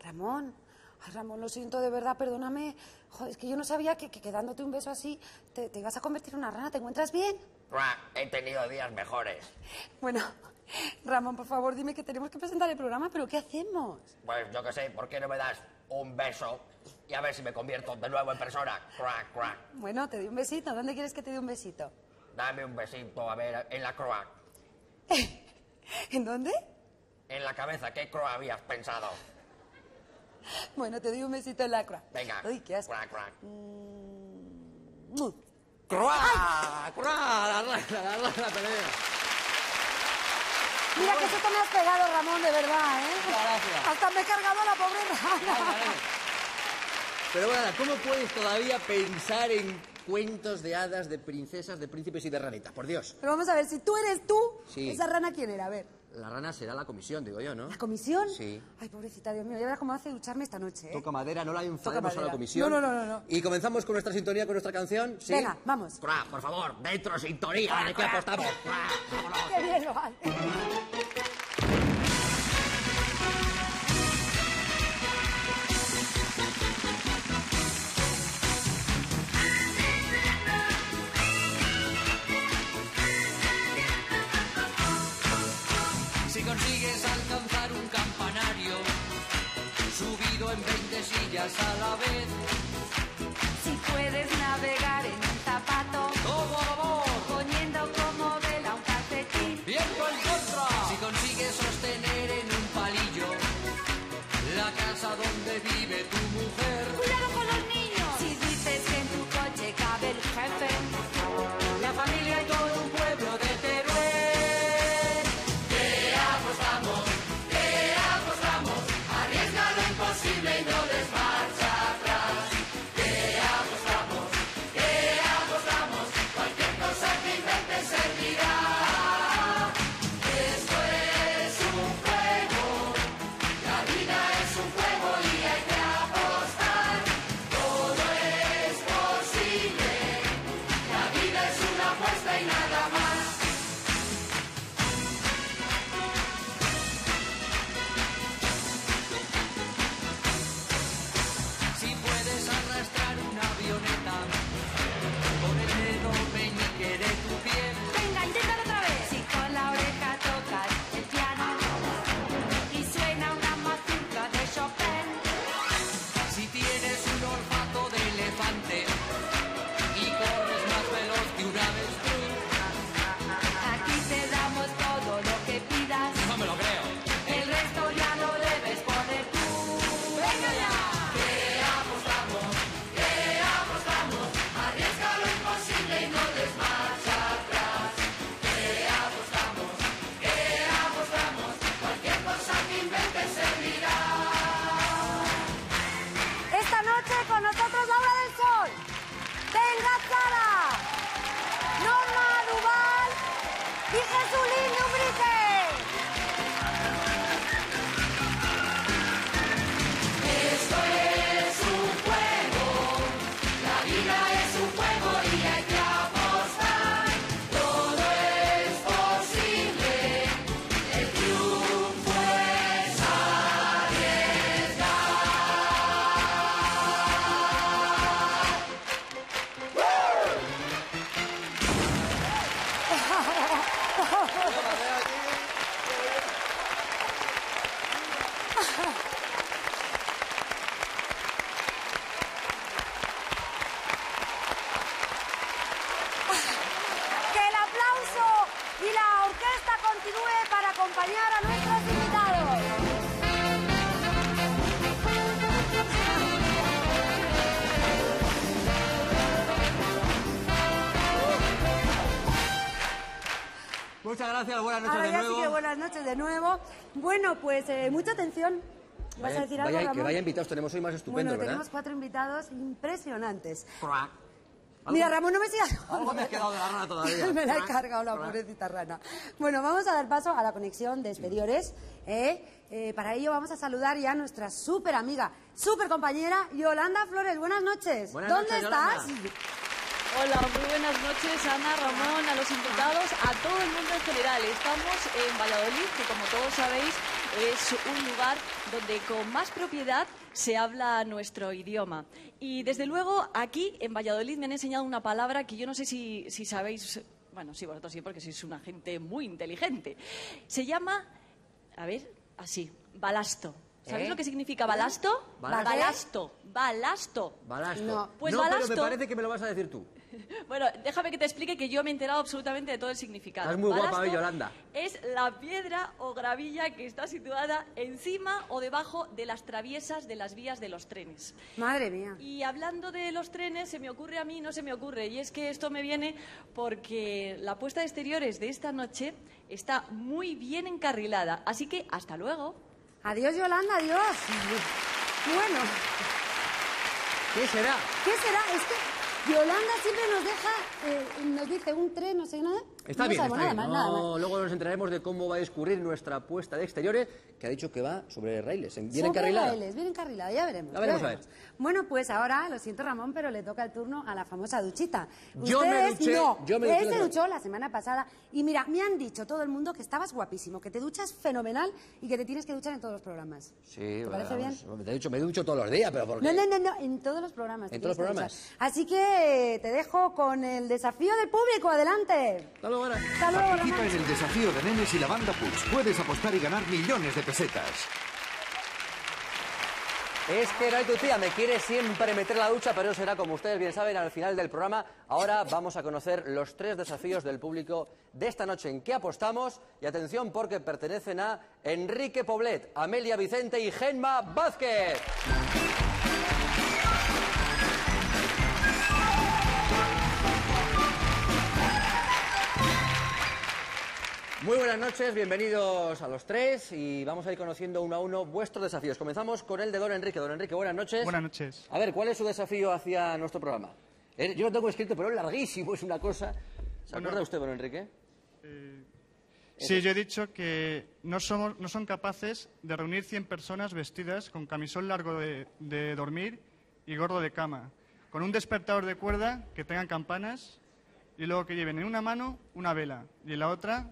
Ramón, ay, Ramón, lo siento, de verdad, perdóname. Joder, es que yo no sabía que dándote un beso así te ibas a convertir en una rana. ¿Te encuentras bien? He tenido días mejores. Bueno, Ramón, por favor, dime que tenemos que presentar el programa, pero ¿qué hacemos? Pues yo qué sé, ¿por qué no me das un beso y a ver si me convierto de nuevo en persona? Crack, crack. Bueno, te doy un besito. ¿Dónde quieres que te dé un besito? Dame un besito, a ver, en la croa. ¿En dónde? En la cabeza, ¿qué croa habías pensado? Bueno, te doy un besito en la croa. Venga. Uy, qué asco. Crack, crack. ¡Croa! ¡Croa! La pelea. Mira que eso te me has pegado, Ramón, de verdad, ¿eh? Gracias. Hasta me he cargado a la pobre rana. Pero bueno, ¿cómo puedes todavía pensar en cuentos de hadas, de princesas, de príncipes y de ranitas? Por Dios. Pero vamos a ver, si tú eres tú, Sí. ¿esa rana quién era? A ver. La rana será la comisión, digo yo, ¿no? ¿La comisión? Sí. Ay, pobrecita, Dios mío, ya verás cómo hace ducharme esta noche, ¿eh? Toca madera, no la Toca enfademos a madera. la comisión. No. Y comenzamos con nuestra sintonía, con nuestra canción, ¿sí? Venga, vamos. Crack, por favor, dentro sintonía, ¿de qué apostamos? Crack, vámonos. Qué bien lo hace. Si consigues alcanzar un campanario subido en 20 sillas a la vez, Si puedes navegar en un zapato, todo a favor, poniendo como vela un calcetín. viento en contra. Si consigues sostener en un palillo la casa donde vive tu mujer, ¡Cuidado con los niños! Si dices que en tu coche cabe el jefe, la familia y todo un pueblo de Teruel. Arriesga lo imposible y no des marcha atrás. Apostamos, cualquier cosa que inventes servirá. Esto es un juego, la vida es un juego y hay que apostar. Todo es posible, la vida es una apuesta y nada más. Si puedes arrastrar una avioneta con el dedo meñique de tu pie, venga, inténtalo otra vez. Si con la oreja tocas el piano y suena una mazurca de Chopin, si tienes un olfato de elefante y corres más veloz que una avestruz, aquí te damos todo lo que pidas. no me lo creo. El resto ya lo debes poner tú. ¡Venga ya! Arriesga lo imposible y no des marcha atrás. Apostamos, cualquier cosa que inventes servirá. Esta noche con nosotros Laura del Sol, Tenga Zara, Norma Duval y Jesulín Dubrique. Esto es un juego, la vida es un juego y hay que apostar. Todo es posible, el triunfo es arriesgar. Que el aplauso y la orquesta continúe para acompañar a nuestros invitados. Muchas gracias, buenas noches Ahora de ya nuevo. sí que buenas noches de nuevo. Bueno, pues mucha atención. ¿Vas a decir algo, Que Ramón? vaya invitados tenemos hoy más estupendo, Bueno, ¿verdad? tenemos 4 invitados impresionantes. Crack. Mira, Ramón, no me sigas. Algo me ha quedado de la rana todavía. Me la he cargado la pobrecita rana. Bueno, vamos a dar paso a la conexión de exteriores. Para ello vamos a saludar ya a nuestra súper amiga, súper compañera, Yolanda Flores. Buenas noches. Buenas ¿Dónde noches, estás? Yolanda. Hola, muy buenas noches, Ana, Ramón, a los invitados, a todo el mundo en general. Estamos en Valladolid, que como todos sabéis es un lugar donde con más propiedad se habla nuestro idioma. Y desde luego aquí en Valladolid me han enseñado una palabra que yo no sé si sabéis, bueno, sí, vosotros sí, porque sois una gente muy inteligente. Se llama, a ver, así, balasto. ¿Sabéis lo que significa balasto? ¿Balasto? Balasto. Balasto. No. Pues no, balasto- pero me parece que me lo vas a decir tú. Bueno, déjame que te explique que yo me he enterado absolutamente de todo el significado. Estás muy guapa Balasto hoy, Yolanda. es la piedra o gravilla que está situada encima o debajo de las traviesas de las vías de los trenes. Madre mía. Y hablando de los trenes, se me ocurre a mí, no se me ocurre, y es que esto me viene porque la puesta de exteriores de esta noche está muy bien encarrilada. Así que, hasta luego. Adiós, Yolanda, adiós. Bueno, ¿Qué será? ¿qué será? Es que Yolanda siempre nos deja, nos dice un tren, no sé nada. Está no bien, sabemos está nada bien. más, nada No, más. luego nos enteraremos de cómo va a discurrir nuestra puesta de exteriores, que ha dicho que va sobre raíles, bien Sobre encarrilada. raíles, bien encarrilada, ya veremos. Ya veremos, a ver. Bueno, pues ahora, lo siento Ramón, pero le toca el turno a la famosa duchita. Yo me Ustedes duché, no, yo me duché él la se semana- duchó la semana pasada y mira, me han dicho todo el mundo que estabas guapísimo, que te duchas fenomenal y que te tienes que duchar en todos los programas. Sí, ¿Te bueno, parece bien? vamos, te he dicho, me ducho todos los días, pero ¿por qué? No, en todos los programas. te ¿En todos los tienes que programas? duchar. Así que te dejo con el desafío del público, adelante. Hasta luego, ahora. Hasta luego, Participa Ramón. en el desafío de Nenes y la banda Puig. Puedes apostar y ganar millones de pesetas. Es que no hay tu tía, me quiere siempre meter la ducha, pero eso será, como ustedes bien saben, al final del programa. Ahora vamos a conocer los 3 desafíos del público de esta noche en que apostamos. Y atención, porque pertenecen a Enrique Poblet, Amelia Vicente y Gemma Vázquez. Muy buenas noches, bienvenidos a los 3 y vamos a ir conociendo uno a uno vuestros desafíos. Comenzamos con el de don Enrique. Don Enrique, buenas noches. Buenas noches. A ver, ¿cuál es su desafío hacia nuestro programa? Yo lo tengo escrito, pero es larguísimo, es una cosa... ¿Se acuerda usted, don Enrique? Sí, yo he dicho que no son capaces de reunir 100 personas vestidas con camisón largo de dormir y gorro de cama, con un despertador de cuerda que tengan campanas y luego que lleven en una mano una vela y en la otra...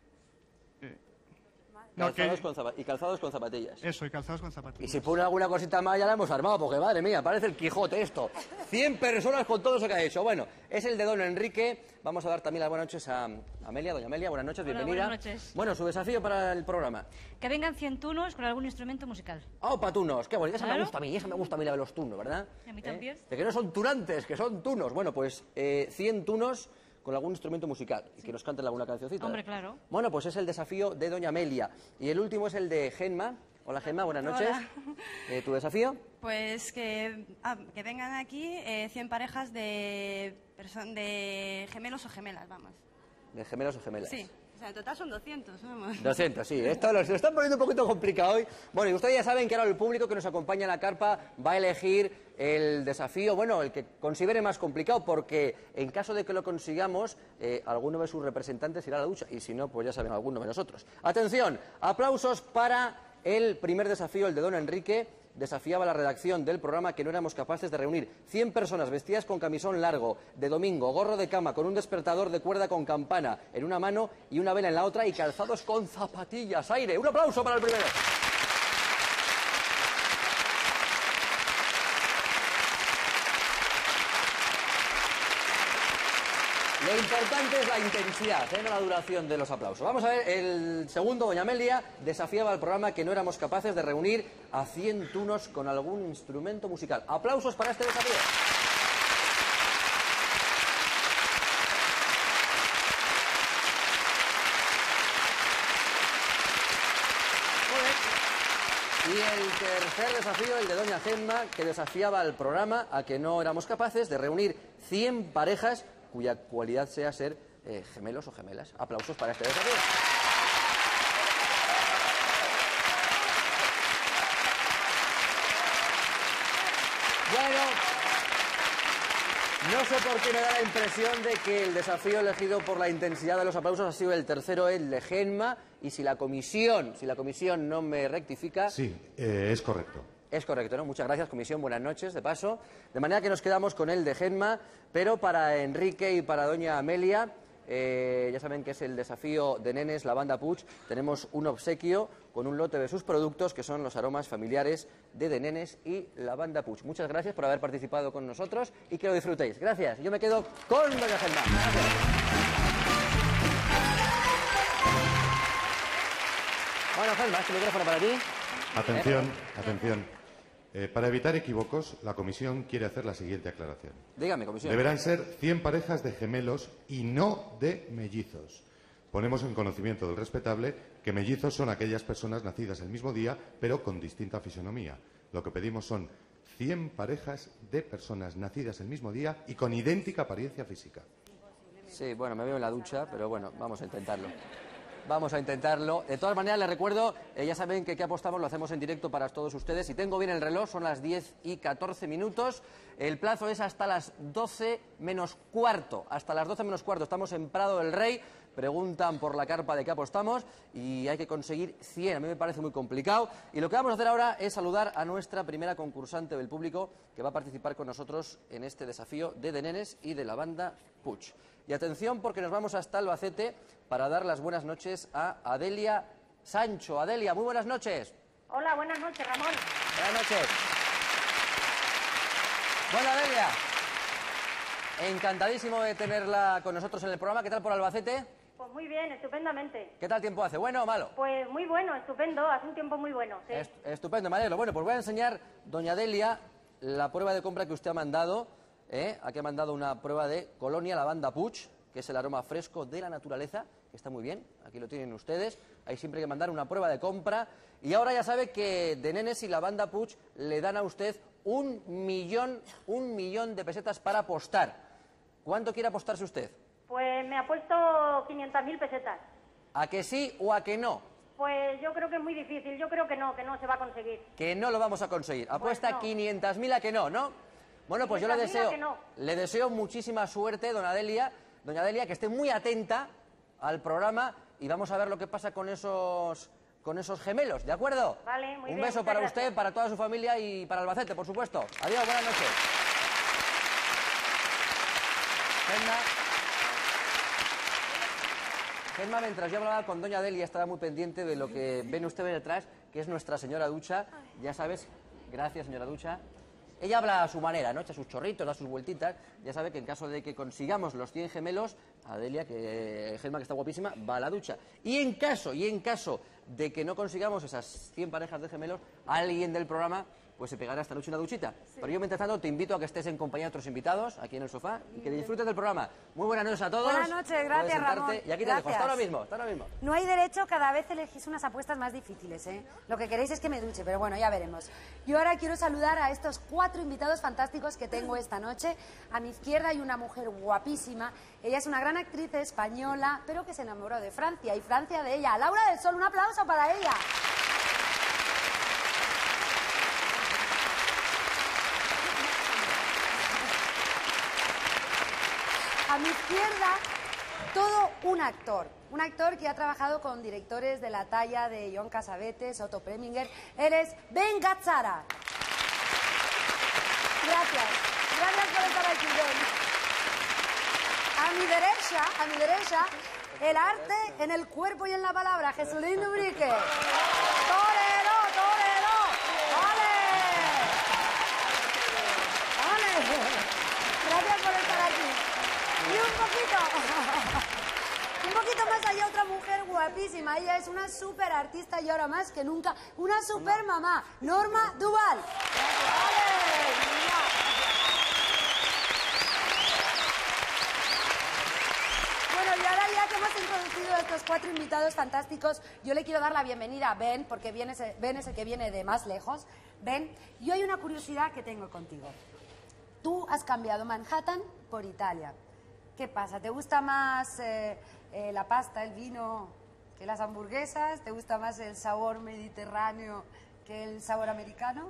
Calzados con zapatillas. Eso, y calzados con Y zapatillas. si pone alguna cosita más ya la hemos armado, porque madre mía, parece el Quijote esto. 100 personas con todo eso que ha hecho. Bueno, es el de don Enrique. Vamos a dar también las buenas noches a Amelia. Doña Amelia, buenas noches, Hola, bienvenida. buenas noches. Bueno, su desafío para el programa. Que vengan 100 tunos con algún instrumento musical. ¡Oh, patunos! ¡Qué bonito! Esa me Claro. gusta a mí la de los tunos, ¿verdad? A mí también. De que no son tunantes, que son tunos. Bueno, pues 100 tunos con algún instrumento musical y que nos canten alguna cancioncita. Hombre, claro. Bueno, pues es el desafío de doña Amelia. Y el último es el de Gemma. Hola, Gemma, buenas noches. Hola. ¿Tu desafío? Pues que vengan aquí 100 parejas de gemelos o gemelas, vamos. ¿De gemelos o gemelas? Sí, o sea, en total son 200, vamos. 200, sí. Esto lo están poniendo un poquito complicado hoy. Bueno, y ustedes ya saben que ahora el público que nos acompaña en la carpa va a elegir el desafío, bueno, el que considere más complicado, porque en caso de que lo consigamos, alguno de sus representantes irá a la ducha, y si no, pues ya saben, alguno de nosotros. Atención, aplausos para el primer desafío, el de don Enrique. Desafiaba la redacción del programa que no éramos capaces de reunir 100 personas vestidas con camisón largo, de domingo, gorro de cama, con un despertador de cuerda con campana en una mano y una vela en la otra y calzados con zapatillas. ¡Aire! ¡Un aplauso para el primero! Lo importante es la intensidad, no la duración de los aplausos. Vamos a ver, el segundo, doña Amelia, desafiaba al programa que no éramos capaces de reunir a 100 tunos con algún instrumento musical. Aplausos para este desafío. Y el tercer desafío, el de doña Gemma, que desafiaba al programa a que no éramos capaces de reunir 100 parejas cuya cualidad sea ser gemelos o gemelas. Aplausos para este desafío. Bueno, no sé por qué me da la impresión de que el desafío elegido por la intensidad de los aplausos ha sido el tercero, el de Gemma, y si la comisión no me rectifica... Sí, es correcto. Es correcto, ¿no? Muchas gracias, comisión. Buenas noches, de paso. De manera que nos quedamos con el de Gemma, pero para Enrique y para doña Amelia ya saben que es el desafío de Nenes, la banda Puig. Tenemos un obsequio con un lote de sus productos, que son los aromas familiares de Nenes y la banda Puig. Muchas gracias por haber participado con nosotros y que lo disfrutéis. Gracias. Yo me quedo con doña Gelma. Gracias. Bueno, Gelma, este micrófono para ti. Atención, atención. Para evitar equívocos, la comisión quiere hacer la siguiente aclaración. Dígame, comisión. Deberán ser 100 parejas de gemelos y no de mellizos. Ponemos en conocimiento del respetable que mellizos son aquellas personas nacidas el mismo día, pero con distinta fisonomía. Lo que pedimos son 100 parejas de personas nacidas el mismo día y con idéntica apariencia física. Sí, bueno, me veo en la ducha, pero bueno, vamos a intentarlo. Vamos a intentarlo. De todas maneras, les recuerdo, ya saben que apostamos, lo hacemos en directo para todos ustedes. Si tengo bien el reloj, son las 10:14. El plazo es hasta las 12 menos cuarto. Hasta las 12 menos cuarto. Estamos en Prado del Rey. Preguntan por la carpa de qué apostamos y hay que conseguir 100. A mí me parece muy complicado. Y lo que vamos a hacer ahora es saludar a nuestra primera concursante del público que va a participar con nosotros en este desafío de Nenes y de la banda Puig. Y atención, porque nos vamos hasta Albacete para dar las buenas noches a Adelia Sancho. Adelia, muy buenas noches. Hola, buenas noches, Ramón. Buenas noches. Bueno, Adelia, encantadísimo de tenerla con nosotros en el programa. ¿Qué tal por Albacete? Pues muy bien, estupendamente. ¿Qué tal tiempo hace? ¿Bueno o malo? Pues muy bueno, estupendo, hace un tiempo muy bueno, sí. Estupendo, me alegro. Bueno, pues voy a enseñar, doña Adelia, la prueba de compra que usted ha mandado. Aquí ha mandado una prueba de Colonia Lavanda Puig, que es el aroma fresco de la naturaleza, que está muy bien, aquí lo tienen ustedes. Hay siempre que mandar una prueba de compra. Y ahora ya sabe que de Nenes y la banda Puig le dan a usted un millón de pesetas para apostar. ¿Cuánto quiere apostarse usted? Pues me ha puesto 500.000 pesetas. ¿A que sí o a que no? Pues yo creo que es muy difícil, yo creo que no se va a conseguir. Que no lo vamos a conseguir. Apuesta Pues no. 500.000 a que no, ¿no? Bueno, pues yo le 500.000 a que no. deseo muchísima suerte, doña Adelia, que esté muy atenta al programa y vamos a ver lo que pasa con esos gemelos, ¿de acuerdo? Vale, muy bien. Un beso muchas para gracias. usted, para toda su familia y para Albacete, por supuesto. Adiós, buenas noches. Gemma, mientras yo hablaba con doña Adelia, estaba muy pendiente de lo que ven ustedes detrás, que es nuestra señora Ducha. Ya sabes, gracias, señora Ducha. Ella habla a su manera, ¿no? Echa sus chorritos, da sus vueltitas. Ya sabe que en caso de que consigamos los 100 gemelos, Adelia, Gemma, que está guapísima, va a la ducha. Y en caso de que no consigamos esas 100 parejas de gemelos, alguien del programa pues se pegará esta noche una duchita. Sí. Pero yo, mientras tanto, te invito a que estés en compañía de otros invitados, aquí en el sofá, y que disfrutes del programa. Muy buenas noches a todos. Buenas noches, gracias, Ramón. Y aquí te dejo. Hasta ahora mismo, No hay derecho, cada vez elegís unas apuestas más difíciles, ¿eh? Lo que queréis es que me duche, pero bueno, ya veremos. Yo ahora quiero saludar a estos 4 invitados fantásticos que tengo esta noche. A mi izquierda hay una mujer guapísima. Ella es una gran actriz española, pero que se enamoró de Francia, y Francia de ella. Laura del Sol, un aplauso para ella. A mi izquierda, todo un actor que ha trabajado con directores de la talla de John Cassavetes, Otto Preminger. Él es Ben Gazzara. Gracias por estar aquí, Ben. A mi derecha, el arte en el cuerpo y en la palabra, Jesulín Dubrique. ¡Torero! ¡Vale! Gracias por estar aquí. Y un poquito más allá, otra mujer guapísima. Ella es una súper artista y ahora más que nunca, una súper mamá, Norma Duval. Bueno, y ahora ya que hemos introducido a estos 4 invitados fantásticos, yo le quiero dar la bienvenida a Ben, porque Ben es el que viene de más lejos. Ben, yo hay una curiosidad que tengo contigo. Tú has cambiado Manhattan por Italia. ¿Qué pasa? ¿Te gusta más la pasta, el vino, que las hamburguesas? ¿Te gusta más el mediterraneo que el sabor americano?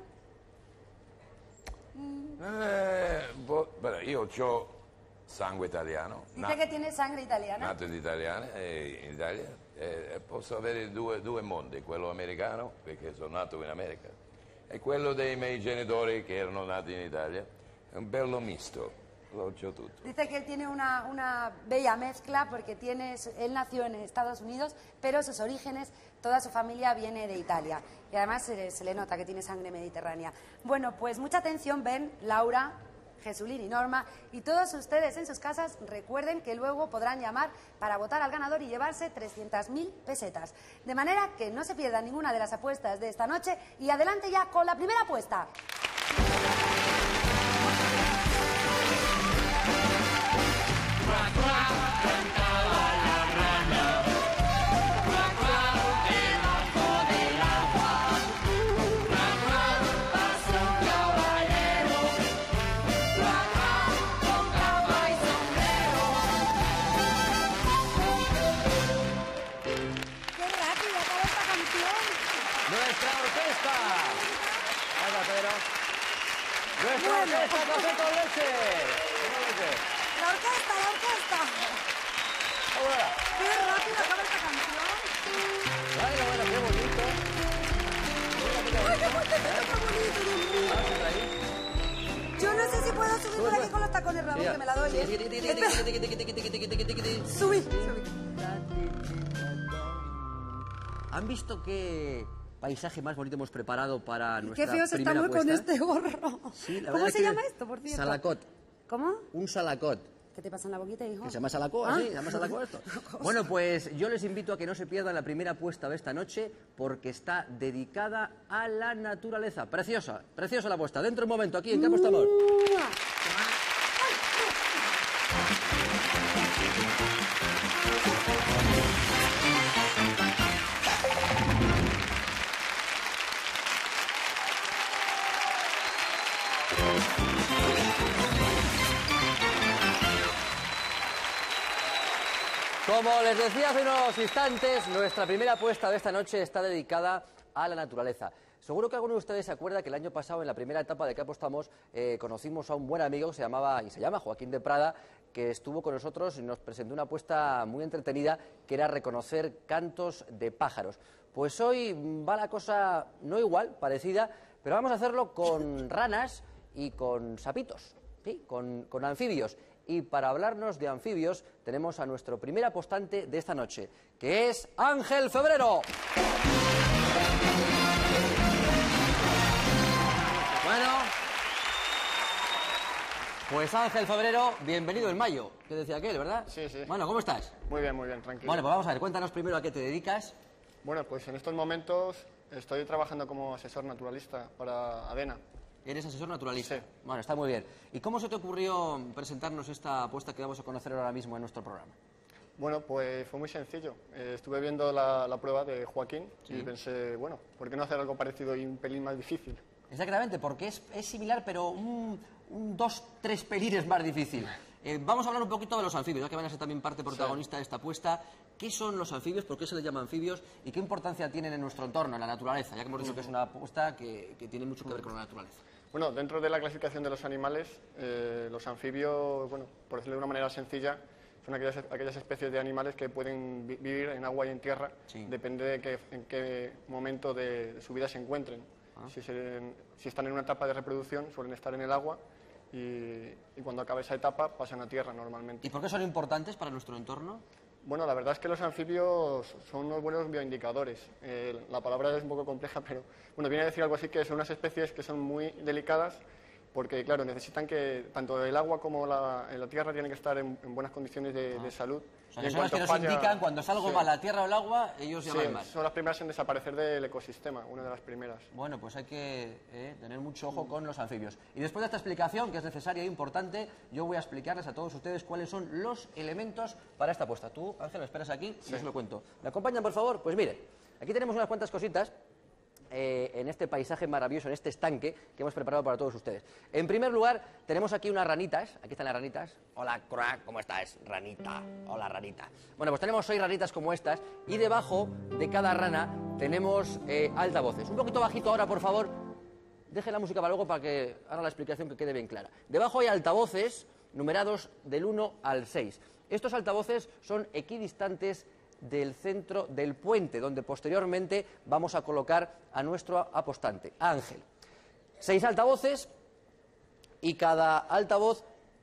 Beh, io ho sangue italiano. Dice que tiene sangre italiana. Nato in Italia, in Italia. Posso avere due mondi, quello americano, perché sono nato in America, e quello dei miei genitori che erano nati in Italia. È un bello misto. l'ho hecho tutto. Dice que él tiene una bella mezcla porque él nació en Estados Unidos, pero sus orígenes, toda su familia viene de Italia. Y además se le nota que tiene sangre mediterránea. Bueno, pues mucha atención, Ben, Laura, Jesulín y Norma, y todos ustedes en sus casas recuerden que luego podrán llamar para votar al ganador y llevarse 300.000 pesetas. De manera que no se pierdan ninguna de las apuestas de esta noche y adelante ya con la primera apuesta. ¡Nuestra orquesta, café con leche! ¡La orquesta! Ahora. ¡Qué rápido acaba esta canción! Bueno, qué bonito. ¡Ay, qué bonito, Dios mío! Yo no sé si puedo subir por aquí con los tacones ramos, que me la doy. Subí. ¿Han visto qué paisaje más bonito hemos preparado para nuestra Qué feo se está primera muy con apuesta? este gorro. Sí, la ¿Cómo verdad se que llama esto, por cierto? Salacot. ¿Cómo? Un salacot. ¿Qué te pasa en la boquita, hijo? ¿Que se llama salacot? ¿Ah? ¿Sí? ¿Se llama salacot esto? Bueno, pues yo les invito a que no se pierdan la primera apuesta de esta noche porque está dedicada a la naturaleza. Preciosa, preciosa la apuesta. Dentro de un momento, aquí en ¿Qué apostamos? Como les decía hace unos instantes, nuestra primera apuesta de esta noche está dedicada a la naturaleza. Seguro que alguno de ustedes se acuerda que el año pasado, en la primera etapa de ¿Qué apostamos?, conocimos a un buen amigo que se llamaba y se llama Joaquín de Prada, que estuvo con nosotros y nos presentó una apuesta muy entretenida, que era reconocer cantos de pájaros. Pues hoy va la cosa no igual, parecida, pero vamos a hacerlo con ranas y con sapitos, ¿sí? Con anfibios. Y para hablarnos de anfibios tenemos a nuestro primer apostante de esta noche, que es Ángel Febrero. Bueno, pues Ángel Febrero, bienvenido en mayo, que decía aquel, ¿verdad? Sí, sí. Bueno, ¿cómo estás? Muy bien, tranquilo. Bueno, pues vamos a ver, cuéntanos primero a qué te dedicas. Bueno, pues en estos momentos estoy trabajando como asesor naturalista para ADENA. ¿Eres asesor naturalista? Sí. Bueno, está muy bien. ¿Y cómo se te ocurrió presentarnos esta apuesta que vamos a conocer ahora mismo en nuestro programa? Bueno, pues fue muy sencillo. Estuve viendo la prueba de Joaquín y pensé, bueno, ¿por qué no hacer algo parecido y un pelín más difícil? Exactamente, porque es similar, pero un 2-3 pelines más difícil. Vamos a hablar un poquito de los anfibios, ya que van a ser también parte protagonista de esta apuesta. ¿Qué son los anfibios? ¿Por qué se les llama anfibios? ¿Y qué importancia tienen en nuestro entorno, en la naturaleza? Ya que hemos dicho que es una apuesta que tiene mucho que ver con la naturaleza. Bueno, dentro de la clasificación de los animales, los anfibios, bueno, por decirlo de una manera sencilla, son aquellas especies de animales que pueden vivir en agua y en tierra, depende de en qué momento de su vida se encuentren. Si están en una etapa de reproducción, suelen estar en el agua y cuando acaba esa etapa pasan a tierra normalmente. ¿Y por qué son importantes para nuestro entorno? Bueno, la verdad es que los anfibios son unos buenos bioindicadores. La palabra es un poco compleja, pero bueno, viene a decir algo así, que son unas especies que son muy delicadas porque, claro, necesitan que tanto el agua como la tierra tienen que estar en buenas condiciones de salud. O sea, que son las que nos indican cuando es algo mal, la tierra o el agua, ellos se llaman mal. Son las primeras en desaparecer del ecosistema, una de las primeras. Bueno, pues hay que tener mucho ojo con los anfibios. Y después de esta explicación, que es necesaria e importante, yo voy a explicarles a todos ustedes cuáles son los elementos para esta apuesta. Tú, Ángel, me esperas aquí y os lo cuento. ¿Me acompañan, por favor? Pues mire, aquí tenemos unas cuantas cositas en este paisaje maravilloso, en este estanque que hemos preparado para todos ustedes. En primer lugar, tenemos aquí unas ranitas. Aquí están las ranitas. Hola, crack, ¿cómo estás? Ranita. Hola, ranita. Bueno, pues tenemos 6 ranitas como estas y debajo de cada rana tenemos altavoces. Un poquito bajito ahora, por favor. Deje la música para luego para que haga la explicación que quede bien clara. Debajo hay altavoces numerados del 1 al 6. Estos altavoces son equidistantes del centro del puente, donde posteriormente vamos a colocar a nuestro apostante, Ángel. 6 altavoces y cada altavoz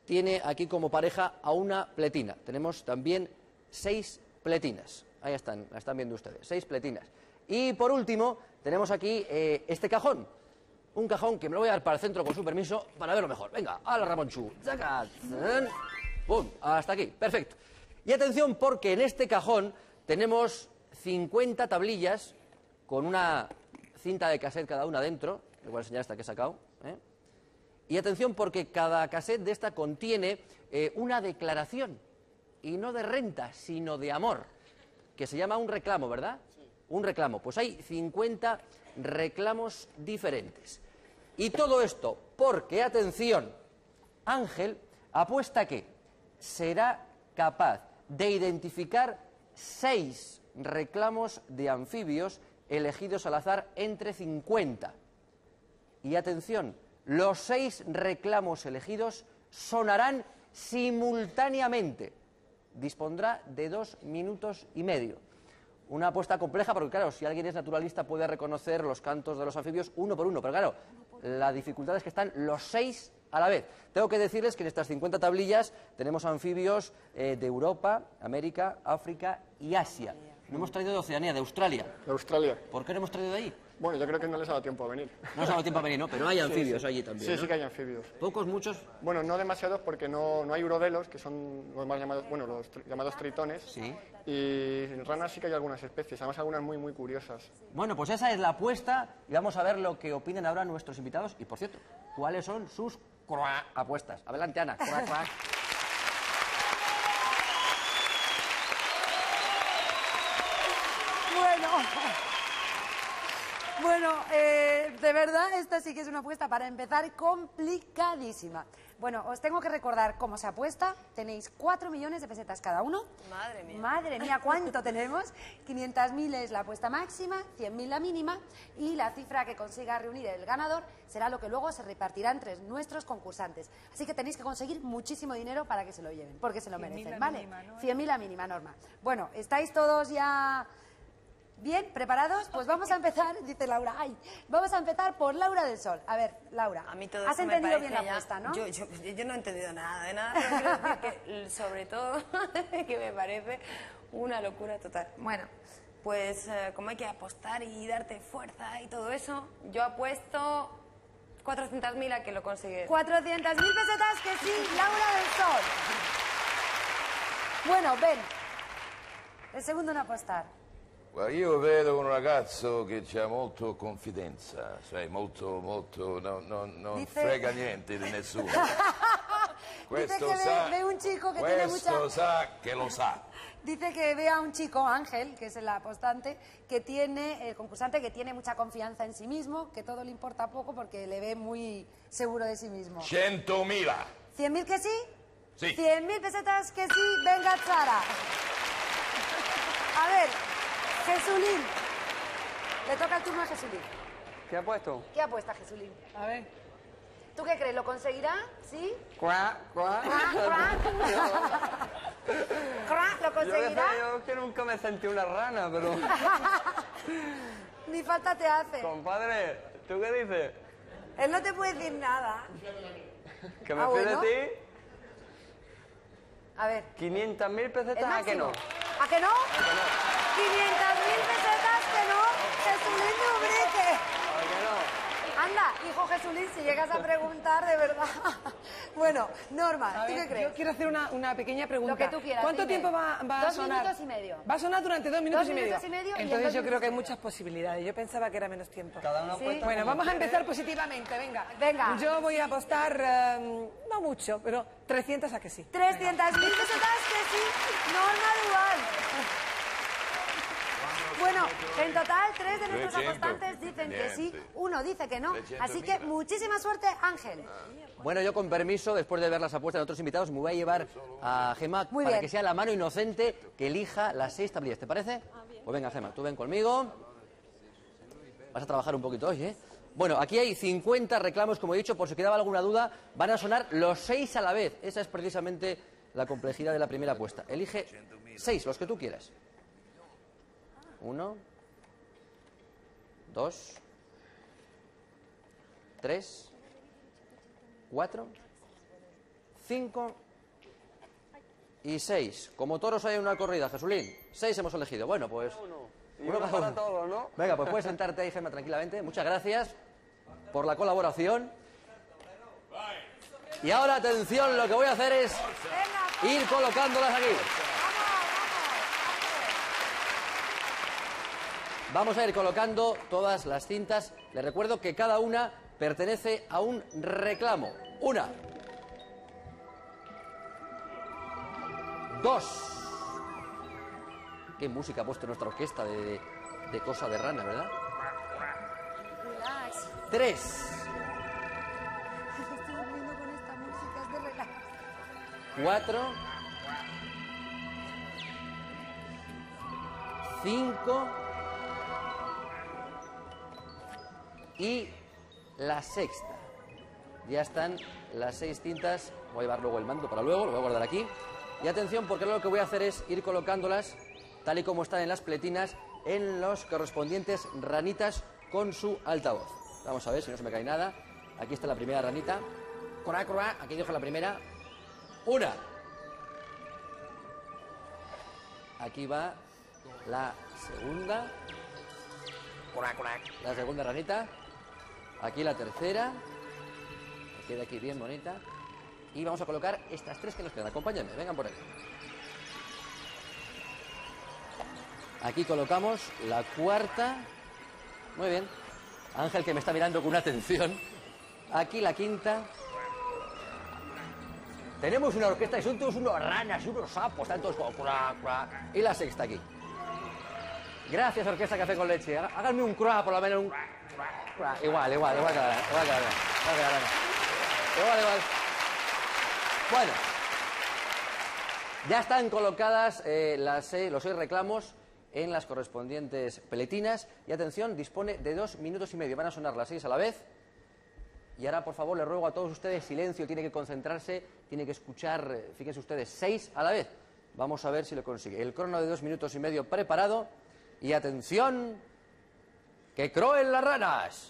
tiene aquí como pareja a una pletina. Tenemos también 6 pletinas. Ahí están, la están viendo ustedes, 6 pletinas. Y por último, tenemos aquí este cajón. Un cajón que me lo voy a dar para el centro con su permiso para verlo mejor. Venga, a la Ramonchu. ¡Pum! Hasta aquí, perfecto. Y atención porque en este cajón tenemos 50 tablillas con una cinta de cassette cada una dentro. Les voy a enseñar esta que he sacado. Y atención porque cada cassette de esta contiene una declaración. Y no de renta, sino de amor. Que se llama un reclamo, ¿verdad? Sí. Un reclamo. Pues hay 50 reclamos diferentes. Y todo esto porque, atención, Ángel apuesta que será capaz de identificar 6 reclamos de anfibios elegidos al azar entre 50. Y atención, los 6 reclamos elegidos sonarán simultáneamente. Dispondrá de 2 minutos y medio. Una apuesta compleja porque, claro, si alguien es naturalista puede reconocer los cantos de los anfibios uno por uno, pero claro, la dificultad es que están los 6 a la vez. Tengo que decirles que en estas 50 tablillas tenemos anfibios de Europa, América, África y Asia. No hemos traído de Oceanía, de Australia. De Australia. ¿Por qué no hemos traído de ahí? Bueno, yo creo que no les ha dado tiempo a venir. No les ha dado tiempo a venir, ¿no? Pero hay anfibios sí. allí también, Sí, ¿no? sí que hay anfibios. ¿Pocos, muchos? Bueno, no demasiados porque no hay urodelos, que son los más llamados, bueno, los llamados tritones. Sí. Y en ranas sí que hay algunas especies, además algunas muy, muy curiosas. Bueno, pues esa es la apuesta y vamos a ver lo que opinan ahora nuestros invitados. Y, por cierto, ¿cuáles son sus apuestas? Adelante, Ana. Bueno, de verdad, esta sí que es una apuesta para empezar complicadísima. Bueno, os tengo que recordar cómo se apuesta. Tenéis 4 millones de pesetas cada uno. Madre mía. Madre mía, ¿cuánto tenemos? 500.000 es la apuesta máxima, 100.000 la mínima, y la cifra que consiga reunir el ganador será lo que luego se repartirá entre nuestros concursantes. Así que tenéis que conseguir muchísimo dinero para que se lo lleven, porque se lo merecen, ¿vale? 100.000 la mínima, Norma. Bueno, ¿estáis todos ya bien preparados? Pues vamos a empezar, dice Laura. Ay, vamos a empezar por Laura del Sol. A ver, Laura, A mí todo has esto me entendido bien la parece ya- apuesta, ¿no? Yo no he entendido nada de nada, pero quiero decir que, sobre todo, que me parece una locura total. Bueno, pues como hay que apostar y darte fuerza y todo eso, yo apuesto 400.000 a que lo consigues. 400.000 pesetas que sí, Laura del Sol. Bueno, ven. El segundo en apostar. Guarda, io vedo un ragazzo che ha molto confidenza, sai, molto, non Dice- frega niente di nessuno. Dice que ve un chico que tiene mucha... Questo sa che lo sa. Dice que ve a un chico, Ángel, que es el apostante, que tiene, el concursante, que tiene mucha confianza en sí mismo, que todo le importa poco porque le ve muy seguro de sí mismo. 100.000. 100.000 que sí. Sí. 100.000 pesetas que sí. Venga, Sara. A ver, Jesulín. Le toca el turno a Jesulín. ¿Qué ha puesto? ¿Qué apuesta, Jesulín? A ver. ¿Tú qué crees? ¿Lo conseguirá? ¿Sí? Cuá. ¿Lo conseguirá? Yo que nunca me sentí una rana, pero... Ni falta te hace. Compadre, ¿tú qué dices? Él no te puede decir nada. ¿Que me Ah, fíe bueno. de ti? A ver. 500.000 ¿El pesetas, ¿a que máximo? no? ¿A que no? 500.000 pesetas que no. Jesulín de Ubrique. ¿A que no? Anda, hijo Jesulín, si llegas a preguntar, de verdad. Bueno, Norma, A ¿tú ver, qué crees? Yo quiero hacer una pequeña pregunta. Lo que tú quieras, ¿Cuánto dime. tiempo va a 2 sonar? minutos y medio. Va a sonar durante 2 minutos, 2 minutos y medio y en Entonces 2 yo creo minutos que hay y medio. muchas posibilidades. Yo pensaba que era menos tiempo. Cada uno Sí. apuesta Bueno, como vamos a quiere. empezar positivamente, venga. Venga. Yo voy a apostar, no mucho, pero 300 a que sí. 300.000 pesetas que sí. Norma Duval. Bueno, en total, 3 de nuestros 300. apostantes dicen que sí, Niente. 1 dice que no. 300.000. Así que muchísima suerte, Ángel. Bueno, yo con permiso, después de ver las apuestas de otros invitados, me voy a llevar a Gemma Muy para bien. que sea la mano inocente que elija las 6 tablillas. ¿Te parece? Pues venga, Gemma, tú ven conmigo. Vas a trabajar un poquito hoy, ¿eh? Bueno, aquí hay 50 reclamos, como he dicho, por si quedaba alguna duda, van a sonar los 6 a la vez. Esa es precisamente la complejidad de la primera apuesta. Elige 6, los que tú quieras. 1, 2, 3, 4, 5 y 6. Como toros hay una corrida, Jesulín. 6 hemos elegido. Bueno, pues... Y uno para todos, ¿no? Venga, pues puedes sentarte ahí, Gemma, tranquilamente. Muchas gracias por la colaboración. Y ahora, atención, lo que voy a hacer es ir colocándolas aquí. Vamos a ir colocando todas las cintas. Les recuerdo que cada una pertenece a un reclamo. 1, 2. Qué música ha puesto nuestra orquesta de cosa de rana, ¿verdad? 3. Estoy durmiendo con esta música, es de relax. 4. 5. Y la sexta. Ya están las 6 cintas. Voy a llevar luego el mando para luego, lo voy a guardar aquí. Y atención, porque ahora lo que voy a hacer es ir colocándolas, tal y como están en las pletinas, en los correspondientes ranitas con su altavoz. Vamos a ver si no se me cae nada. Aquí está la primera ranita. Corá, corá, aquí dejo la primera. 1. Aquí va la segunda. Corá, corá. La segunda ranita. Aquí la tercera. Que queda aquí bien bonita. Y vamos a colocar estas 3 que nos quedan. Acompáñenme, vengan por aquí. Aquí colocamos la cuarta. Muy bien. Ángel, que me está mirando con una atención. Aquí la quinta. Tenemos una orquesta y son todos unos ranas y unos sapos, están todos como... Y la sexta aquí. Gracias, Orquesta Café con Leche. Háganme un cruá, por lo menos un... Igual que la rana. Igual. Bueno. Ya están colocadas los 6 reclamos en las correspondientes peletinas. Y atención, dispone de 2 minutos y medio. Van a sonar las 6 a la vez. Y ahora, por favor, les ruego a todos ustedes silencio. Tiene que concentrarse, tiene que escuchar, fíjense ustedes, 6 a la vez. Vamos a ver si lo consigue. El crono de 2 minutos y medio preparado. Y atención, que croen las ranas.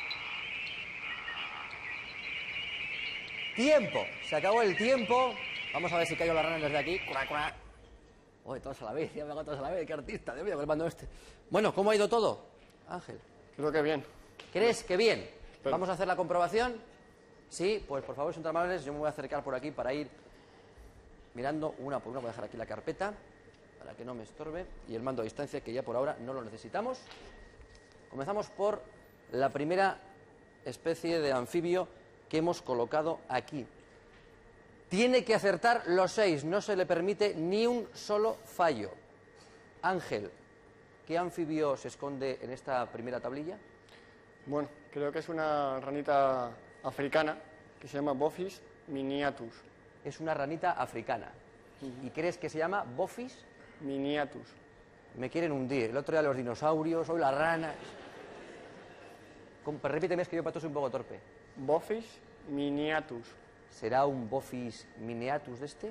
Tiempo. Se acabó el tiempo. Vamos a ver si callo las ranas desde aquí. Cuac, cuac. Oye, todos a la vez, ya me hago todos a la vez, qué artista, Dios mío, que le mando este. Bueno, ¿cómo ha ido todo, Ángel? Creo que bien. ¿Crees que bien? ¿Vamos a hacer la comprobación? Sí, pues por favor, si son tan amables, yo me voy a acercar por aquí para ir mirando una por una. Voy a dejar aquí la carpeta para que no me estorbe. Y el mando a distancia, que ya por ahora no lo necesitamos. Comenzamos por la primera especie de anfibio que hemos colocado aquí. Tiene que acertar los 6, no se le permite ni un solo fallo. Ángel, ¿qué anfibio se esconde en esta primera tablilla? Bueno, creo que es una ranita africana que se llama Bophis miniatus. Es una ranita africana. ¿Y crees que se llama Bophis? Miniatus. Me quieren hundir. El otro día los dinosaurios, hoy las ranas. Repíteme, es que yo para todo soy un poco torpe. Bophis miniatus. ¿Será un Bophis miniatus de este?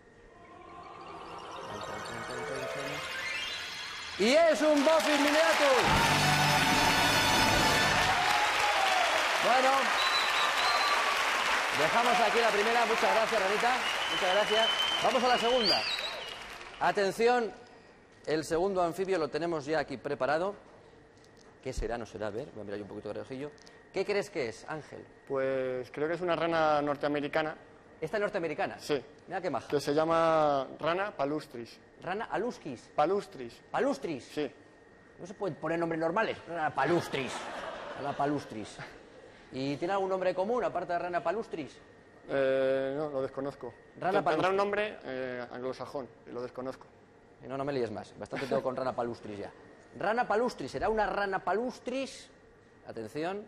¡Y es un Bophis miniatus! Bueno, dejamos aquí la primera. Muchas gracias, ranita. Muchas gracias. Vamos a la segunda. Atención, el segundo anfibio lo tenemos ya aquí preparado. ¿Qué será? No será, a ver, voy a mirar yo un poquito de reojillo. ¿Qué crees que es, Ángel? Pues creo que es una rana norteamericana. ¿Esta es norteamericana? Sí. Mira qué maja. Que se llama rana palustris. ¿Rana aluskis? Palustris. ¿Palustris? Sí. No se pueden poner nombres normales. Rana palustris. Rana palustris. ¿Y tiene algún nombre común aparte de rana palustris? No, lo desconozco. Rana Tendrá un nombre anglosajón, y lo desconozco. No, no me líes más. Bastante tengo con rana palustris ya. Rana palustris. ¿Será una rana palustris? Atención.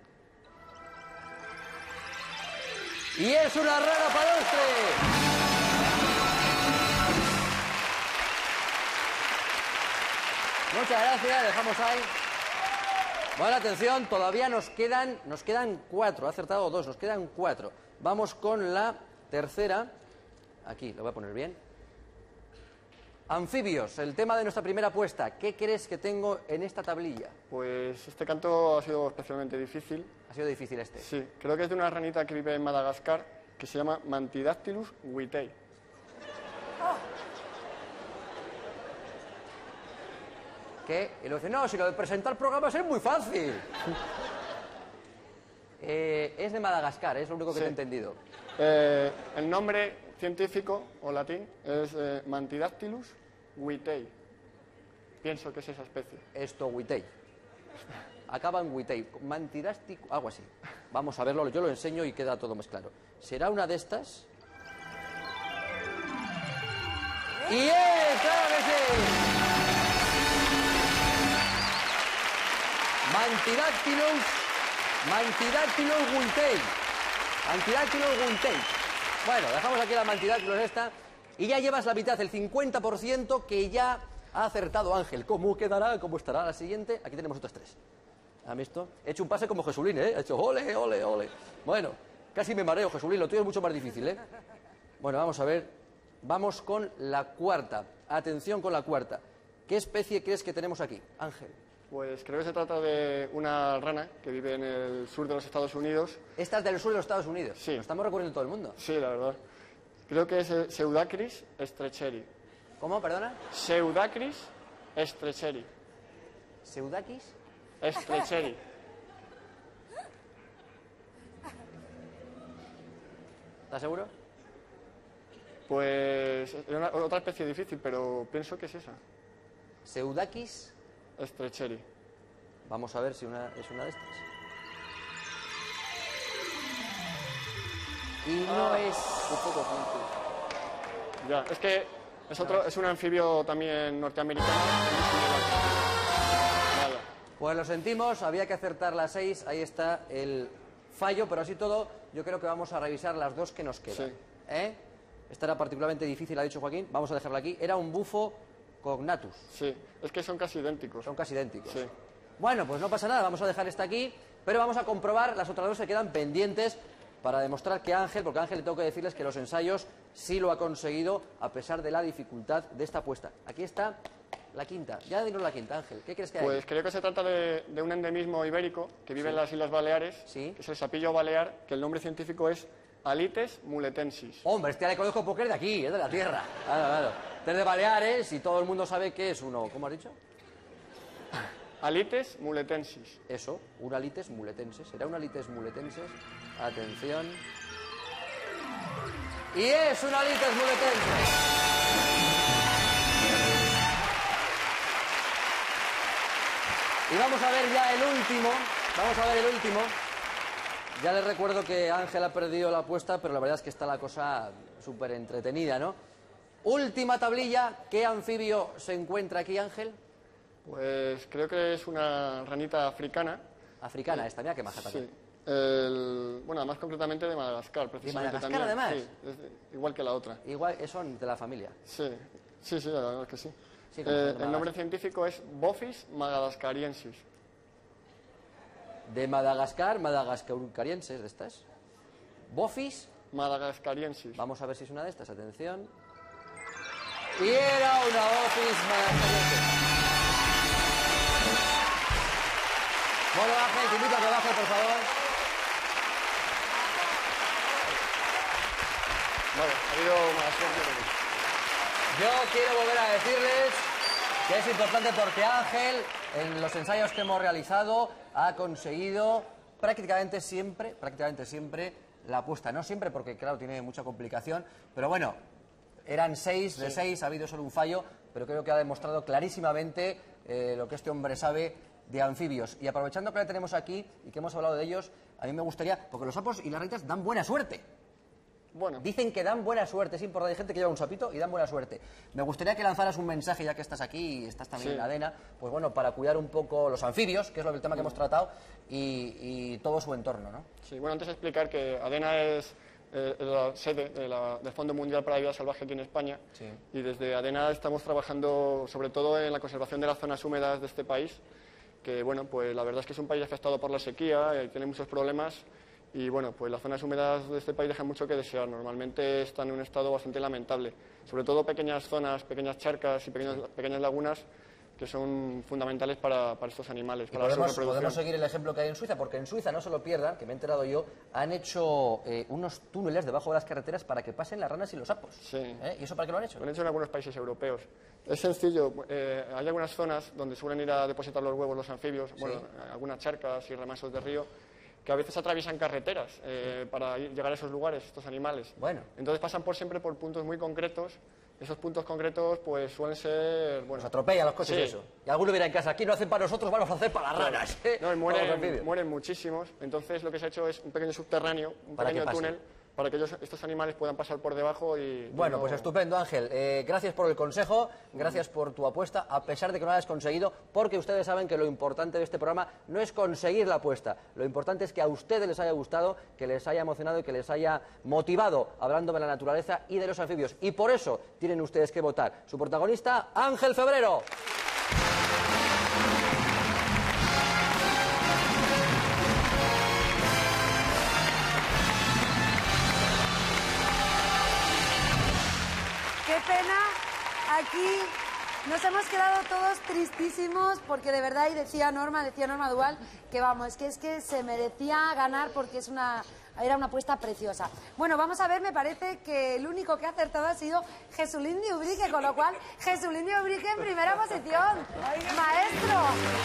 ¡Y es una rana palustris! Muchas gracias, dejamos ahí. Bueno, atención, todavía nos quedan 4, ha acertado 2, nos quedan 4. Vamos con la tercera. Aquí, lo voy a poner bien. Anfibios, el tema de nuestra primera apuesta. ¿Qué crees que tengo en esta tablilla? Pues este canto ha sido especialmente difícil. ¿Ha sido difícil este? Sí, creo que es de una ranita que vive en Madagascar, que se llama Mantidactylus wittei. ¿Qué? Y lo dice, no, si lo de presentar programas es muy fácil. Es de Madagascar, es lo único que Sí. he entendido. El nombre científico o latín es Mantidactylus wittei. Pienso que es esa especie. Esto, wittei. Acaba en wittei. Mantidástico, algo así. Vamos a verlo, yo lo enseño y queda todo más claro. ¿Será una de estas? ¡Y es! ¡Claro que sí! Mantidactylus wittei. Mantidactylus wittei. Bueno, dejamos aquí la Mantidactylus esta. Y ya llevas la mitad, el 50% que ya ha acertado Ángel. ¿Cómo quedará? ¿Cómo estará la siguiente? Aquí tenemos otras 3. ¿Han visto? He hecho un pase como Jesulín, ¿eh? He hecho ole, ole, ole. Bueno, casi me mareo, Jesulín. Lo tuyo es mucho más difícil, ¿eh? Bueno, vamos a ver. Vamos con la cuarta. Atención con la cuarta. ¿Qué especie crees que tenemos aquí, Ángel? Pues creo que se trata de una rana que vive en el sur de los Estados Unidos. Esta es del sur de los Estados Unidos. Sí. Lo estamos recorriendo todo el mundo. Sí, la verdad. Creo que es Pseudacris strecheri. ¿Cómo, perdona? Pseudacris strecheri. ¿Pseudakis? Strecheri. ¿Estás seguro? Pues es otra especie difícil, pero pienso que es esa. ¿Pseudakis? Strecheri. Vamos a ver si es una de estas. Y no es... Un poco difícil. Ya, es que es un anfibio también norteamericano. Vale. Pues lo sentimos, había que acertar las 6, ahí está el fallo, pero así todo, yo creo que vamos a revisar las 2 que nos quedan. Sí. Esta era particularmente difícil, ha dicho Joaquín, vamos a dejarla aquí. Era un bufo cognatus. Sí, es que son casi idénticos. Son casi idénticos. Sí. Bueno, pues no pasa nada, vamos a dejar esta aquí, pero vamos a comprobar, las otras 2 se quedan pendientes para demostrar que Ángel, porque a Ángel le tengo que decirles que los ensayos sí lo ha conseguido a pesar de la dificultad de esta apuesta. Aquí está la quinta. Ya dinos la quinta, Ángel. ¿Qué crees que hay? Pues creo que se trata de un endemismo ibérico que vive en las Islas Baleares, que es el sapillo balear, que el nombre científico es Alites muletensis. Hombre, este ya le conozco porque es de aquí, es de la tierra. Claro. Este es de Baleares y todo el mundo sabe que es uno... ¿Cómo has dicho? Alites muletensis. Eso, un alites muletenses. ¿Será un alites muletenses? Atención. Y es un alites muletenses. Y vamos a ver ya el último. Ya les recuerdo que Ángel ha perdido la apuesta, pero la verdad es que está la cosa súper entretenida, ¿no? Última tablilla. ¿Qué anfibio se encuentra aquí, Ángel? Pues creo que es una ranita africana. Africana esta, mira qué maja también. Sí. Bueno, más concretamente de Madagascar, precisamente. ¿De Madagascar también. además? Sí, igual que la otra. Igual, son de la familia. Sí, la verdad es que sí. Sí, como son de el nombre Madagascar. científico es Bophis madagascariensis. De Madagascar, madagascarienses, ¿de estas? Bophis madagascariensis. Vamos a ver si es una de estas, atención. Y era una Bophis madagascariensis. Bueno, Ángel, te invito a que baje, por favor. Vale, ha habido más suerte. Yo quiero volver a decirles que es importante porque Ángel, en los ensayos que hemos realizado, ha conseguido prácticamente siempre la apuesta. No siempre porque, claro, tiene mucha complicación, pero bueno, eran 6 de 6, ha habido solo un fallo, pero creo que ha demostrado clarísimamente lo que este hombre sabe de anfibios. Y aprovechando que la tenemos aquí y que hemos hablado de ellos, a mí me gustaría, porque los sapos y las ranitas dan buena suerte. Bueno. Dicen que dan buena suerte, es importante. Hay gente que lleva un sapito y dan buena suerte. Me gustaría que lanzaras un mensaje, ya que estás aquí y estás también en Adena, pues bueno, para cuidar un poco los anfibios, que es el tema que hemos tratado, y todo su entorno, ¿no? Sí, bueno, antes de explicar que Adena es la sede del Fondo Mundial para la Vida Salvaje aquí en España, y desde Adena estamos trabajando sobre todo en la conservación de las zonas húmedas de este país, que bueno, pues la verdad es que es un país afectado por la sequía y tiene muchos problemas. Y bueno, pues las zonas húmedas de este país dejan mucho que desear. Normalmente están en un estado bastante lamentable. Sobre todo pequeñas zonas, pequeñas charcas y pequeñas lagunas que son fundamentales para estos animales, para su reproducción. Podemos seguir el ejemplo que hay en Suiza, porque en Suiza, no se lo pierdan, que me he enterado yo, han hecho unos túneles debajo de las carreteras para que pasen las ranas y los sapos. Sí. ¿Y eso para qué lo han hecho? Lo han hecho en algunos países europeos. Es sencillo, hay algunas zonas donde suelen ir a depositar los huevos los anfibios, bueno, algunas charcas y remasos de río, que a veces atraviesan carreteras para llegar a esos lugares, estos animales. Bueno. Entonces pasan siempre por puntos muy concretos. Esos puntos concretos pues suelen ser... Bueno, nos atropellan los coches, sí. Eso. Y alguno dirá en casa, aquí no hacen para nosotros, vamos a hacer para las ranas. No, y mueren muchísimos. Entonces lo que se ha hecho es un pequeño subterráneo, un pequeño túnel, para que estos animales puedan pasar por debajo y... Bueno, pues estupendo, Ángel. Gracias por el consejo, gracias por tu apuesta, a pesar de que no la hayas conseguido, porque ustedes saben que lo importante de este programa no es conseguir la apuesta. Lo importante es que a ustedes les haya gustado, que les haya emocionado y que les haya motivado hablando de la naturaleza y de los anfibios. Y por eso tienen ustedes que votar. Su protagonista, Ángel Febrero. Qué pena, aquí nos hemos quedado todos tristísimos porque de verdad, y decía Norma Dual, que vamos, que se merecía ganar porque era una apuesta preciosa. Bueno, vamos a ver, me parece que el único que ha acertado ha sido Jesulín de Ubrique, con lo cual Jesulín de Ubrique en primera posición. ¡Maestro!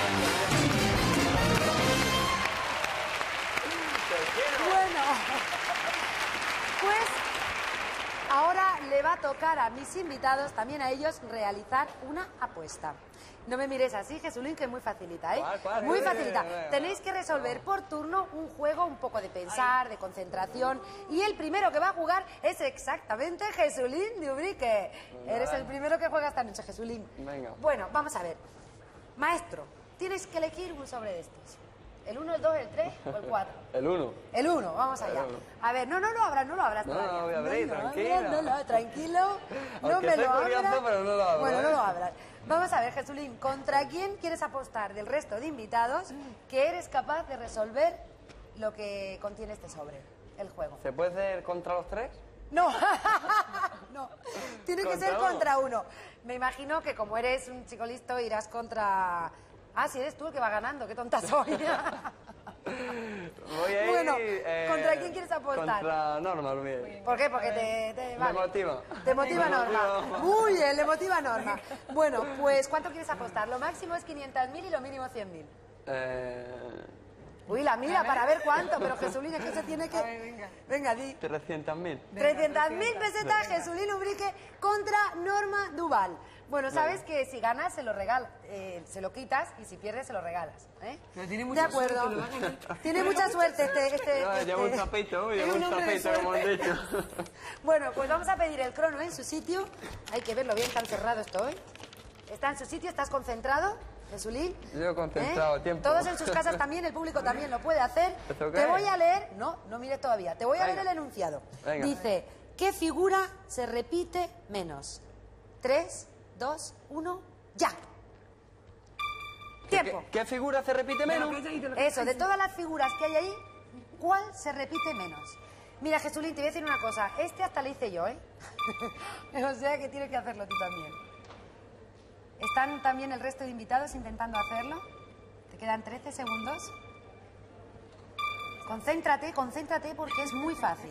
Bueno, pues... ahora le va a tocar a mis invitados, también a ellos, realizar una apuesta. No me mires así, Jesulín, que es muy facilita, ¿eh? ¿Cuál? Muy facilita. Tenéis que resolver por turno un juego un poco de pensar, de concentración, y el primero que va a jugar es exactamente Jesulín de Ubrique. Eres el primero que juega esta noche, Jesulín. Venga. Bueno, vamos a ver. Maestro, tienes que elegir un sobre de estos. ¿El 1, el 2, el 3 o el 4? El 1. El 1, vamos allá. A ver, no lo abras todavía. No, voy a abrir, tranquilo. Tranquilo, no Aunque me lo esté curioso, abras. pero no lo abro, Bueno, no lo abras. Vamos a ver, Jesulín, ¿contra quién quieres apostar del resto de invitados que eres capaz de resolver lo que contiene este sobre, el juego? ¿Se puede hacer contra los 3? No, no, tiene que ser ¿Contra contra uno. Me imagino que como eres un chico listo irás contra... Ah, si eres tú el que va ganando, qué tonta soy. Voy a ir, Bueno, ¿contra quién quieres apostar? Contra Norma, bien. ¿Por qué? Porque te Me motiva. Te motiva Me Norma. motiva. Muy bien, le motiva Norma. Bueno, pues ¿cuánto quieres apostar? Lo máximo es 500.000 y lo mínimo 100.000. Uy, la mira para ver cuánto, pero Jesulín es que se tiene que... Venga, di. 300.000. 300.000 pesetas, Jesulín Ubrique contra Norma Duval. Bueno, sabes que si ganas se lo regalas, se lo quitas y si pierdes se lo regalas. Pero tiene De mucha acuerdo. suerte, lo va a ganar. Tiene mucha suerte Llevo un zapito, es llevo un hombre de zapito, como han suerte. dicho. Bueno, pues vamos a pedir el crono en su sitio. Hay que verlo bien, tan cerrado estoy. Está en su sitio, ¿estás concentrado, Jesulín? Yo concentrado, tiempo. Todos en sus casas también, el público también lo puede hacer. ¿Esto qué Te es? voy a leer, no mires todavía, te voy a leer Venga. el enunciado. Venga. Dice, ¿qué figura se repite menos? 3, 2, 1, ya. Tiempo. ¿Qué figura se repite menos? Eso, de todas las figuras que hay ahí, ¿cuál se repite menos? Mira, Jesulín, te voy a decir una cosa. Este hasta le hice yo, ¿eh? O sea que tienes que hacerlo tú también. Están también el resto de invitados intentando hacerlo. Te quedan 13 segundos. Concéntrate, concéntrate porque es muy fácil.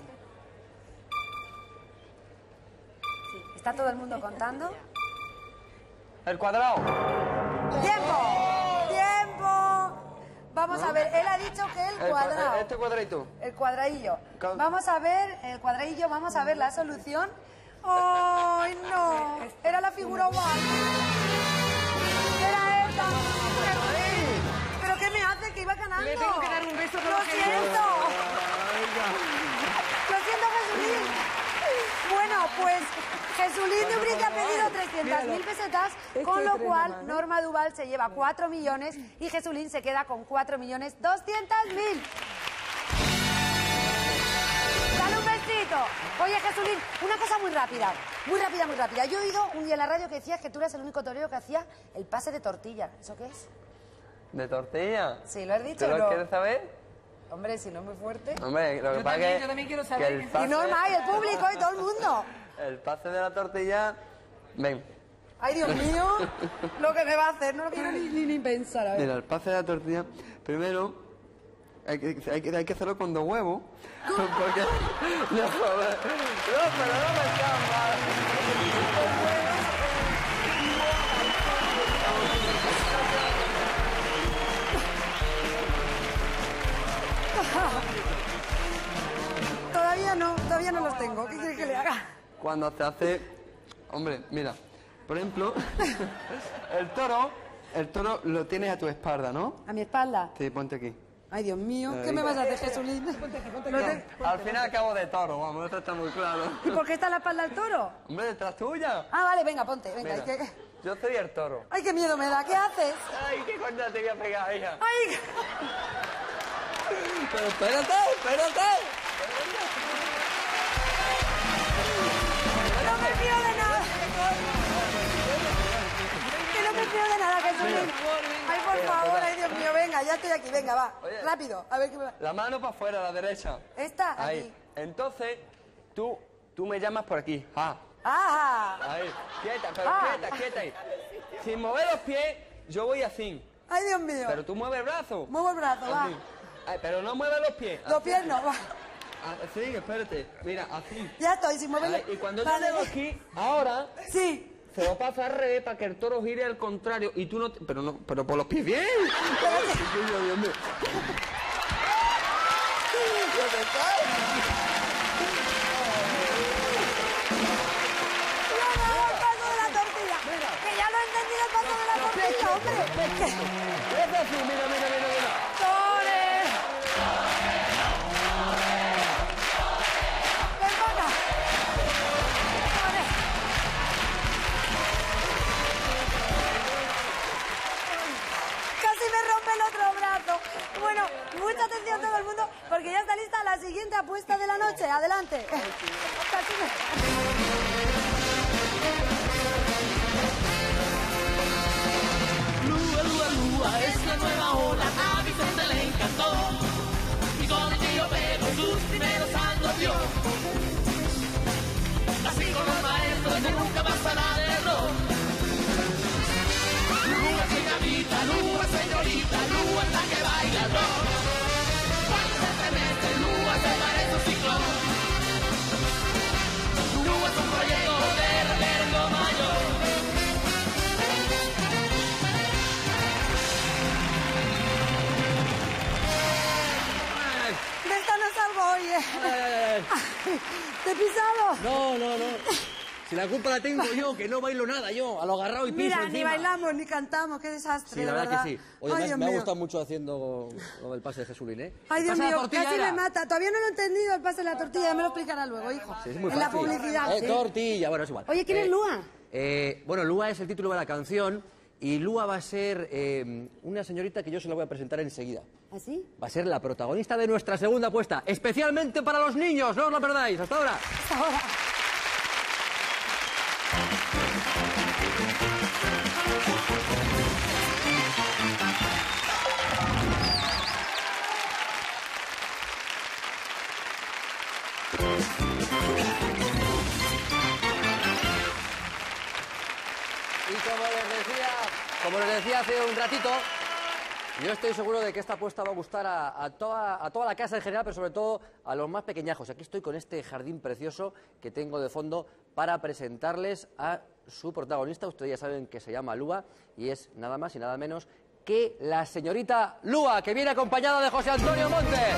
Sí, está todo el mundo contando. El cuadrado. ¡Tiempo! ¡Tiempo! Vamos a ver, él ha dicho que el cuadrado. Este cuadradito. El cuadradillo. Vamos a ver el cuadradillo, vamos a ver la solución. ¡Ay, no! Era la figura oval. Era esta. ¿Pero qué me hace? Que iba ganando. Le tengo que dar un beso por ¡Lo la gente. siento! ¡Lo siento, Jesulín! Bueno, pues Jesulín de Ubrique ha pedido 300.000 pesetas, con lo cual Norma Duval se lleva 4 millones y Jesulín se queda con 4.200.000. ¡Dale un besito! Oye, Jesulín, una cosa muy rápida, muy rápida, muy rápida. Yo he oído un día en la radio que decías que tú eras el único torero que hacía el pase de tortilla. ¿Eso qué es? ¿De tortilla? Sí, ¿lo has dicho ¿Tú o lo no? quieres saber? Hombre, si no es muy fuerte. Hombre, lo que pasa es que... Yo también quiero que saber. el pase- Y Norma, y el público, y todo el mundo. El pase de la tortilla... Ven. Ay, Dios mío, lo que me va a hacer, no lo quiero ni pensar. A ver. Mira, el pase de la tortilla, primero hay que hacerlo con 2 huevos. Porque... No, joder. No, pero no me escapa. Todavía no los tengo. ¿Qué quieres que le haga? Cuando se hace... Hombre, mira, por ejemplo, el toro lo tienes a tu espalda, ¿no? ¿A mi espalda? Sí, ponte aquí. Ay, Dios mío, ¿qué Ahí. me vas a hacer, Jesulín? Al final acabo de toro, vamos, esto está muy claro. ¿Y por qué está en la espalda el toro? Hombre, detrás tuya. Ah, vale, venga, ponte, venga. Mira, yo sería el toro. Ay, qué miedo me da, ¿qué haces? Ay, qué coña te voy a pegar, hija. Ay, Pero espérate. no me fío de nada. Que no me fío de nada, Jesulín. Ay, por favor, ay, Dios mío, venga, ya estoy aquí, venga, va. Oye. Rápido, a ver qué me va. La mano para afuera, a la derecha. ¿Esta? Ahí. Aquí. Entonces, tú me llamas por aquí. Ah. ¡Ah! Ahí. Quieta, pero Ah. quieta ahí. Sin mover los pies, yo voy así. Ay, Dios mío. Pero tú mueves el brazo. Muevo el brazo, va. Así. Ay, pero no mueves los pies. Los Así. pies no, va. Así, espérate. Mira, así. Ya estoy, sin moverlo. Ahí, y cuando Vale. yo llego aquí, ahora... Sí. Se va a pasar al revés para que el toro gire al contrario y tú no... Pero por los pies bien. Dios mío. El paso de la tortilla. Que ya lo he entendido el paso de la tortilla, hombre. Es así, mira. ¡Tore! ¡Ven para acá! ¡Tore! Casi me rompe el otro brazo. Bueno, mucha atención todo el mundo, porque ya está lista la siguiente apuesta de la noche. Adelante. Casi Lua, lua, lua, es la nueva ola, a Vicente le encantó. Y con el tío Pedro sus primeros años dio. Así con los maestros que nunca pasará de error. Lua, señorita, Lua, señorita, Lua es la que baila el rock. pisado? No, no, no. Si la culpa la tengo yo, que no bailo nada yo, a lo agarrado y piso Mira, encima. ni bailamos ni cantamos, qué desastre, Sí, la verdad que sí. Oye, Ay, Dios me ha mío. gustado mucho haciendo lo del pase de Jesulín, ¿eh? Ay, Dios Pasa la mío, tortilla casi ahora. me mata. Todavía no lo he entendido el pase de la tortilla, ya me lo explicará luego, hijo. Sí, es muy en la fácil. publicidad, sí. Tortilla, bueno, es igual. Oye, ¿quién es Lua? Bueno, Lua es el título de la canción y Lua va a ser una señorita que yo se la voy a presentar enseguida. ¿Así? Va a ser la protagonista de nuestra segunda apuesta, especialmente para los niños, no os la perdáis. Hasta ahora. Hasta ahora. Y como les decía hace un ratito, yo estoy seguro de que esta apuesta va a gustar a toda la casa en general, pero sobre todo a los más pequeñajos. Aquí estoy con este jardín precioso que tengo de fondo para presentarles a su protagonista. Ustedes ya saben que se llama Lua y es nada más y nada menos que la señorita Lua, que viene acompañada de José Antonio Montes.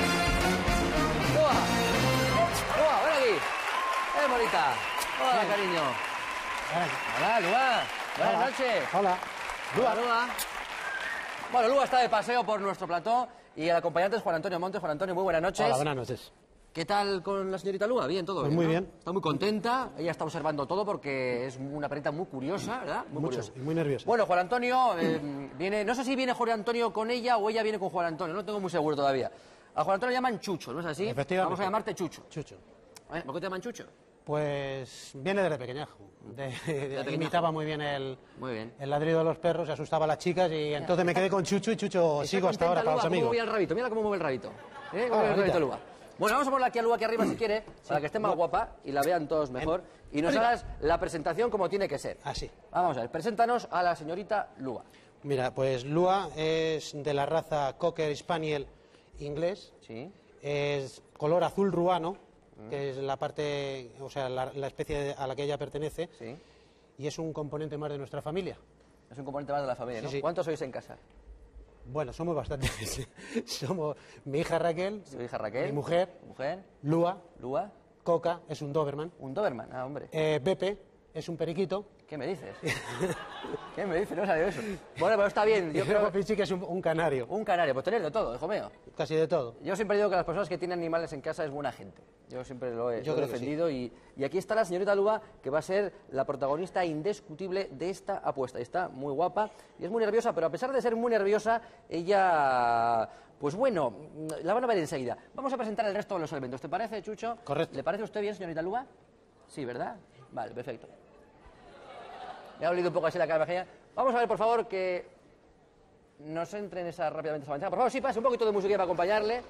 Lua, Lua, ven aquí. Bonita. Hola, cariño. Hola, Lua. Buenas noches. Hola. Lua. Lua. Bueno, Lua está de paseo por nuestro plató y el acompañante es Juan Antonio Montes. Juan Antonio, muy buenas noches. Hola, buenas noches. ¿Qué tal con la señorita Lua? Bien, todo Pues bien, muy ¿no? bien. Está muy contenta, ella está observando todo porque es una perrita muy curiosa, ¿verdad? Muy Mucho, curiosa. y muy nerviosa. Bueno, Juan Antonio viene, no sé si viene Juan Antonio con ella o ella viene con Juan Antonio, no lo tengo muy seguro todavía. A Juan Antonio le llaman Chucho, ¿no es así? Efectivamente. Vamos a llamarte Chucho. Chucho. ¿Por qué te llaman Chucho? Pues viene desde pequeñajo. pequeñajo. Imitaba muy bien Muy bien. el ladrido de los perros, asustaba a las chicas y entonces me quedé con Chucho y Chucho Está sigo hasta ahora contenta para los Lua, cómo amigos. mueve el rabito, mira cómo mueve el rabito. ¿Eh? Cómo mueve el bonita. rabito Lua. Bueno, vamos a ponerla aquí a Lua aquí arriba si quiere, para que esté más guapa y la vean todos mejor. Y nos arriba. hagas la presentación como tiene que ser. Así. Vamos a ver, preséntanos a la señorita Lua. Mira, pues Lua es de la raza Cocker Spaniel inglés. Sí. Es color azul ruano, que es la parte, o sea, la especie a la que ella pertenece. Sí. Y es un componente más de nuestra familia. Es un componente más de la familia, ¿no? Sí, sí. ¿Cuántos sois en casa? Bueno, somos bastantes. Somos mi hija Raquel, Su hija Raquel. mi mujer, Mujer. Lua, Lua. Coca, es un Doberman. Un Doberman, ah, hombre. Pepe, es un periquito. ¿Qué me dices? ¿Qué me dices? No sabía eso. Bueno, pero está bien. Yo creo Pichi, que es un canario. Un canario, pues tener de todo, hijo mío. Casi de todo. Yo siempre digo que las personas que tienen animales en casa es buena gente. Yo siempre lo he Yo creo que defendido y aquí está la señorita Lua, que va a ser la protagonista indiscutible de esta apuesta. Y está muy guapa y es muy nerviosa, pero a pesar de ser muy nerviosa, ella... Pues bueno, la van a ver enseguida. Vamos a presentar el resto de los elementos. ¿Te parece, Chucho? Correcto. ¿Le parece a usted bien, señorita Lua? Sí, ¿verdad? Vale, perfecto. Me ha olido un poco así la cara. Vamos a ver, por favor, que nos entren rápidamente esa manchada. Por favor, sí, pase un poquito de música para acompañarle.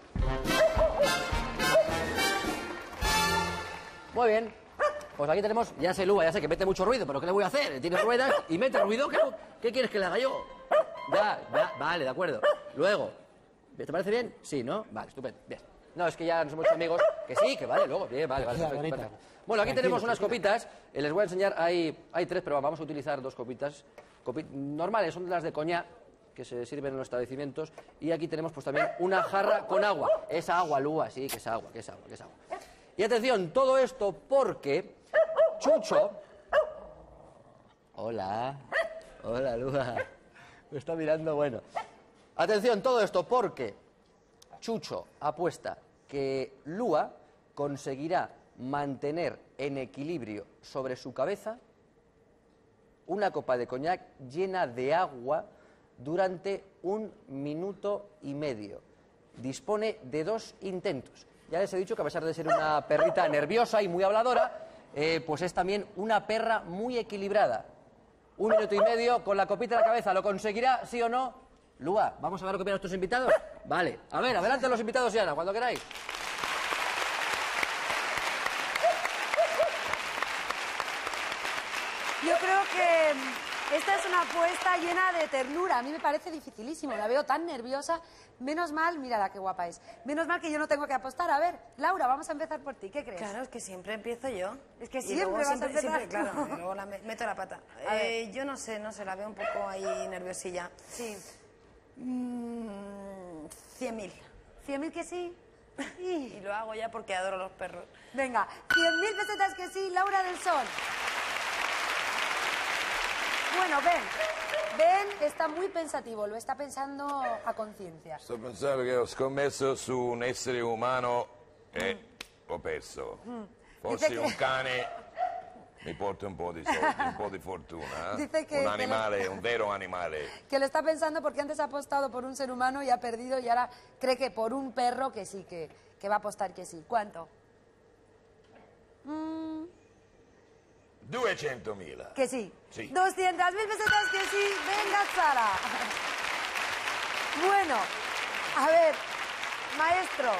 Muy bien. Pues aquí tenemos, ya sé, Lua, ya sé que mete mucho ruido, pero ¿qué le voy a hacer? Tiene ruedas y mete ruido. ¿Qué quieres que le haga yo? Ya, vale, de acuerdo. Luego, ¿te parece bien? Sí, ¿no? Vale, estupendo. Bien. No, es que ya nos hemos hecho amigos. Que sí, que vale, luego. Bien, vale, perfecto, bonita. perfecto. Bueno, aquí tenemos unas copitas. Les voy a enseñar, hay tres, pero vamos a utilizar dos copitas. Normales, son las de coñac, que se sirven en los establecimientos. Y aquí tenemos pues también una jarra con agua. Esa agua, Lua, sí, que es agua, que es agua, que es agua. Y atención, todo esto porque Chucho... Hola. Hola, Lua. Me está mirando, bueno. Atención, todo esto porque Chucho apuesta que Lua conseguirá mantener en equilibrio sobre su cabeza una copa de coñac llena de agua durante 1 minuto y medio. Dispone de 2 intentos. Ya les he dicho que a pesar de ser una perrita nerviosa y muy habladora, pues es también una perra muy equilibrada. 1 minuto y medio con la copita en la cabeza. ¿Lo conseguirá, sí o no? Lua, ¿vamos a ver lo que opinan nuestros invitados? Vale. A ver, adelante los invitados, Yana, cuando queráis. Yo creo que esta es una apuesta llena de ternura. A mí me parece dificilísimo. La veo tan nerviosa. Menos mal, mírala qué guapa es. Menos mal que yo no tengo que apostar. A ver, Laura, vamos a empezar por ti. ¿Qué crees? Claro, es que siempre empiezo yo. Es que Y siempre luego vas a empezar siempre, tú. claro, y luego meto la pata. A ver. Yo no sé, la veo un poco ahí nerviosilla. Sí. 100.000. ¿100.000 que sí? Y lo hago ya porque adoro los perros. Venga, 100.000 pesetas que sí, Laura del Sol. Bueno, Ben está muy pensativo, lo está pensando a conciencia. Sto pensando che ho scommesso su un essere umano e ho perso. Fossi Dice un che- cane mi porta un po' di soldi, un po' di fortuna. Dice que- un que animale, un vero animale. Que lo está pensando porque antes ha apostado por un ser humano y ha perdido y ahora cree que por un perro que sí, que va a apostar que sí. ¿Cuánto? 200.000. Que sí. Sí. 200.000 pesetas que sí. Venga, Sara. Bueno, a ver, maestro.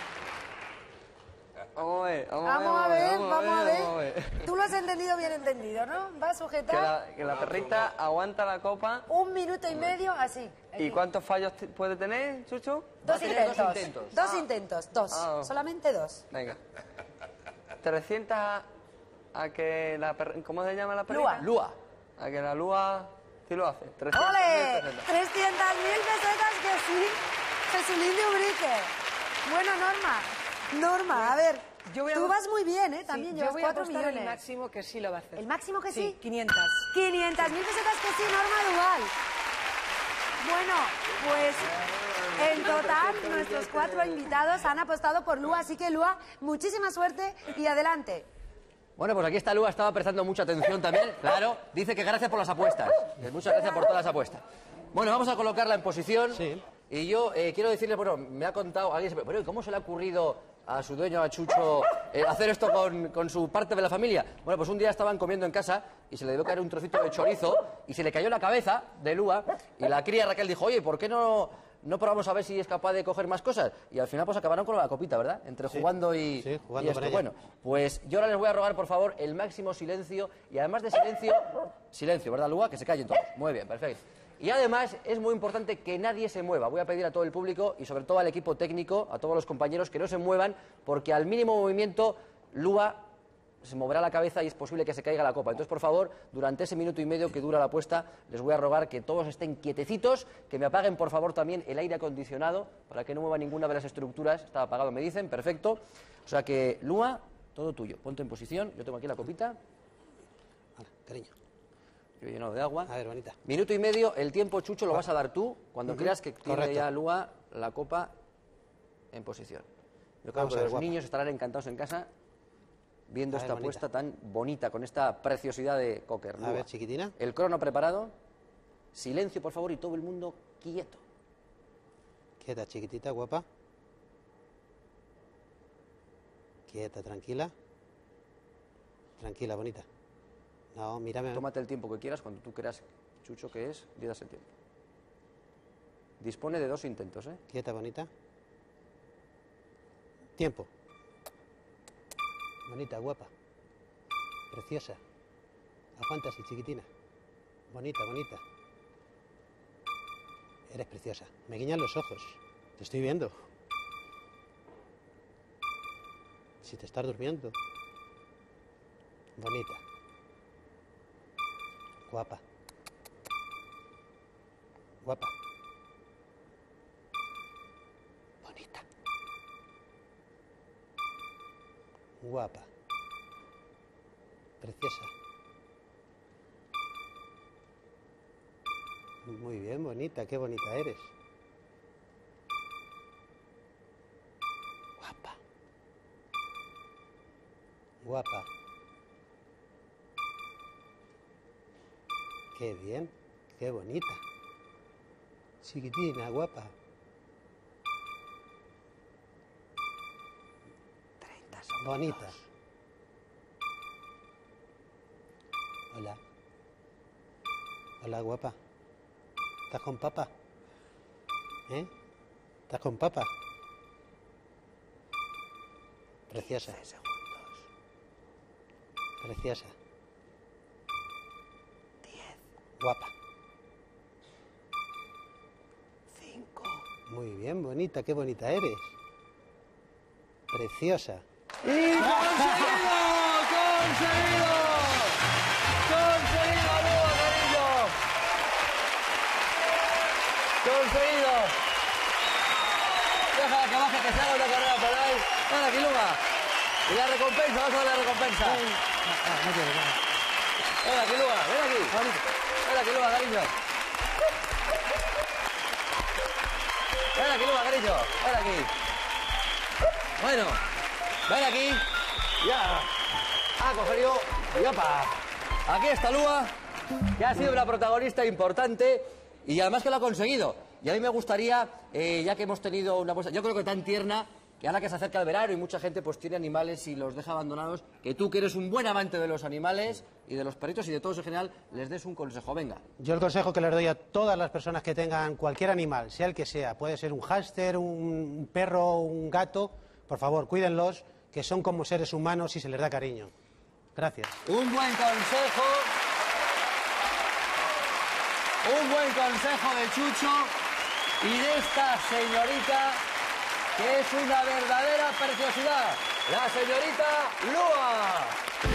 Vamos a ver, Vamos a ver. Tú lo has entendido bien entendido, ¿no? Va a Que sujetar la perrita aguanta la copa. 1 minuto y medio así. ¿Y cuántos fallos puede tener, Chucho? Dos intentos. Dos. Ah. Solamente 2. Venga. 300 a que la ¿cómo se llama la perrita? Lua. A que la Lua sí lo hace. 300.000 ¡Ole! 300.000 pesetas. pesetas que sí. Jesulín de Ubrique. Bueno, Norma, a ver, tú vas muy bien, ¿eh? También yo llevas voy a 4 apostar millones. el máximo que sí lo va a hacer. ¿El máximo que sí? 500. 500.000 pesetas que sí, Norma Duval. Bueno, pues en total nuestros 4 invitados han apostado por Lua, así que Lua, muchísima suerte y adelante. Bueno, pues aquí está Lua, estaba prestando mucha atención también. Claro, dice que gracias por las apuestas. Muchas gracias por todas las apuestas. Bueno, vamos a colocarla en posición. Sí. Y yo quiero decirle, bueno, me ha contado alguien, pero ¿y cómo se le ha ocurrido a su dueño, a Chucho, hacer esto con su parte de la familia? Bueno, pues un día estaban comiendo en casa y se le debió caer un trocito de chorizo y se le cayó la cabeza de Lua y la cría Raquel dijo, oye, ¿por qué no probamos a ver si es capaz de coger más cosas? Y al final pues acabaron con la copita, ¿verdad? Entre jugando y, jugando y esto. con ella. Bueno, pues yo ahora les voy a rogar, por favor, el máximo silencio y además de silencio, ¿verdad, Lua? Que se callen todos. Muy bien, perfecto. Y además es muy importante que nadie se mueva. Voy a pedir a todo el público y sobre todo al equipo técnico, a todos los compañeros, que no se muevan porque al mínimo movimiento Lua se moverá la cabeza y es posible que se caiga la copa. Entonces, por favor, durante ese minuto y medio que dura la apuesta, les voy a rogar que todos estén quietecitos, que me apaguen, por favor, también el aire acondicionado para que no mueva ninguna de las estructuras. Está apagado, me dicen, perfecto. O sea que, Lua, todo tuyo. Ponte en posición. Yo tengo aquí la copita. Cariño. Yo he llenado de agua. A ver, bonita. Minuto y medio, el tiempo, Chucho, lo vas a dar tú cuando creas que tiene Correcto. ya Lua la copa en posición. Yo creo Vamos que a ver, los guapa. niños estarán encantados en casa viendo A ver, esta bonita. apuesta tan bonita, con esta preciosidad de Cocker. A ver, chiquitina. El crono preparado. Silencio, por favor, y todo el mundo quieto. Quieta, chiquitita, guapa. Quieta, tranquila. Tranquila, bonita. No, mírame. Tómate el tiempo que quieras cuando tú creas, Chucho, que es, le das el tiempo. Dispone de 2 intentos, ¿eh? Quieta, bonita. Tiempo. Bonita, guapa. Preciosa. Aguanta así, chiquitina. Bonita, bonita. Eres preciosa. Me guiñan los ojos. Te estoy viendo. Si te estás durmiendo. Bonita. Guapa. Guapa. Bonita. Guapa. Preciosa. Muy bien, bonita. Qué bonita eres. Guapa. Guapa. Qué bien, qué bonita. Chiquitina, guapa. 30 segundos. Bonita. Hola. Hola, guapa. ¿Estás con papá? ¿Eh? ¿Estás con papá? Preciosa. 15 segundos. Preciosa. Guapa. 5. Muy bien, bonita, qué bonita eres. Preciosa. ¡Y conseguido! ¡Conseguido! ¡Conseguido, Lua, cariño! ¡Conseguido! Deja que baje, que se haga una carrera por Y la recompensa, vamos a ver la recompensa. Venga, Quilúa, ven aquí. Venga, Quilúa, cariño. Ven aquí, Quilúa, cariño. Ven aquí. Bueno, ven aquí. Ya. Ha cogido. ¡Yopa! Aquí está Lua, que ha sido una protagonista importante y además que lo ha conseguido. Y a mí me gustaría, ya que hemos tenido una apuesta, yo creo que tan tierna, que ahora que se acerca el verano y mucha gente pues tiene animales y los deja abandonados, que tú, que eres un buen amante de los animales y de los perritos y de todos en general, les des un consejo. Venga. Yo el consejo que les doy a todas las personas que tengan cualquier animal, sea el que sea, puede ser un hámster, un perro, un gato, por favor, cuídenlos, que son como seres humanos y se les da cariño. Gracias. Un buen consejo. Un buen consejo de Chucho y de esta señorita, que es una verdadera preciosidad, la señorita Lua.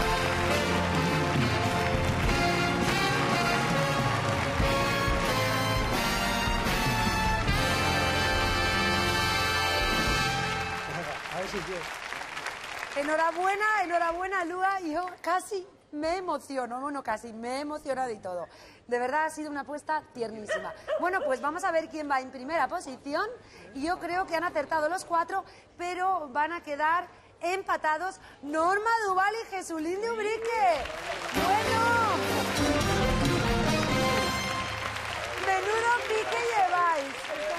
A ver si quieres. Enhorabuena, enhorabuena, Lua. Yo casi me emociono. Bueno, casi me he emocionado y todo. De verdad ha sido una apuesta tiernísima. Bueno, pues vamos a ver quién va en primera posición. Y yo creo que han acertado los 4, pero van a quedar empatados Norma Duval y Jesulín de Ubrique. Bueno. Menudo pique lleváis.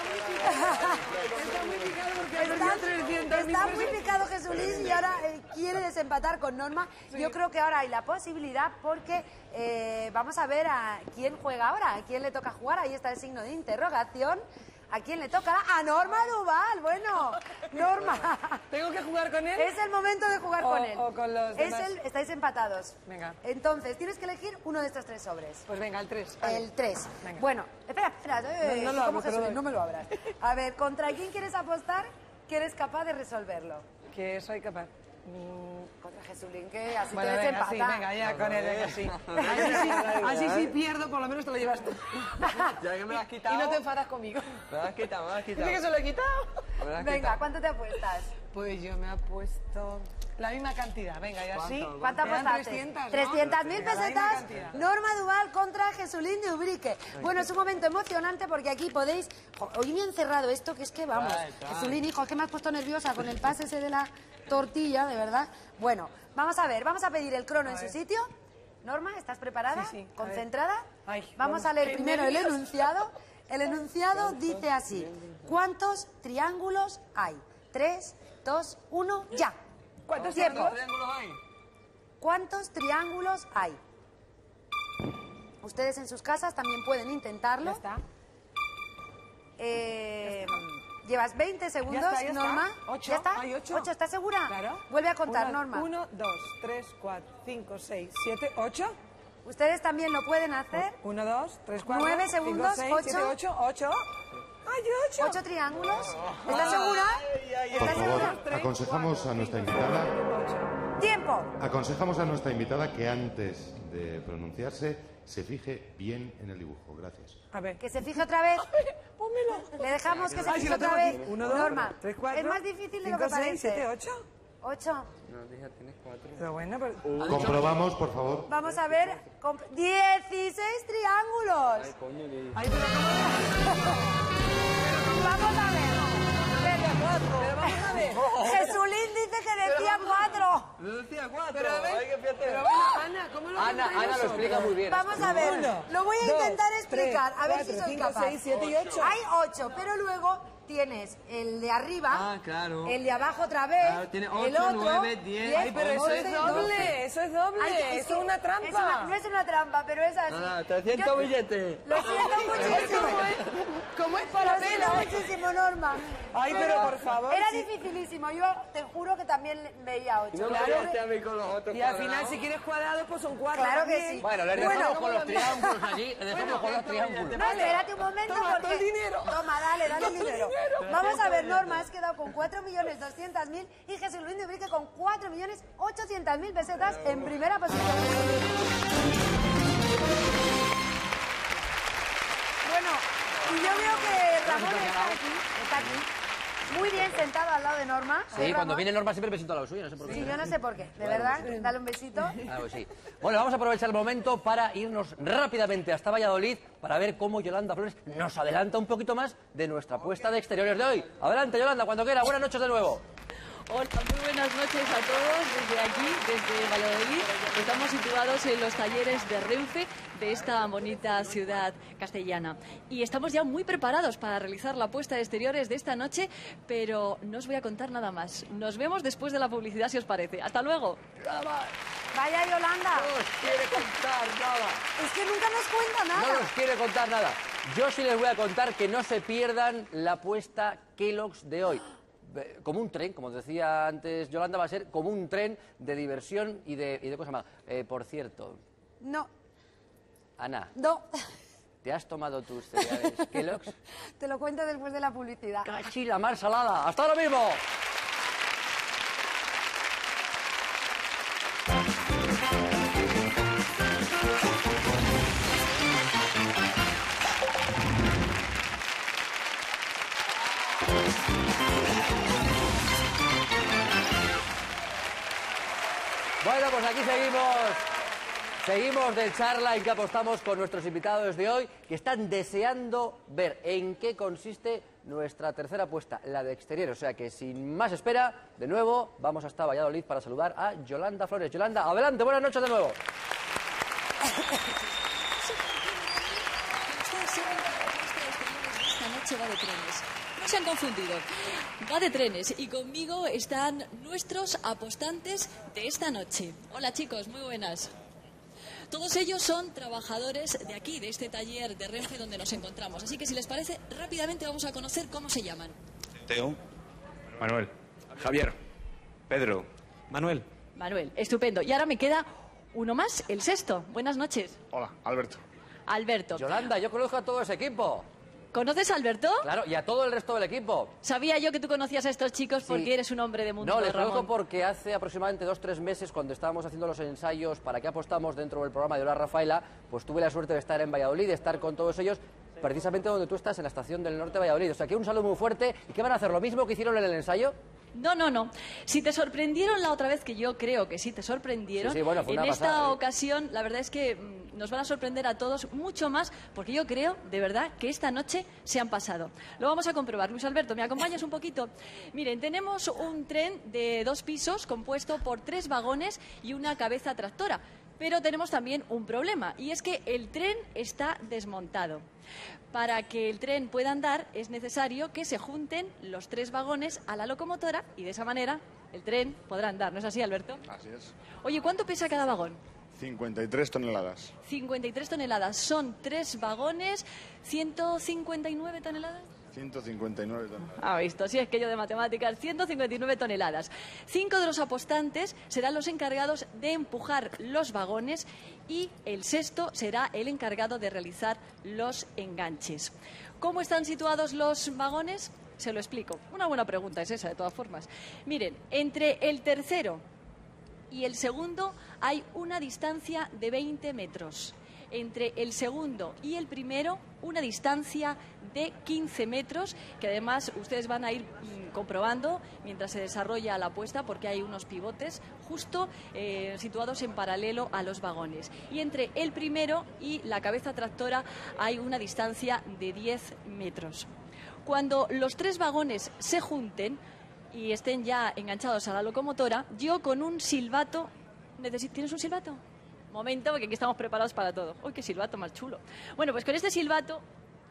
Está muy picado Jesulín y ahora quiere desempatar con Norma. Sí. Yo creo que ahora hay la posibilidad porque vamos a ver a quién juega ahora, a quién le toca jugar. Ahí está el signo de interrogación. ¿A quién le toca? ¡A Norma Duval! Bueno, Norma. ¿Tengo que jugar con él? Es el momento de jugar con él. O con los demás. Estáis empatados. Venga. Entonces, tienes que elegir uno de estos 3 sobres. Pues venga, el 3. El 3. Venga. Bueno, espera. No lo abro, no me lo abras. A ver, ¿contra quién quieres apostar que eres capaz de resolverlo? Que soy capaz. Contra Jesulín, que así bueno, te venga, desempata. sí, venga, ya con él, venga, sí. Así sí pierdo, por lo menos te lo llevas tú. Ya que me lo has quitado. Y no te enfadas conmigo. Me lo has quitado, me lo has quitado. ¿Dice que se lo he quitado? Venga, ¿cuánto te apuestas? Pues yo me he puesto la misma cantidad, venga, y así. ¿Cuánto apostaste? 300.000 pesetas. Norma Duval contra Jesulín de Ubrique. Bueno, es un momento emocionante porque aquí podéis... Hoy me he encerrado esto, que es que vamos. Jesulín, hijo, es que me has puesto nerviosa con el pase ese de la tortilla, de verdad. Bueno, vamos a ver, vamos a pedir el crono en su sitio. Norma, ¿estás preparada? Sí. ¿Concentrada? Ay, vamos a leer primero el enunciado. El enunciado dice así: ¿cuántos triángulos hay? 3, 2, 1, ya. ¿Cuántos tiempos? triángulos hay? ¿Cuántos triángulos hay? Ustedes en sus casas también pueden intentarlo. Ya está. Llevas 20 segundos, ya está. Norma. 8. ¿Ya está? Hay 8. 8, ¿estás segura? Claro. Vuelve a contar, Norma. 1, 2, 3, 4, 5, 6, 7, 8. Ustedes también lo pueden hacer. 1, 2, 3, 4, 9 segundos, 5, 6, 7, 8. 8. ¡Ay, 8! 8 triángulos. ¿Estás segura? Por favor, aconsejamos a nuestra invitada... ¡Tiempo! Aconsejamos a nuestra invitada que antes de pronunciarse se fije bien en el dibujo. Gracias. A ver. Que se fije otra vez. Pónmelo. Le dejamos que se Ay, fije si lo otra tengo vez. aquí. 1, 2, Norma, 3, 4, es más difícil de lo 5, que 6, parece. 7, 8. 8. No, ya tienes 4. Pero bueno, pero... Comprobamos, por favor. Vamos a ver. 16 triángulos. Ay, coño, Ay, pero Vamos a ver. pero vamos a ver. Jesulín dice que decía 4. No decía 4. Pero a ver, Ay, qué fíjate. pero bueno, Ana, ¿cómo lo Ana lo explica muy bien. Vamos a ver. Uno, Lo voy a dos, intentar explicar. A ver 3, si soy 4, capaz. 5, 6, 7 y 8. Hay 8, pero luego tienes el de arriba, Ah, claro. el de abajo otra vez, Claro, tiene el 8, otro, 9, 10. Ay, pero eso 11, es doble, 12. eso es doble, Ay, eso es una trampa. no es una trampa, pero es así. Nada, 300 Yo- billetes. Lo siento muchísimo. ¿Cómo es para Lo siento muchísimo, Norma. Ay, pero por favor. Era sí. dificilísimo. Yo te juro que también veía 8. No me dejaste a mí con los otros Y al final, cuadrados. si quieres cuadrados, pues son 4. Claro que sí. Bueno, les dejamos con los triángulos allí. Les dejamos con los triángulos. No, espérate un momento. Toma, porque... todo el dinero. Toma, dale el dinero. Vamos a ver, Norma, has quedado con 4.200.000 y Jesulín de Ubrique con 4.800.000 pesetas en primera posición. Bueno, y yo veo que Ramón está aquí. Muy bien sentado al lado de Norma. Sí, cuando viene Norma siempre me siento al lado suyo, no sé por qué. Sí, yo no sé por qué. De Bueno, verdad, sí. dale un besito. Ah, pues sí. Bueno, vamos a aprovechar el momento para irnos rápidamente hasta Valladolid para ver cómo Yolanda Flores nos adelanta un poquito más de nuestra apuesta de exteriores de hoy. Adelante, Yolanda, cuando quiera. Buenas noches de nuevo. Hola, muy buenas noches a todos desde aquí, desde Valladolid. Estamos situados en los talleres de Renfe de esta bonita ciudad castellana. Y estamos ya muy preparados para realizar la apuesta de exteriores de esta noche, pero no os voy a contar nada más. Nos vemos después de la publicidad, si os parece. ¡Hasta luego! Vaya, Yolanda. No os quiere contar nada. Es que nunca nos cuenta nada. No nos quiere contar nada. Yo sí les voy a contar que no se pierdan la apuesta Kellogg's de hoy. Como un tren, como decía antes Yolanda, va a ser como un tren de diversión y de cosas más. Por cierto, No, Ana, no. ¿te has tomado tus cereales Kellogg's? Te lo cuento después de la publicidad. ¡Cachi la mar salada! ¡Hasta ahora mismo! Bueno, pues aquí seguimos de charla en que apostamos con nuestros invitados de hoy, que están deseando ver en qué consiste nuestra tercera apuesta, la de exterior. O sea que sin más espera, de nuevo vamos hasta Valladolid para saludar a Yolanda Flores. Yolanda, adelante, buenas noches de nuevo. Esta noche va de trenes. No se han confundido. Va de trenes y conmigo están nuestros apostantes de esta noche. Hola chicos, muy buenas. Todos ellos son trabajadores de aquí, de este taller de Renfe donde nos encontramos. Así que si les parece, rápidamente vamos a conocer cómo se llaman. Teo. Manuel. Javier. Pedro. Manuel. Manuel, estupendo. Y ahora me queda uno más, el sexto. Buenas noches. Hola, Alberto. Alberto. Yolanda, yo conozco a todo ese equipo. ¿Conoces a Alberto? Claro, y a todo el resto del equipo. Sabía yo que tú conocías a estos chicos porque eres un hombre de mundo, No, les Ramón. conozco porque hace aproximadamente 2 o 3 meses, cuando estábamos haciendo los ensayos para que apostamos dentro del programa de Hola Rafaela, pues tuve la suerte de estar en Valladolid, de estar con todos ellos, precisamente donde tú estás, en la estación del norte de Valladolid. O sea, que un saludo muy fuerte. ¿Y qué van a hacer? ¿Lo mismo que hicieron en el ensayo? No, no, no. Si te sorprendieron la otra vez, que yo creo que sí te sorprendieron, Sí, sí, bueno, fue en una esta pasada, ocasión la verdad es que nos van a sorprender a todos mucho más, porque yo creo, de verdad, que esta noche se han pasado. Lo vamos a comprobar. Luis Alberto, ¿me acompañas un poquito? Miren, tenemos un tren de 2 pisos compuesto por 3 vagones y una cabeza tractora. Pero tenemos también un problema, y es que el tren está desmontado. Para que el tren pueda andar es necesario que se junten los 3 vagones a la locomotora y de esa manera el tren podrá andar. ¿No es así, Alberto? Así es. Oye, ¿cuánto pesa cada vagón? 53 toneladas. 53 toneladas. Son 3 vagones, 159 toneladas. 159 toneladas. Ha visto, sí, es que yo de matemáticas, 159 toneladas. 5 de los apostantes serán los encargados de empujar los vagones y el sexto será el encargado de realizar los enganches. ¿Cómo están situados los vagones? Se lo explico. Una buena pregunta es esa, de todas formas. Miren, entre el tercero y el segundo hay una distancia de 20 metros. Entre el segundo y el primero, una distancia de 15 metros, que además ustedes van a ir comprobando mientras se desarrolla la apuesta, porque hay unos pivotes justo situados en paralelo a los vagones. Y entre el primero y la cabeza tractora hay una distancia de 10 metros. Cuando los 3 vagones se junten y estén ya enganchados a la locomotora, yo con un silbato... ¿Tienes un silbato? Momento, porque aquí estamos preparados para todo. ¡Uy, qué silbato más chulo! Bueno, pues con este silbato,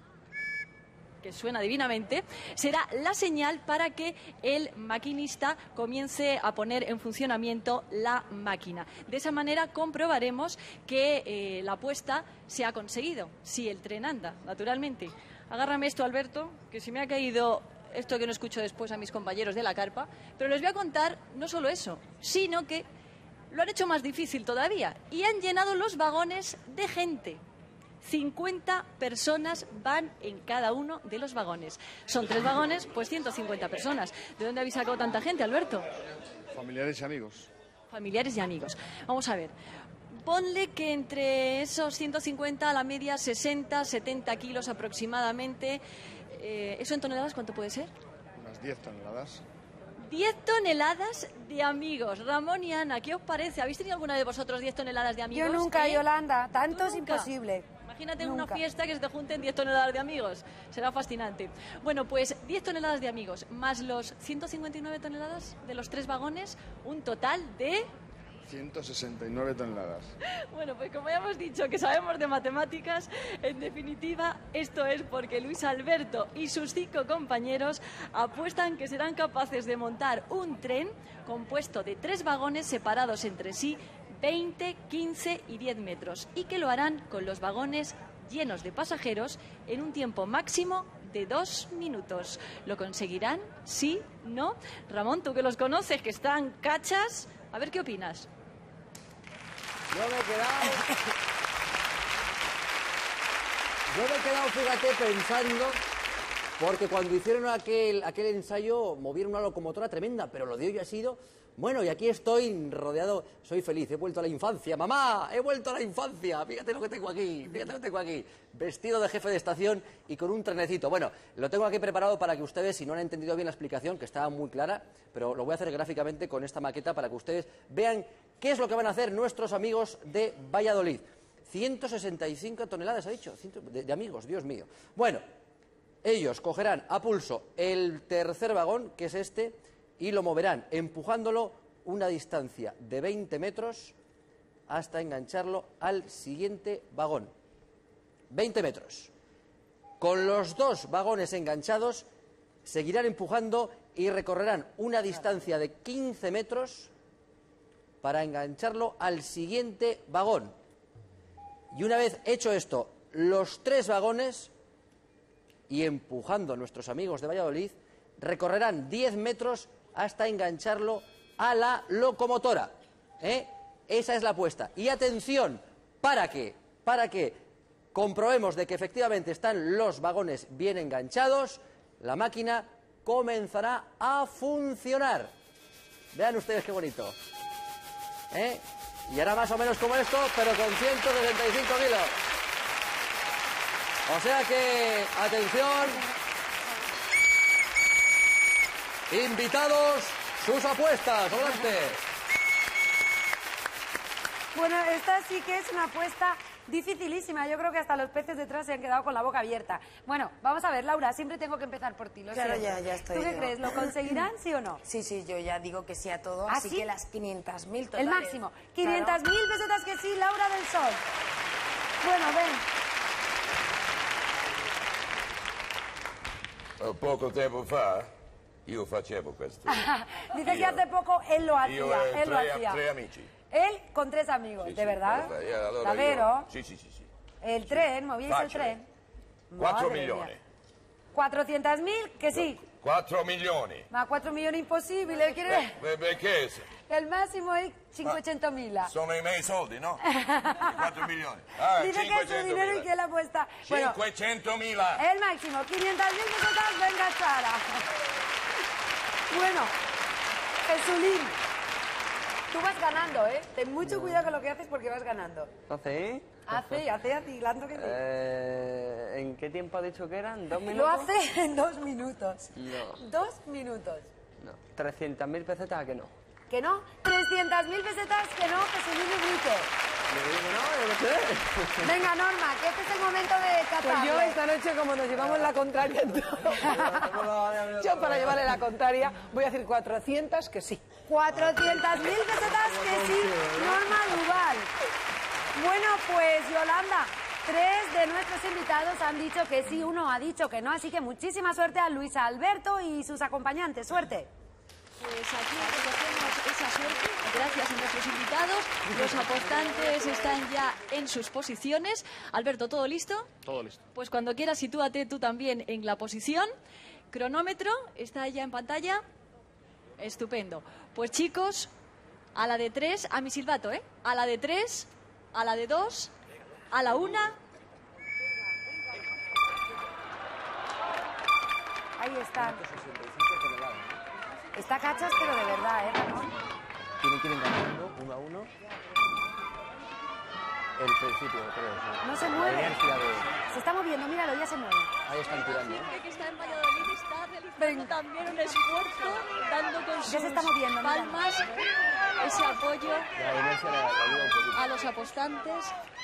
que suena divinamente, será la señal para que el maquinista comience a poner en funcionamiento la máquina. De esa manera comprobaremos que la apuesta se ha conseguido, si el tren anda, naturalmente. Agárrame esto, Alberto, que se me ha caído esto que no escucho después a mis compañeros de la carpa, pero les voy a contar no solo eso, sino que lo han hecho más difícil todavía y han llenado los vagones de gente. 50 personas van en cada uno de los vagones. Son 3 vagones, pues 150 personas. ¿De dónde habéis sacado tanta gente, Alberto? Familiares y amigos. Familiares y amigos. Vamos a ver. Ponle que entre esos 150 a la media 60, 70 kilos aproximadamente. ¿Eso en toneladas cuánto puede ser? Unas toneladas, 10 toneladas. 10 toneladas de amigos. Ramón y Ana, ¿qué os parece? ¿Habéis tenido alguna de vosotros 10 toneladas de amigos? Yo nunca, Yolanda. Tanto es nunca? imposible. Imagínate en una Nunca. fiesta que se te junten 10 toneladas de amigos. Será fascinante. Bueno, pues 10 toneladas de amigos más los 159 toneladas de los 3 vagones, un total de... 169 toneladas. Bueno, pues como ya hemos dicho que sabemos de matemáticas, en definitiva, esto es porque Luis Alberto y sus 5 compañeros apuestan que serán capaces de montar un tren compuesto de 3 vagones separados entre sí 20, 15 y 10 metros y que lo harán con los vagones llenos de pasajeros en un tiempo máximo de 2 minutos. ¿Lo conseguirán? ¿Sí? ¿No? Ramón, tú que los conoces, que están cachas, a ver qué opinas. Yo me he quedado, fíjate, pensando, porque cuando hicieron aquel ensayo movieron una locomotora tremenda, pero lo de hoy ha sido, bueno, y aquí estoy rodeado, soy feliz, he vuelto a la infancia, mamá, he vuelto a la infancia, fíjate lo que tengo aquí, vestido de jefe de estación y con un trenecito. Bueno, lo tengo aquí preparado para que ustedes, si no han entendido bien la explicación, que estaba muy clara, pero lo voy a hacer gráficamente con esta maqueta para que ustedes vean qué es lo que van a hacer nuestros amigos de Valladolid. 165 toneladas, ha dicho, de amigos, Dios mío. Bueno, ellos cogerán a pulso el tercer vagón, que es este, y lo moverán empujándolo una distancia de 20 metros hasta engancharlo al siguiente vagón. 20 metros. Con los 2 vagones enganchados, seguirán empujando y recorrerán una distancia de 15 metros para engancharlo al siguiente vagón. Y una vez hecho esto, los 3 vagones, y empujando a nuestros amigos de Valladolid, recorrerán 10 metros hasta engancharlo a la locomotora. Esa es la apuesta. Y atención, para que comprobemos de que efectivamente están los vagones bien enganchados, la máquina comenzará a funcionar. Vean ustedes qué bonito. Y hará más o menos como esto, pero con 165 kilos. O sea que, atención, invitados, sus apuestas, adelante. Bueno, esta sí que es una apuesta dificilísima. Yo creo que hasta los peces detrás se han quedado con la boca abierta. Bueno, vamos a ver, Laura, siempre tengo que empezar por ti. Claro, ya estoy. ¿Tú qué crees? ¿Lo conseguirán, sí o no? Sí, yo ya digo que sí a todo, ¿Ah, así sí? que las 500.000 totales. El máximo. 500.000 Claro. pesetas que sí, Laura del Sol. Bueno, ven. Poco tempo fa io facevo questo. Dice que hace poco él lo hacía. Io e Él lo hacía. tre amici. Él con 3 amigos, ¿de verdad? E allora ¿Davvero? io- Sì. El tren, ¿movíais el Facile. tren? 4 Madre milioni. mía. 400.000, que sí. 4 milioni. Ma 4 milioni impossibile, Perché El máximo es 500.000. sono i miei soldi, no? 4 milioni. Ah, Dice que es su dinero y que él apuesta. Bueno, 500.000. el máximo, 500.000 pesetas, venga Sara. Bueno, Jesulín, tú vas ganando, ¿eh? Ten mucho cuidado con lo que haces porque vas ganando. ¿Hace? Hace atilando que sí. ¿En qué tiempo ha dicho que eran? ¿2 minutos? Lo hace en 2 minutos. No, 2 minutos. no. 300.000 pesetas, ¿a que no? ¿Que no? 300.000 pesetas, que no, Jesulín y Brito. Venga, Norma, que este es el momento de catar. Pues yo esta noche, como nos llevamos la contraria, yo para llevarle la contraria voy a decir 400 que sí. 400.000 pesetas que sí, Norma Duval. Bueno, pues Yolanda, 3 de nuestros invitados han dicho que sí, 1 ha dicho que no, así que muchísima suerte a Luis Alberto y sus acompañantes. Suerte. Pues aquí recogemos esa suerte, gracias a nuestros invitados. Los apostantes están ya en sus posiciones. Alberto, ¿todo listo? Todo listo. Pues cuando quieras, sitúate tú también en la posición. Cronómetro, está ya en pantalla. Estupendo. Pues chicos, a la de 3, a mi silbato, ¿eh? A la de 3, a la de 2, a la 1. Ahí están. Está cachas, pero de verdad, ¿eh, Ramón? Tienen que ir engañando 1 a 1. el principio, creo. Sí. No se mueve. La inercia de... Se está moviendo, míralo, ya se mueve. Ahí están tirando. La gente que está en Valladolid está realizando también un esfuerzo, dando con sus Ya se está moviendo, mira. palmas ese apoyo La inercia le ayuda un poquito. a los apostantes.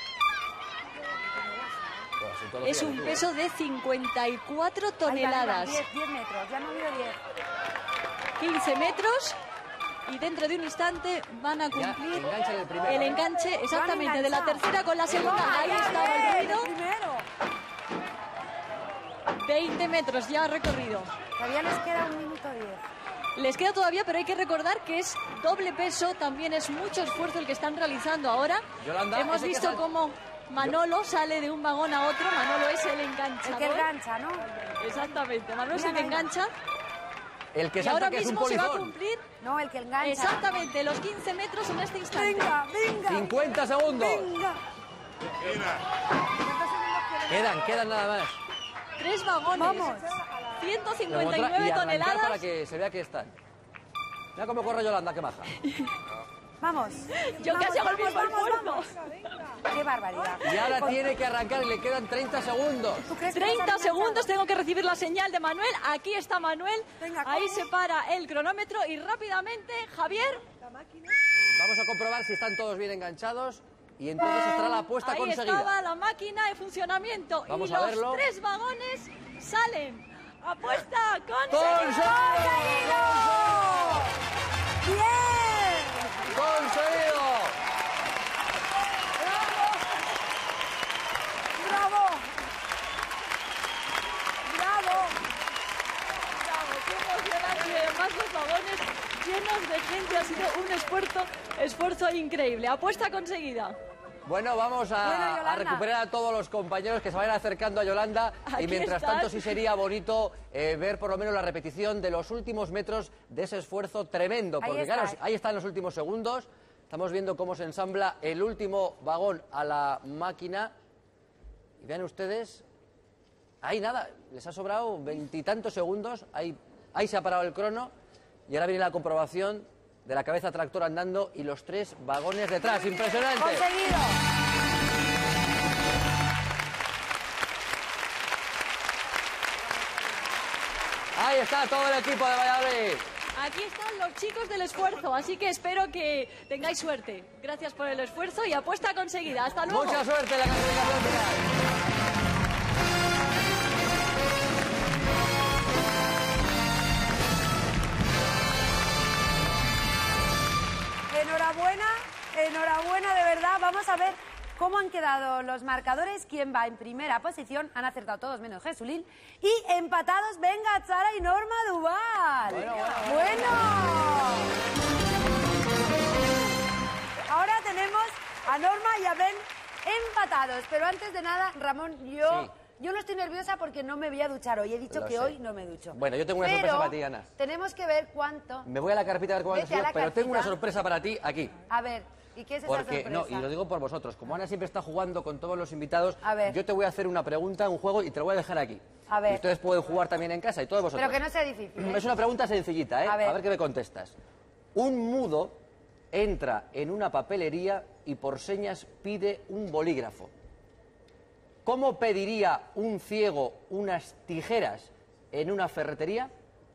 Bueno, sin todo Es lo un que peso de 54 Ahí va, toneladas. 10 metros, ya no ha habido 10. 15 metros y dentro de un instante van a cumplir enganchan el primero, el ¿eh? enganche exactamente de la enganchado. tercera con la segunda. Ahí estaba el ruido. Primero. 20 metros ya recorrido. Todavía les queda 1 minuto 10. Les queda todavía, pero hay que recordar que es doble peso, también es mucho esfuerzo el que están realizando ahora. Yolanda, Hemos ese que visto sal- cómo Manolo sale de un vagón a otro. Manolo es el enganchador. El que engancha, ¿no? Exactamente, Manolo es el que engancha. El que Y salta, ahora que es un mismo se va a polizón. cumplir No, el que engancha. exactamente los 15 metros en este instante. Venga, venga. 50 segundos. Venga. Quedan nada más. 3 vagones. Vamos. 159 y arrancar toneladas. para que se vea que están. Mira cómo corre Yolanda, qué maja. Vamos. Yo Vamos, casi hago el mismo vamos, esfuerzo. vamos. Qué barbaridad. Y ahora tiene que arrancar y le quedan 30 segundos. ¿Tú crees que 30 nos han segundos, tengo que recibir la señal de Manuel. Aquí está Manuel. Venga, Ahí corre. se para el cronómetro y rápidamente, Javier. Vamos a comprobar si están todos bien enganchados y entonces estará la apuesta Ahí conseguida. estaba la máquina en funcionamiento. Vamos y a los verlo. 3 vagones salen. Apuesta ¡Conseguido! ¡Bien! ¡Conseguido! ¡Bravo! ¡Bravo! Bravo, qué emocionante. Y además los vagones llenos de gente. Ha sido un esfuerzo increíble. Apuesta conseguida. Bueno, vamos Bueno, a Yolanda. recuperar a todos los compañeros que se vayan acercando a Yolanda y Aquí mientras están. tanto sí sería bonito ver por lo menos la repetición de los últimos metros de ese esfuerzo tremendo, Ahí porque está. claro, ahí están los últimos segundos, estamos viendo cómo se ensambla el último vagón a la máquina y vean ustedes, ahí nada, les ha sobrado 20 y tantos segundos, ahí se ha parado el crono y ahora viene la comprobación de la cabeza tractor andando y los 3 vagones detrás, impresionante. ¡Conseguido! Ahí está todo el equipo de Valladolid. Aquí están los chicos del esfuerzo, así que espero que tengáis suerte. Gracias por el esfuerzo y apuesta conseguida. Hasta luego. Mucha suerte en la clasificación final. Enhorabuena, enhorabuena de verdad. Vamos a ver cómo han quedado los marcadores. ¿Quién va en primera posición? Han acertado todos menos Jesulín. Y empatados, venga, Chara y Norma Duval. Bueno. Ahora tenemos a Norma y a Ben empatados. Pero antes de nada, Ramón, yo no estoy nerviosa porque no me voy a duchar hoy. He dicho Lo que sé. hoy no me ducho. Bueno, yo tengo una sorpresa para ti, Ana. Tenemos que ver cuánto. Me voy a la carpeta a ver cómo Vete ha a la sido, pero tengo una carpeta. sorpresa para ti aquí. A ver, ¿y qué es esa Porque, sorpresa? no, y lo digo por vosotros, como Ana siempre está jugando con todos los invitados, A ver. yo te voy a hacer una pregunta, un juego, y te lo voy a dejar aquí. A ver. Y ustedes pueden jugar también en casa y todos vosotros. Pero que no sea difícil, ¿eh? Es una pregunta sencillita, ¿eh? A ver. qué me contestas. Un mudo entra en una papelería y por señas pide un bolígrafo. ¿Cómo pediría un ciego unas tijeras en una ferretería?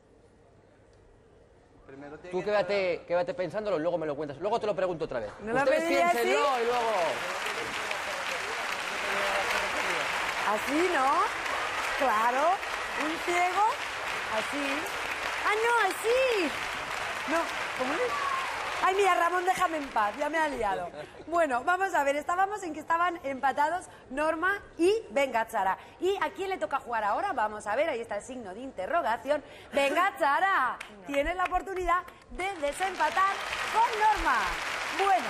Tú quédate pensándolo y luego me lo cuentas. Luego te lo pregunto otra vez. ¿No lo Ustedes pediría piénsenlo así? y luego... Así, ¿no? Claro, un ciego, así. ¡Ah, no, así! No, ¿cómo es? Ay, mira, Ramón, déjame en paz, ya me ha liado. Bueno, vamos a ver, estábamos en que estaban empatados Norma y Venga Chara. ¿Y a quién le toca jugar ahora? Vamos a ver, ahí está el signo de interrogación. Venga Chara, tienes la oportunidad de desempatar con Norma. Bueno,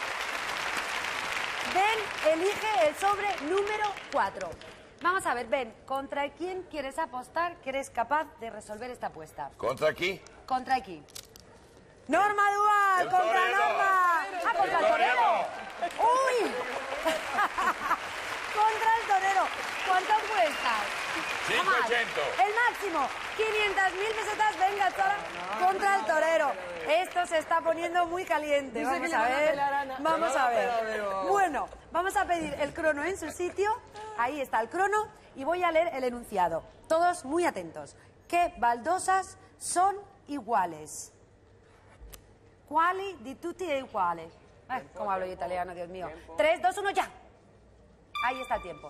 Ben elige el sobre número 4. Vamos a ver, Ben, ¿contra quién quieres apostar que eres capaz de resolver esta apuesta? ¿Contra aquí? ¿Contra quién? ¡Norma Duval! ¡El ¡Contra torero! Norma! ¡Ah, contra el torero! ¡Uy! ¡Contra el torero! ¿Cuánto apuestas? 500. El máximo, 500.000 pesetas, venga, Chara, contra el torero. Esto se está poniendo muy caliente. Dice Vamos que le a van a ver. pelar a Ana. Vamos a ver. Bueno, vamos a pedir el crono en su sitio. Ahí está el crono. Y voy a leer el enunciado. Todos muy atentos. ¿Qué baldosas son iguales? Quali di tutti è uguale. ¿Cómo hablo yo italiano, Dios mío? 3, 2, 1, ya. Ahí está el tiempo.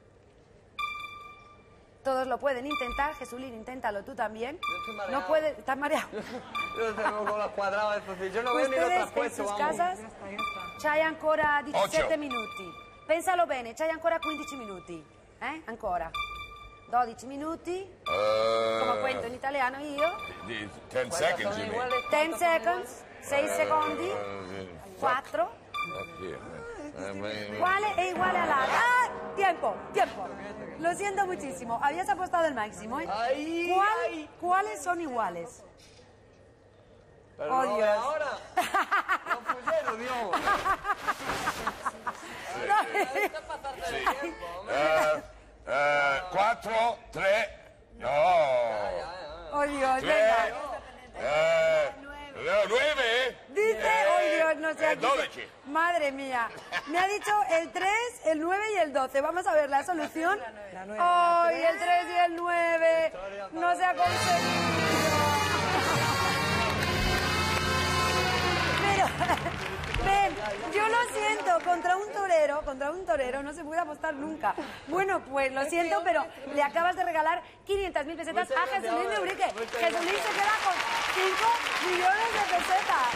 Todos lo pueden intentar. Jesulín, inténtalo tú también. No puedes... ¿Estás mareado? Yo tengo con los cuadrados, yo no veo ni lo Ustedes en traspuesto, sus vamos. casas c'hai ancora 17 8. minuti. Pensalo bene, c'hai ancora 15 minuti. Ancora. 12 minuti. Come cuento in italiano io. 10 seconds, you mean? 10 seconds. 6 secondi. 4. ¿Cuál es igual a la... ¡Ah! Tiempo, tiempo. Lo siento muchísimo. Habías apostado el máximo, ¿eh? ¿Cuáles son iguales? Pero Oh, no, Dios. ahora. No pusieron, Dios. 4, 3, no. Oh, Dios, 3, venga. 9. Dice, oh Dios, no sé, aquí 12. Madre mía. Me ha dicho el 3, el 9 y el 12. Vamos a ver la solución. ¡Ay, el 3 y el 9! No se ha conseguido. Pero, ven, yo lo siento, contra un torero no se puede apostar nunca. Bueno, pues lo siento, pero le acabas de regalar 500.000 pesetas a Jesulín de Urique. Jesulín se queda con 5 millones de pesetas.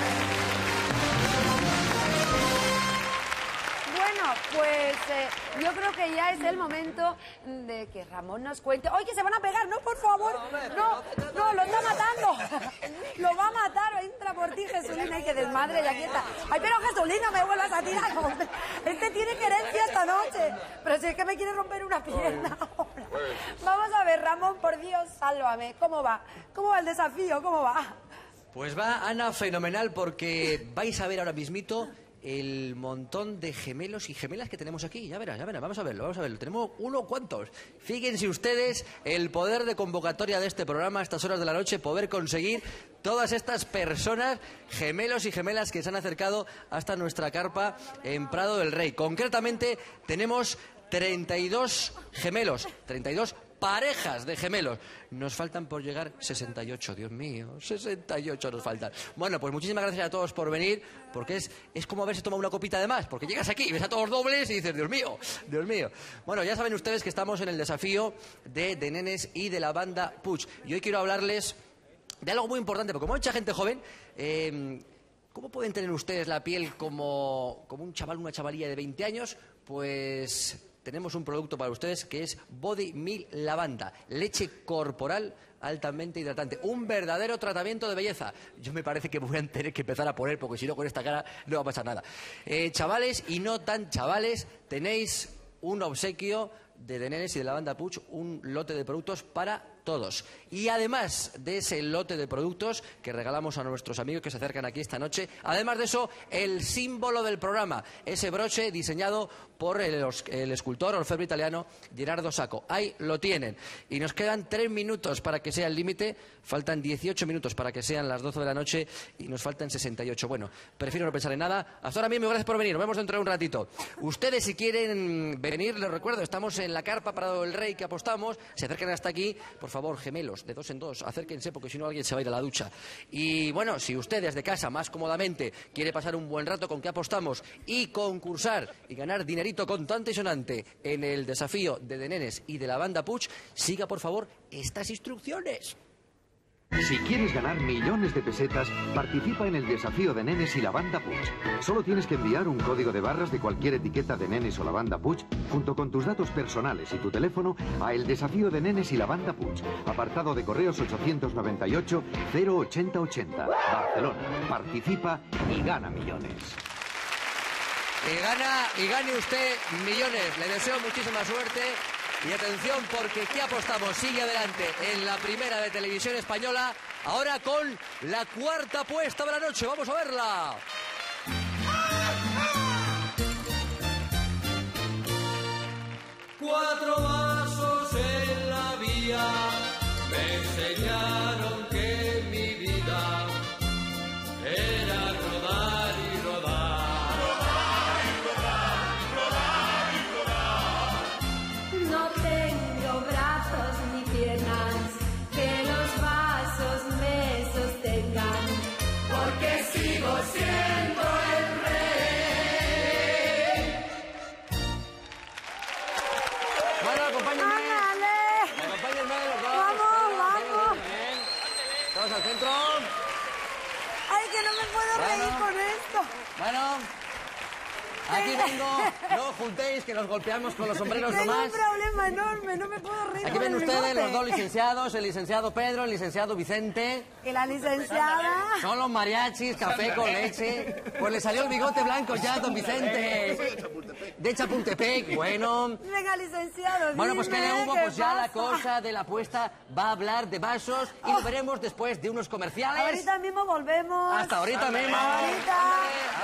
Bueno, pues yo creo que ya es el momento de que Ramón nos cuente. ¡Oye, que se van a pegar! ¡No, por favor! ¡No, lo está matando! ¡Lo va a matar! Entra por ti, Jesulín. ¡Ay, qué desmadre! Y aquí está. ¡Ay, pero Jesulín, no me vuelvas a tirar! Este tiene querencia esta noche. Pero si es que me quiere romper una pierna ahora. Vamos a ver, Ramón, por Dios, sálvame. ¿Cómo va? ¿Cómo va el desafío? ¿Cómo va? Pues va, Ana, fenomenal, porque vais a ver ahora mismito el montón de gemelos y gemelas que tenemos aquí. Ya verás, vamos a verlo. Tenemos ¿cuántos? Fíjense ustedes el poder de convocatoria de este programa a estas horas de la noche, poder conseguir todas estas personas, gemelos y gemelas que se han acercado hasta nuestra carpa en Prado del Rey. Concretamente, tenemos 32 gemelos, 32 parejas de gemelos. Nos faltan por llegar 68, Dios mío, 68 nos faltan. Bueno, pues muchísimas gracias a todos por venir, porque es como haberse tomado una copita de más, porque llegas aquí, ves a todos dobles y dices, Dios mío, Dios mío. Bueno, ya saben ustedes que estamos en el desafío de Nenes y de la banda Puig. Y hoy quiero hablarles de algo muy importante, porque como hay mucha gente joven, ¿cómo pueden tener ustedes la piel como un chaval, una chavalilla de 20 años? Pues tenemos un producto para ustedes que es Body Milk Lavanda, leche corporal altamente hidratante, un verdadero tratamiento de belleza. Yo me parece que me voy a tener que empezar a poner, porque si no con esta cara no va a pasar nada. Chavales y no tan chavales, tenéis un obsequio de Nenes y de la banda Puig, un lote de productos para todos. Y además de ese lote de productos que regalamos a nuestros amigos que se acercan aquí esta noche, además de eso, el símbolo del programa, ese broche diseñado por el escultor orfebre italiano Gerardo Sacco. Ahí lo tienen. Y nos quedan 3 minutos para que sea el límite, faltan 18 minutos para que sean las 12 de la noche y nos faltan 68. Bueno, prefiero no pensar en nada. Hasta ahora mismo, gracias por venir. Nos vemos dentro de un ratito. Ustedes, si quieren venir, les recuerdo, estamos en la carpa Prado del Rey que apostamos. Se acercan hasta aquí. Por favor, gemelos, de 2 en 2, acérquense porque si no alguien se va a ir a la ducha. Y bueno, si usted desde casa más cómodamente quiere pasar un buen rato con que apostamos y concursar y ganar dinerito contante y sonante en el desafío de Nenes y de la banda Puig, siga por favor estas instrucciones. Si quieres ganar millones de pesetas, participa en el desafío de Nenes y la banda Puig. Solo tienes que enviar un código de barras de cualquier etiqueta de Nenes o la banda Puig, junto con tus datos personales y tu teléfono, a el desafío de Nenes y la banda Puig. Apartado de correos 898 08080. Barcelona. Participa y gana millones. Y gane usted millones. Le deseo muchísima suerte. Y atención, porque ¿qué apostamos? Sigue adelante en la primera de televisión española, ahora con la cuarta apuesta de la noche. ¡Vamos a verla! Cuatro vasos en la vía me enseñaron que mi vida era rodar y rodar. Aquí vengo, no os juntéis, que nos golpeamos con los sombreros Tengo nomás. un problema enorme, no me puedo reír. Aquí con ven el ustedes bigote. los dos licenciados, el licenciado Pedro, el licenciado Vicente. Y la licenciada... Son los mariachis, café con leche. Pues le salió el bigote blanco ya, don Vicente. De Chapultepec, bueno. Venga, licenciado, Bueno, pues que dime, le hubo, ¿qué pues ya la pasa? cosa de la apuesta va a hablar de vasos y lo veremos después de unos comerciales. Ahorita mismo volvemos. Hasta ahorita mismo. Ahorita.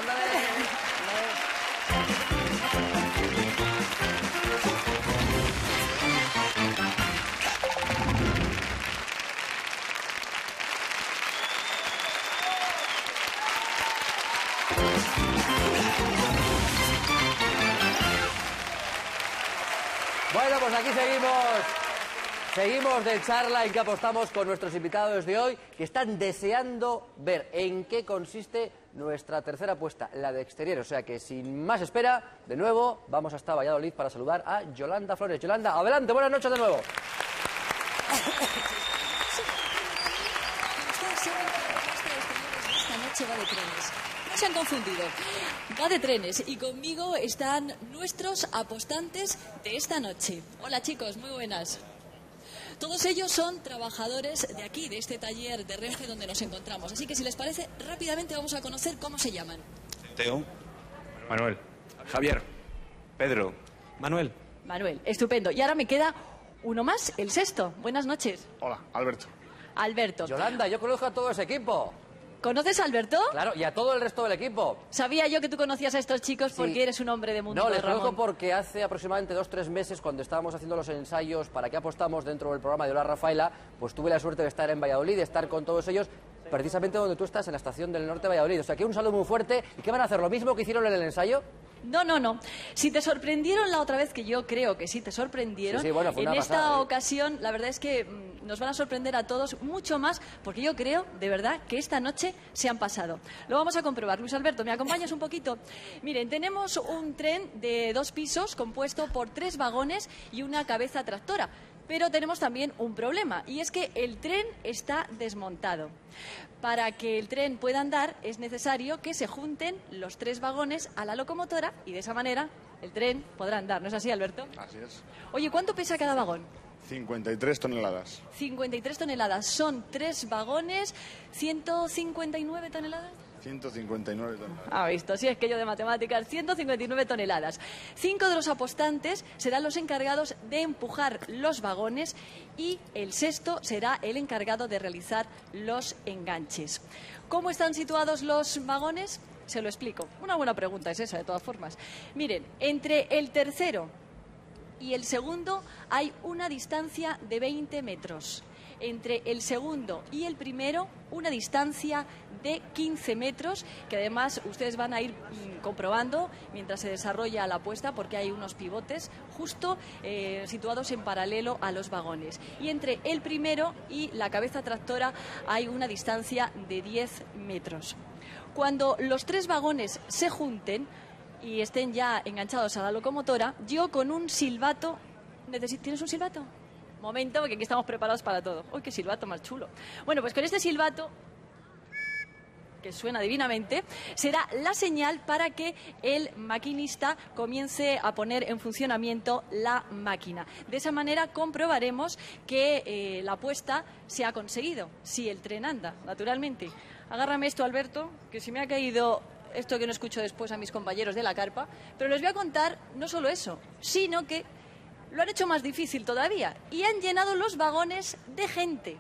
Bueno, pues aquí seguimos. Seguimos de charla en que apostamos con nuestros invitados de hoy, que están deseando ver en qué consiste nuestra tercera apuesta, la de exterior. O sea que sin más espera, de nuevo, vamos hasta Valladolid para saludar a Yolanda Flores. Yolanda, adelante, buenas noches de nuevo. Esta noche va de trenes. No se han confundido. Va de trenes y conmigo están nuestros apostantes de esta noche. Hola chicos, muy buenas. Todos ellos son trabajadores de aquí, de este taller de Renfe donde nos encontramos. Así que si les parece, rápidamente vamos a conocer cómo se llaman. Teo. Manuel. Javier. Pedro. Manuel. Manuel, estupendo. Y ahora me queda uno más, el sexto. Buenas noches. Hola, Alberto. Alberto. Yolanda, yo conozco a todo ese equipo. ¿Conoces a Alberto? Claro, y a todo el resto del equipo. Sabía yo que tú conocías a estos chicos porque Sí. eres un hombre de mundo, No, les conozco Ramón. porque hace aproximadamente 2-3 meses, cuando estábamos haciendo los ensayos para qué apostamos dentro del programa de Hola Rafaela, pues tuve la suerte de estar en Valladolid, de estar con todos ellos, precisamente donde tú estás, en la estación del norte de Valladolid. O sea, que un saludo muy fuerte. ¿Y qué van a hacer? ¿Lo mismo que hicieron en el ensayo? No, no, no. Si te sorprendieron la otra vez, que yo creo que sí te sorprendieron, Sí, sí, bueno, fue en una esta pasada, ¿eh? ocasión la verdad es que nos van a sorprender a todos mucho más, porque yo creo, de verdad, que esta noche se han pasado. Lo vamos a comprobar. Luis Alberto, ¿me acompañas un poquito? Miren, tenemos un tren de 2 pisos compuesto por 3 vagones y una cabeza tractora. Pero tenemos también un problema, y es que el tren está desmontado. Para que el tren pueda andar es necesario que se junten los 3 vagones a la locomotora y de esa manera el tren podrá andar. ¿No es así, Alberto? Así es. Oye, ¿cuánto pesa cada vagón? 53 toneladas. 53 toneladas. Son 3 vagones, 159 toneladas. 159 toneladas. Ha visto, sí, es que yo de matemáticas, 159 toneladas. 5 de los apostantes serán los encargados de empujar los vagones y el sexto será el encargado de realizar los enganches. ¿Cómo están situados los vagones? Se lo explico. Una buena pregunta es esa, de todas formas. Miren, entre el tercero y el segundo hay una distancia de 20 metros. Entre el segundo y el primero, una distancia de 15 metros, que además ustedes van a ir comprobando mientras se desarrolla la apuesta, porque hay unos pivotes justo situados en paralelo a los vagones. Y entre el primero y la cabeza tractora hay una distancia de 10 metros. Cuando los 3 vagones se junten y estén ya enganchados a la locomotora, yo con un silbato... ¿Tienes un silbato? Momento, porque aquí estamos preparados para todo. ¡Uy, qué silbato más chulo! Bueno, pues con este silbato, que suena divinamente, será la señal para que el maquinista comience a poner en funcionamiento la máquina. De esa manera comprobaremos que la apuesta se ha conseguido, si el tren anda, naturalmente. Agárrame esto, Alberto, que se me ha caído esto que no escucho después a mis compañeros de la carpa, pero les voy a contar no solo eso, sino que lo han hecho más difícil todavía y han llenado los vagones de gente.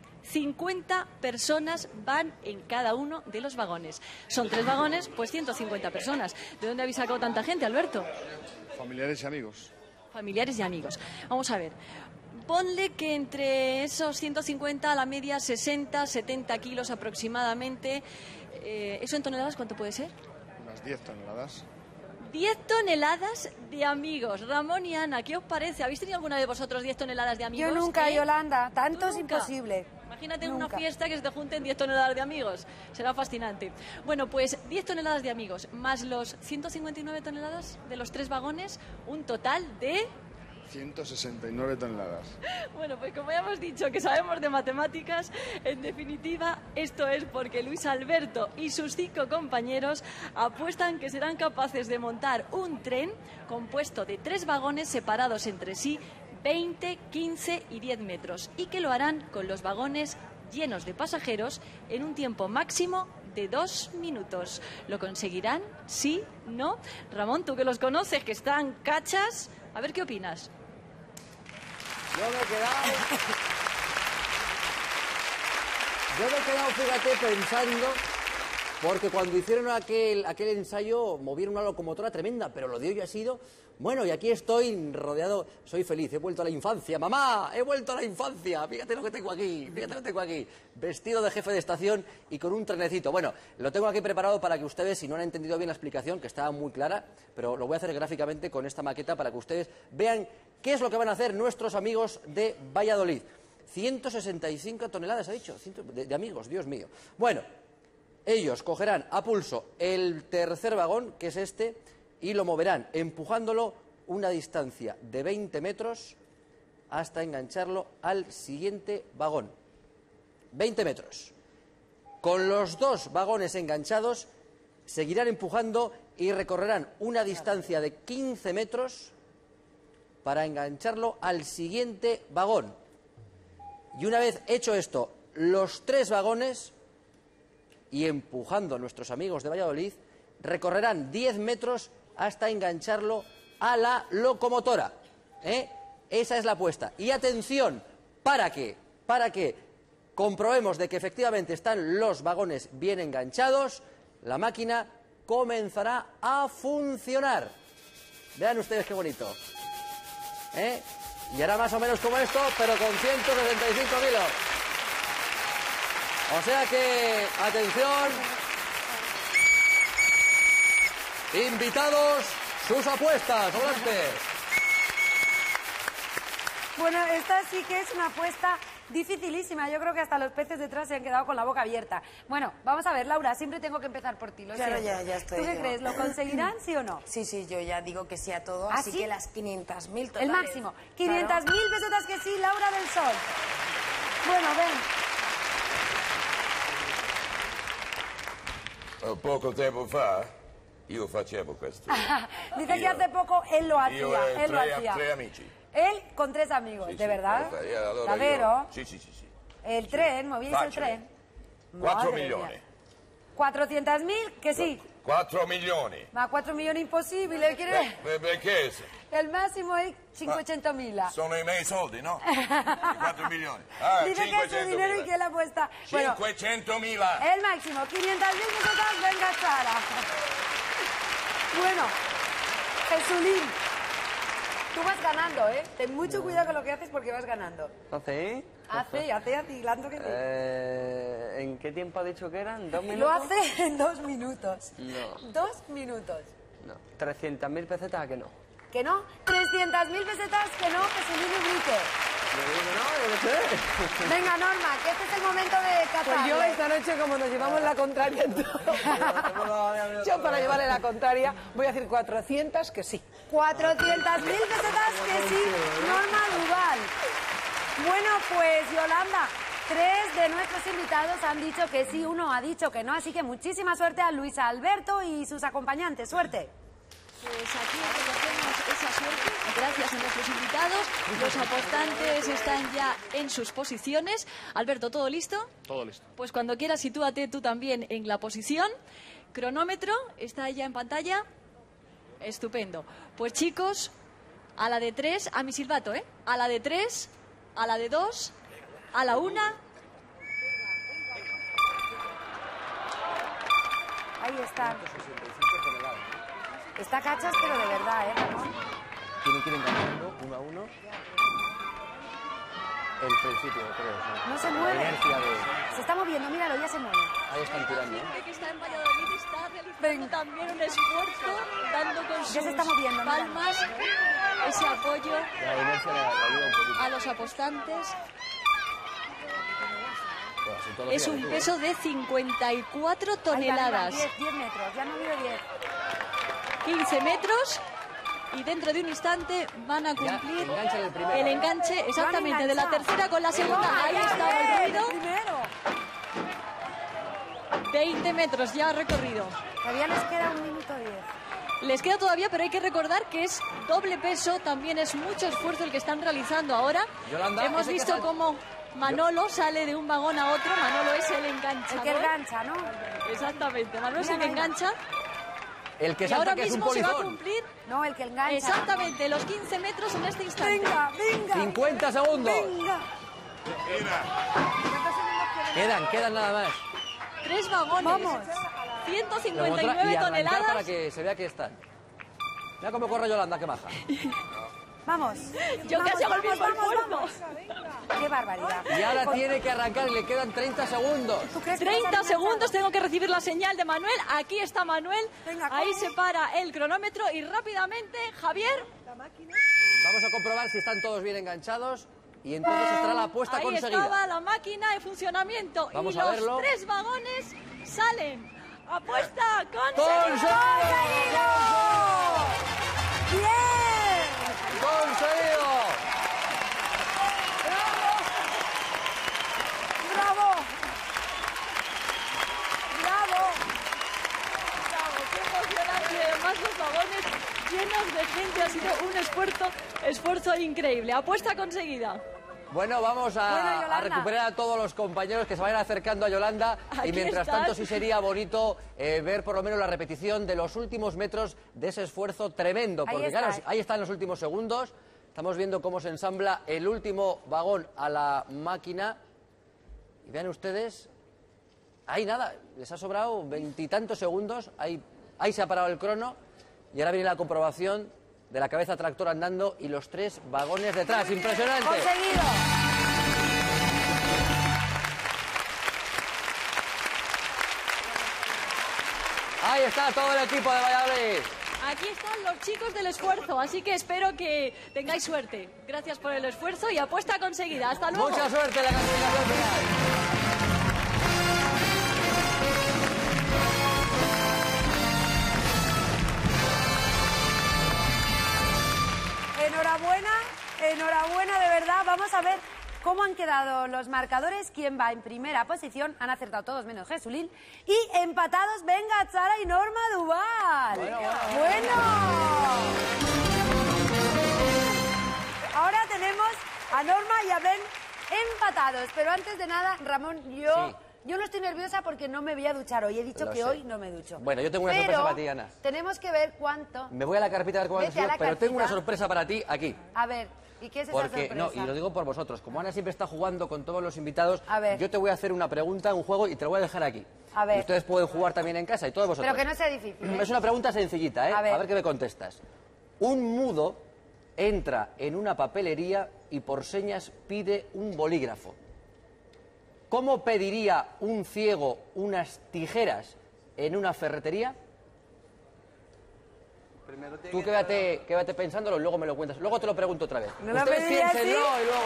50 personas van en cada uno de los vagones. Son 3 vagones, pues 150 personas. ¿De dónde habéis sacado tanta gente, Alberto? Familiares y amigos. Familiares y amigos. Vamos a ver. Ponle que entre esos 150 a la media 60, 70 kilos aproximadamente. ¿Eso en toneladas cuánto puede ser? Unas 10 toneladas. 10 toneladas de amigos. Ramón y Ana, ¿qué os parece? ¿Habéis tenido alguna de vosotros 10 toneladas de amigos? Yo nunca, Yolanda. Tanto es nunca? imposible. Imagínate en una Nunca. fiesta que se te junten 10 toneladas de amigos. Será fascinante. Bueno, pues 10 toneladas de amigos más los 159 toneladas de los 3 vagones, un total de 169 toneladas. Bueno, pues como ya hemos dicho que sabemos de matemáticas, en definitiva, esto es porque Luis Alberto y sus 5 compañeros apuestan que serán capaces de montar un tren compuesto de 3 vagones separados entre sí 20, 15 y 10 metros y que lo harán con los vagones llenos de pasajeros en un tiempo máximo de 2 minutos. ¿Lo conseguirán? ¿Sí? ¿No? Ramón, tú que los conoces, que están cachas, a ver qué opinas. Yo me he quedado, fíjate, pensando, porque cuando hicieron aquel ensayo movieron una locomotora tremenda, pero lo de hoy ha sido, bueno, y aquí estoy rodeado, soy feliz, he vuelto a la infancia, mamá, he vuelto a la infancia, fíjate lo que tengo aquí, vestido de jefe de estación y con un trenecito. Bueno, lo tengo aquí preparado para que ustedes, si no han entendido bien la explicación, que estaba muy clara, pero lo voy a hacer gráficamente con esta maqueta para que ustedes vean qué es lo que van a hacer nuestros amigos de Valladolid. 165 toneladas, ha dicho, de amigos, Dios mío. Bueno, ellos cogerán a pulso el tercer vagón, que es este, y lo moverán empujándolo una distancia de 20 metros hasta engancharlo al siguiente vagón. 20 metros. Con los 2 vagones enganchados, seguirán empujando y recorrerán una distancia de 15 metros para engancharlo al siguiente vagón. Y una vez hecho esto, los 3 vagones, y empujando a nuestros amigos de Valladolid, recorrerán 10 metros hasta engancharlo a la locomotora. Esa es la apuesta. Y atención, para que comprobemos de que efectivamente están los vagones bien enganchados, la máquina comenzará a funcionar. Vean ustedes qué bonito. Y hará más o menos como esto, pero con 165 kilos. O sea que, atención, invitados, sus apuestas, adelante. Bueno, esta sí que es una apuesta dificilísima. Yo creo que hasta los peces detrás se han quedado con la boca abierta. Bueno, vamos a ver, Laura, siempre tengo que empezar por ti, lo Claro, siento. ya estoy ¿Tú qué yo. crees? ¿Lo conseguirán, sí o no? Sí, yo ya digo que sí a todo, ¿Ah, así sí? que las 500.000 totales. El máximo. 500.000 pesetas que sí, Laura del Sol. Bueno, ven. Poco tempo fa io facevo questo. Dice que hace poco él lo hacía. Io e Él lo hacía. tre amici. Él con 3 amigos, Sì, ¿de sì, verdad? allora Davvero? io- Sì. El tren, movíais el Facile. tren. 4 Madre milioni. mía. 400.000, que sí. 4 milioni. Ma 4 milioni impossibile, quiere Perché El máximo es 500.000. sono i miei soldi, no? 4 milioni. Ah, Dice que es su dinero y que él apuesta. Bueno, 500.000. el máximo, 500.000 pesetas, venga Sara. Bueno, Jesulín, tú vas ganando, ¿eh? Ten mucho cuidado con lo que haces porque vas ganando. ¿Hace? Hace, atilando que te... ¿En qué tiempo ha dicho que eran? ¿2 minutos? Lo hace en 2 minutos. No, 2 minutos. no. 300.000 pesetas, ¿a que no? ¿Que no? 300.000 pesetas, que no, Jesulín Ubrique. Venga, Norma, que este es el momento de cazarle. Pues yo esta noche, como nos llevamos la contraria en todo, yo para llevarle la contraria voy a decir 400 que sí. 400.000 pesetas que sí, Norma Duval. Bueno, pues Yolanda, 3 de nuestros invitados han dicho que sí, 1 ha dicho que no, así que muchísima suerte a Luis Alberto y sus acompañantes. Suerte. Pues aquí agradecemos esa suerte, gracias a nuestros invitados. Los apostantes están ya en sus posiciones. Alberto, ¿todo listo? Todo listo. Pues cuando quieras, sitúate tú también en la posición. Cronómetro, está ya en pantalla. Estupendo. Pues chicos, a la de 3, a mi silbato, ¿eh? A la de 3, a la de 2, a la 1. Ahí está. Está cachas, pero de verdad, ¿eh, Ramón? Tienen que ir enganchando 1 a 1. El principio, creo. Sí. No se La mueve. inercia de... Se está moviendo, míralo, ya se mueve. Ahí están tirando. La gente que está en Valladolid está realizando también un esfuerzo, dando con sus Ya se está moviendo, mira. palmas ese apoyo La inercia le ayuda un poquito. a los apostantes. Bueno, así todos los Es días, un tú, peso de 54 Ahí va, toneladas. 10 metros, ya no veo 10. 15 metros. y dentro de un instante van a cumplir enganchan el primero. el enganche exactamente de la tercera con la segunda. Ahí está el ruido. 20 metros ya recorrido. Todavía les queda 1 minuto 10. Les queda todavía, pero hay que recordar que es doble peso, también es mucho esfuerzo el que están realizando ahora. Yolanda, hemos ese que visto sal- cómo Manolo sale de un vagón a otro. Manolo es el enganchador. El que engancha, ¿no? Exactamente, Manolo es el que engancha. El que Y salta, ahora que es un mismo se va a polizón. cumplir No, el que engancha. exactamente los 15 metros en este instante. Venga, venga. 50 segundos. Venga. Quedan nada más. 3 vagones. Vamos. 159 Y arrancar toneladas. para que se vea que están. Mira cómo corre Yolanda, que baja. Vamos. Yo Vamos, casi hago el mismo vamos, esfuerzo. vamos. Qué barbaridad. Y ahora tiene que arrancar y le quedan 30 segundos. ¿Tú crees que nos 30 han segundos, tengo que recibir la señal de Manuel. Aquí está Manuel. Venga, Ahí corre. se para el cronómetro y rápidamente, Javier. Vamos a comprobar si están todos bien enganchados y entonces estará la apuesta Ahí conseguida. estaba la máquina en funcionamiento. Vamos y a los verlo. 3 vagones salen. Apuesta ¡Conseguido! ¡Bien! ¡Conseguido! ¡Bravo! ¡Bravo! Qué emocionante. Además, los vagones llenos de gente. Ha sido un esfuerzo increíble. Apuesta conseguida. Bueno, vamos Bueno, a Yolanda. recuperar a todos los compañeros que se vayan acercando a Yolanda. Aquí Y mientras están. tanto sí sería bonito ver por lo menos la repetición de los últimos metros de ese esfuerzo tremendo. Ahí Porque está. claro, ahí están los últimos segundos. Estamos viendo cómo se ensambla el último vagón a la máquina. Y vean ustedes, ahí nada, les ha sobrado 20 y tantos segundos. Ahí se ha parado el crono. Y ahora viene la comprobación de la cabeza tractor andando y los 3 vagones detrás. ¡Impresionante! ¡Conseguido! Ahí está todo el equipo de Valladolid. Aquí están los chicos del esfuerzo, así que espero que tengáis suerte. Gracias por el esfuerzo y apuesta conseguida. Hasta luego. Mucha suerte en la clasificación final. Enhorabuena, enhorabuena de verdad. Vamos a ver cómo han quedado los marcadores. ¿Quién va en primera posición? Han acertado todos menos Jesulín. Y empatados, venga, Chara y Norma Duval. Bueno. Ahora tenemos a Norma y a Ben empatados. Pero antes de nada, Ramón, yo no estoy nerviosa porque no me voy a duchar hoy. He dicho Lo que sé. hoy no me ducho. Bueno, yo tengo una Pero sorpresa para ti, Ana. Tenemos que ver cuánto. Me voy a la carpeta a ver cómo han Vete a sido, la pero tengo una carpeta. sorpresa para ti aquí. A ver, ¿y qué es esa Porque, sorpresa? no, y lo digo por vosotros. Como Ana siempre está jugando con todos los invitados, A ver. yo te voy a hacer una pregunta, un juego, y te lo voy a dejar aquí. A ver. Y ustedes pueden jugar también en casa y todos vosotros. Pero que no sea difícil, ¿eh? Es una pregunta sencillita, ¿eh? A ver. qué me contestas. Un mudo entra en una papelería y por señas pide un bolígrafo. ¿Cómo pediría un ciego unas tijeras en una ferretería? Tú quédate pensándolo y luego me lo cuentas. Luego te lo pregunto otra vez. ¿No lo Ustedes pediría así? piénsenlo y luego...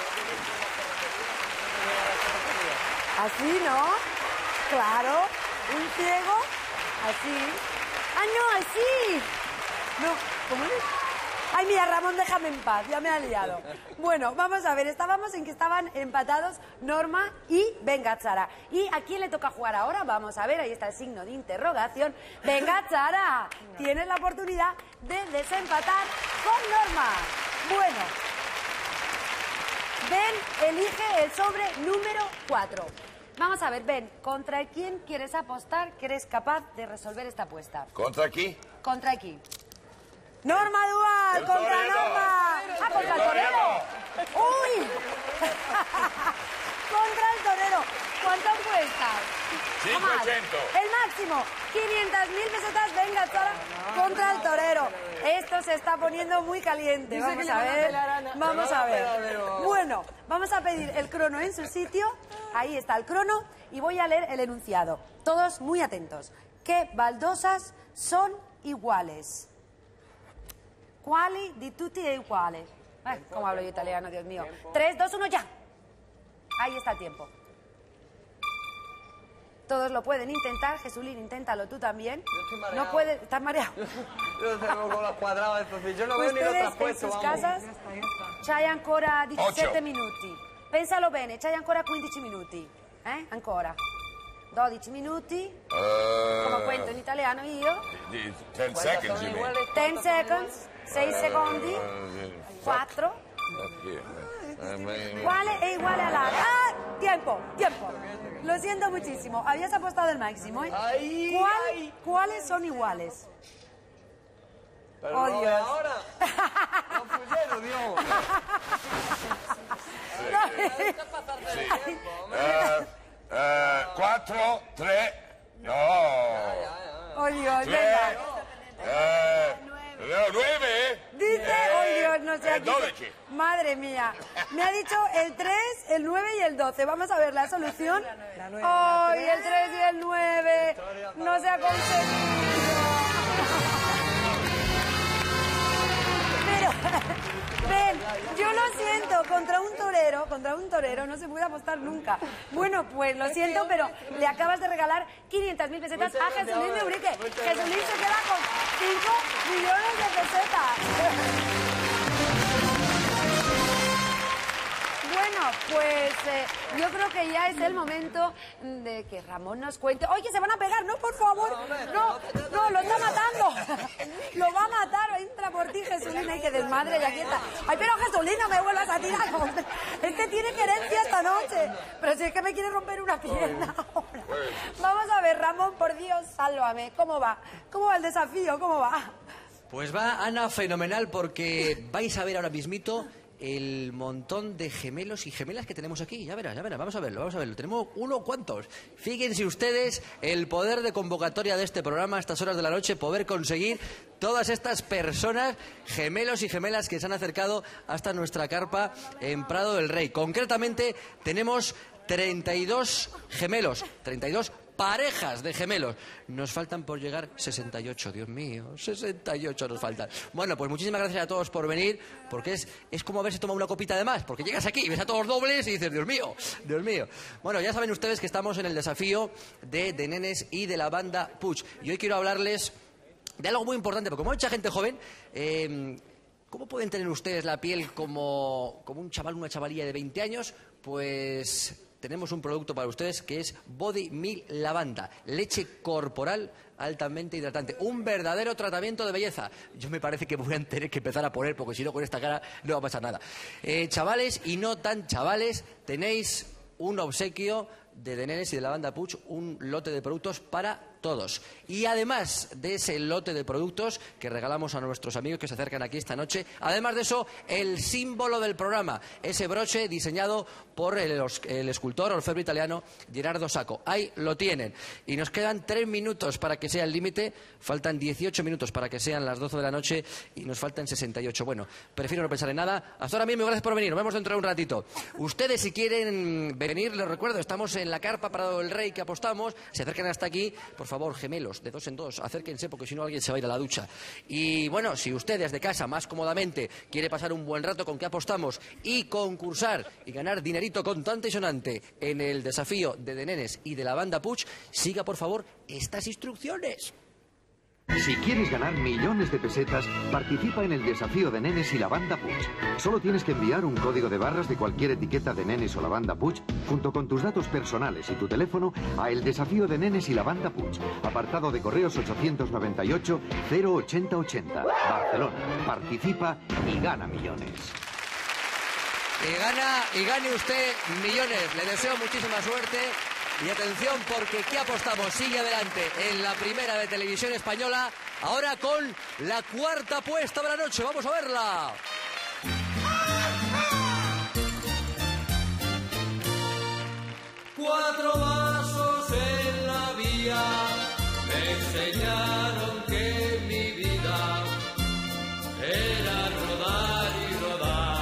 Así, ¿no? Claro, un ciego, así. ¡Ah, no, así! No, ¿cómo es? Ay, mira, Ramón, déjame en paz, ya me ha liado. Bueno, vamos a ver, estábamos en que estaban empatados Norma y Venga Chara. ¿Y a quién le toca jugar ahora? Vamos a ver, ahí está el signo de interrogación. Venga Chara, tienes la oportunidad de desempatar con Norma. Bueno, Ben elige el sobre número 4. Vamos a ver, Ben, ¿contra quién quieres apostar que eres capaz de resolver esta apuesta? ¿Contra aquí? ¿Contra quién? ¡Norma Duval! ¡El ¡Contra torero! Norma! ¡Ah, contra el ¡El torero! torero! ¡Uy! ¡Contra el torero! ¿Cuánto apuestas? 500. El máximo, 500.000 pesetas, venga, Chara, contra el torero. Esto se está poniendo muy caliente. Dice que Vamos le a van a ver. pelar, Ana. Vamos Le van a a ver. pelar, pero- Bueno, vamos a pedir el crono en su sitio. Ahí está el crono y voy a leer el enunciado. Todos muy atentos. ¿Qué baldosas son iguales? Quali di tutti è uguale. ¿Cómo hablo yo italiano, Dios mío? 3, 2, 1, ya. Ahí está el tiempo. Todos lo pueden intentar. Jesulín, inténtalo tú también. mareado. No puedes, ¿estás mareado? Yo tengo con los cuadrados estos, yo no veo ni los Ustedes en traspuestos, sus vamos. casas c'hai ancora 17 8. minuti. Pensalo bene, c'hai ancora 15 minuti. Ancora. 12 minuti. Come cuento in italiano io. 10 seconds, you mean? 10 seconds. 6 secondi. 4. ¿Cuál es igual a la... ¡Ah! Tiempo. Lo siento muchísimo. Habías apostado el máximo, ¿eh? ¿Cuáles son iguales? Pero Oh, no, Dios. ahora. No pusieron, Dios. 4, 3, no. Oh, Dios, 3, venga. 9. Dice, oh Dios, no sé aquí. 12. Madre mía. Me ha dicho el 3, el 9 y el 12. Vamos a ver la solución. ¡Ay, el 3 y el 9! No se ha conseguido. Ven, yo lo siento, contra un torero no se puede apostar nunca. Bueno, pues lo siento, pero le acabas de regalar 500.000 pesetas a Jesulín de Urique. Jesulín se queda con 5 millones de pesetas. Bueno, pues yo creo que ya es el momento de que Ramón nos cuente. ¡Oye, se van a pegar! ¡No, por favor! ¡No, lo está matando! ¡Lo va a matar! Entra por ti, Jesulín. ¡Ay, qué desmadre! Ya quieta. ¡Ay, pero Jesulín, no me vuelvas a tirar! Hombre. Es que tiene querencia esta noche. Pero si es que me quiere romper una pierna ahora. Vamos a ver, Ramón, por Dios, sálvame. ¿Cómo va? ¿Cómo va el desafío? ¿Cómo va? Pues va, Ana, fenomenal, porque vais a ver ahora mismito el montón de gemelos y gemelas que tenemos aquí. Ya verás, vamos a verlo. Tenemos ¿cuántos? Fíjense ustedes el poder de convocatoria de este programa a estas horas de la noche, poder conseguir todas estas personas, gemelos y gemelas que se han acercado hasta nuestra carpa en Prado del Rey. Concretamente, tenemos 32 gemelos, 32 parejas de gemelos. Nos faltan por llegar 68, Dios mío, 68 nos faltan. Bueno, pues muchísimas gracias a todos por venir, porque es como haberse tomado una copita de más, porque llegas aquí, ves a todos dobles y dices, Dios mío. Bueno, ya saben ustedes que estamos en el desafío de Nenes y de la banda Puig. Y hoy quiero hablarles de algo muy importante, porque como hay mucha gente joven, ¿cómo pueden tener ustedes la piel como un chaval, una chavalilla de 20 años? Pues tenemos un producto para ustedes que es Body Milk Lavanda, leche corporal altamente hidratante, un verdadero tratamiento de belleza. Yo me parece que voy a tener que empezar a poner, porque si no con esta cara no va a pasar nada. Chavales y no tan chavales, tenéis un obsequio de Nenes y de la banda Puig, un lote de productos para todos. Y además de ese lote de productos que regalamos a nuestros amigos que se acercan aquí esta noche, además de eso, el símbolo del programa, ese broche diseñado por el escultor orfebre italiano Gerardo Sacco. Ahí lo tienen. Y nos quedan 3 minutos para que sea el límite, faltan 18 minutos para que sean las 12 de la noche y nos faltan 68. Bueno, prefiero no pensar en nada. Hasta ahora mismo, gracias por venir. Nos vemos dentro de un ratito. Ustedes, si quieren venir, les recuerdo, estamos en la carpa Prado del Rey que apostamos. Se acercan hasta aquí. Por favor, gemelos, de 2 en 2, acérquense porque si no alguien se va a ir a la ducha. Y bueno, si usted desde casa más cómodamente quiere pasar un buen rato con que apostamos y concursar y ganar dinerito contante y sonante en el desafío de Nenes y de la banda Puig, siga por favor estas instrucciones. Si quieres ganar millones de pesetas, participa en el desafío de Nenes y la banda Puig. Solo tienes que enviar un código de barras de cualquier etiqueta de Nenes o la banda Puig, junto con tus datos personales y tu teléfono, a el desafío de Nenes y la banda Puig. Apartado de correos 898-08080. Barcelona. Participa y gana millones. Y gane usted millones. Le deseo muchísima suerte. Y atención, porque ¿qué apostamos? Sigue adelante en la primera de televisión española, ahora con la cuarta apuesta de la noche. ¡Vamos a verla! Cuatro vasos en la vía me enseñaron que mi vida era rodar y rodar.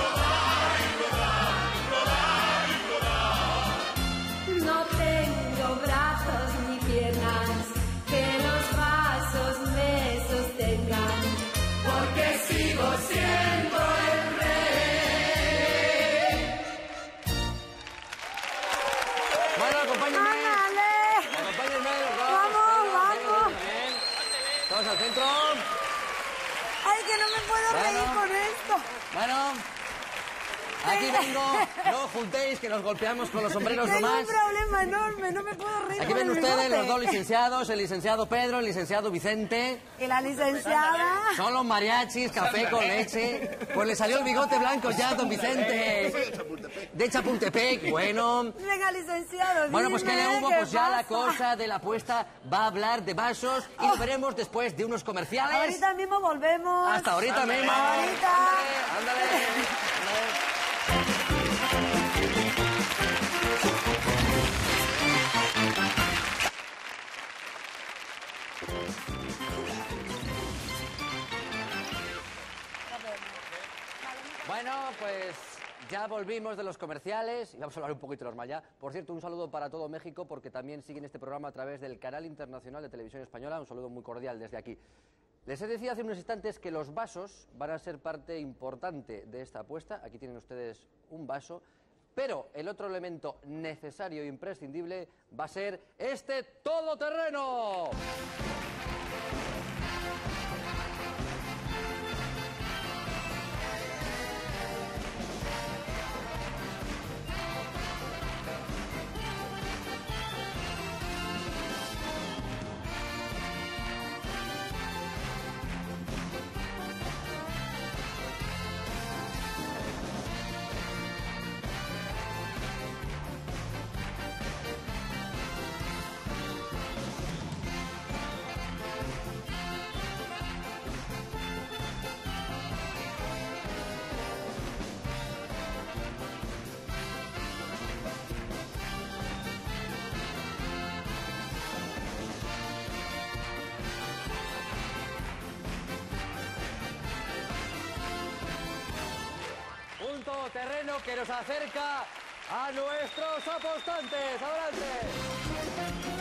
No tengo brazos ni piernas, que los vasos me sostengan, porque sigo siendo el rey. Bueno, compañeros. Bueno, aquí vengo, no os juntéis, que nos golpeamos con los sombreros Tengo nomás. un problema enorme, no me puedo reír. Aquí con ven el ustedes bigote. los dos licenciados, el licenciado Pedro, el licenciado Vicente. Y la licenciada. Son los mariachis, café con leche. Pues le salió el bigote blanco ya, don Vicente. De Chapultepec, bueno. Venga, licenciado, Bueno, pues que dime, le hubo, ¿qué pues ya la pasa? cosa de la apuesta va a hablar de vasos y lo veremos después de unos comerciales. Ahorita mismo volvemos. Hasta ahorita mismo. Ahorita. Ándale. Bueno, pues ya volvimos de los comerciales y vamos a hablar un poquito normal ya. Por cierto, un saludo para todo México porque también siguen este programa a través del canal internacional de televisión española. Un saludo muy cordial desde aquí. Les he decidido hace unos instantes que los vasos van a ser parte importante de esta apuesta. Aquí tienen ustedes un vaso. Pero el otro elemento necesario e imprescindible va a ser este todoterreno. Un todoterreno que nos acerca a nuestros apostantes. ¡Adelante!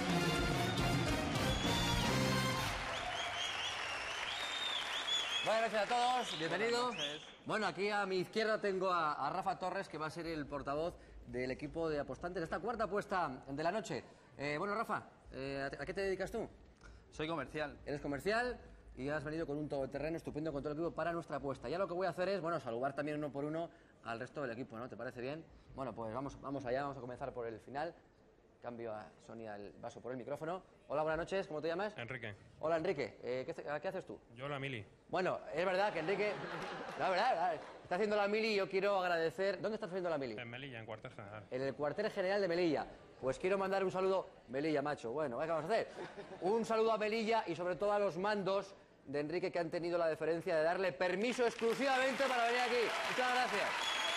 Buenas noches a todos, bienvenidos. Bueno, aquí a mi izquierda tengo a Rafa Torres, que va a ser el portavoz del equipo de apostantes de esta cuarta apuesta de la noche. Bueno, Rafa, ¿a qué te dedicas tú? Soy comercial. Eres comercial y has venido con un todoterreno estupendo con todo el equipo para nuestra apuesta. Ya lo que voy a hacer es, bueno, saludar también uno por uno al resto del equipo, ¿no? ¿Te parece bien? Bueno, pues vamos allá, vamos a comenzar por el final. Cambio a Sonia el vaso por el micrófono. Hola, buenas noches, ¿cómo te llamas? Enrique. Hola, Enrique. ¿Qué haces tú? Yo la mili. Bueno, es verdad que Enrique... La verdad, está haciendo la mili y yo quiero agradecer... ¿Dónde estás haciendo la mili? En Melilla, en cuartel general. En el cuartel general de Melilla. Pues quiero mandar un saludo... Melilla, macho. Bueno, ¿qué vamos a hacer? Un saludo a Melilla y sobre todo a los mandos de Enrique que han tenido la deferencia de darle permiso exclusivamente para venir aquí. Muchas gracias.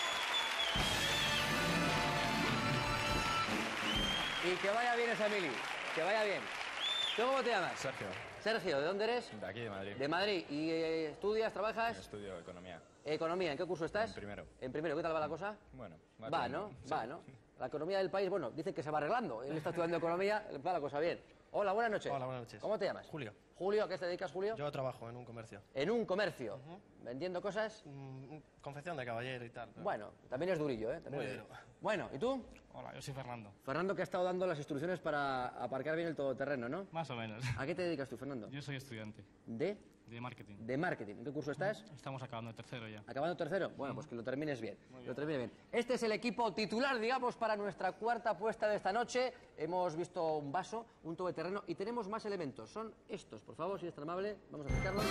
Y que vaya bien esa mili. Que vaya bien. ¿Tú cómo te llamas? Sergio. Sergio, ¿de dónde eres? De aquí, de Madrid. De Madrid. ¿Y estudias, trabajas? Estudio economía. Economía, ¿en qué curso estás? En primero. En primero, ¿qué tal va la cosa? Bueno, Va, ¿no? Sí. Va, ¿no? La economía del país, bueno, dicen que se va arreglando. Él está estudiando economía, va la cosa bien. Hola, buenas noches. Hola, buenas noches. ¿Cómo te llamas? Julio. Julio, ¿a qué te dedicas, Julio? Yo trabajo en un comercio. En un comercio. ¿Vendiendo cosas? Confección de caballero y tal. Bueno, también es durillo, ¿eh? También Muy es duro. Bueno, ¿y tú? Hola, yo soy Fernando. Fernando, que ha estado dando las instrucciones para aparcar bien el todoterreno, ¿no? Más o menos. ¿A qué te dedicas tú, Fernando? Yo soy estudiante. ¿De? De marketing. De marketing. ¿En qué curso estás? Estamos acabando el tercero ya. ¿Acabando tercero? Bueno, pues que lo termines bien. Lo termine bien. Este es el equipo titular, digamos, para nuestra cuarta apuesta de esta noche. Hemos visto un vaso, un todoterreno y tenemos más elementos. Son estos, por favor, si es tan amable. Vamos a acercarlos.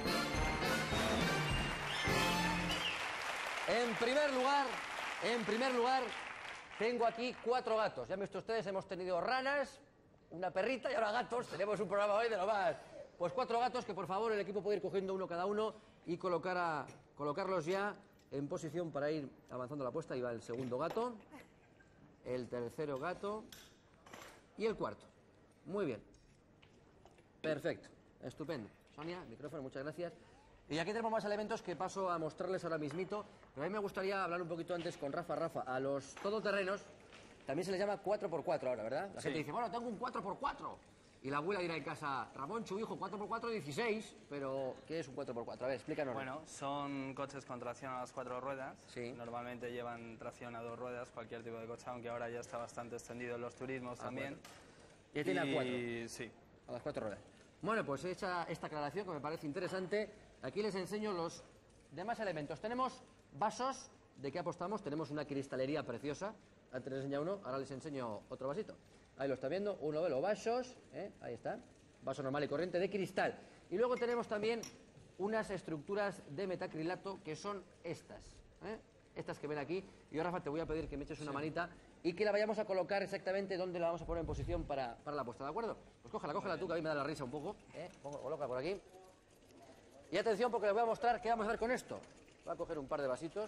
En primer lugar, tengo aquí 4 gatos. Ya han visto ustedes, hemos tenido ranas, una perrita y ahora gatos. Tenemos un programa hoy de lo más. Pues 4 gatos que por favor el equipo puede ir cogiendo uno cada uno y colocarlos ya en posición para ir avanzando la apuesta. Ahí va el segundo gato, el tercero gato y el cuarto. Muy bien. Perfecto. Estupendo. Sonia, micrófono, muchas gracias. Y aquí tenemos más elementos que paso a mostrarles ahora mismito. Pero a mí me gustaría hablar un poquito antes con Rafa. Rafa, a los todoterrenos también se les llama 4x4 ahora, ¿verdad? La gente dice, bueno, tengo un 4x4. Y la abuela dirá en casa, Ramón, chu hijo, 4x4, 16. Pero, ¿qué es un 4x4? A ver, explícanos. Bueno, son coches con tracción a las 4 ruedas. Sí. Normalmente llevan tracción a 2 ruedas, cualquier tipo de coche, aunque ahora ya está bastante extendido en los turismos también. Y tiene a 4. Sí. A las 4 ruedas. Bueno, pues hecha esta aclaración que me parece interesante, aquí les enseño los de más elementos. Tenemos vasos. ¿De qué apostamos? Tenemos una cristalería preciosa. Antes les enseñé uno, ahora les enseño otro vasito. Ahí lo está viendo, uno de los vasos, ahí está, vaso normal y corriente de cristal. Y luego tenemos también unas estructuras de metacrilato que son estas, estas que ven aquí. Y ahora, Rafa, te voy a pedir que me eches una manita y que la vayamos a colocar exactamente donde la vamos a poner en posición para la apuesta, ¿de acuerdo? Pues cógela tú, que a mí me da la risa un poco, coloca por aquí. Y atención, porque les voy a mostrar qué vamos a hacer con esto. Voy a coger un par de vasitos.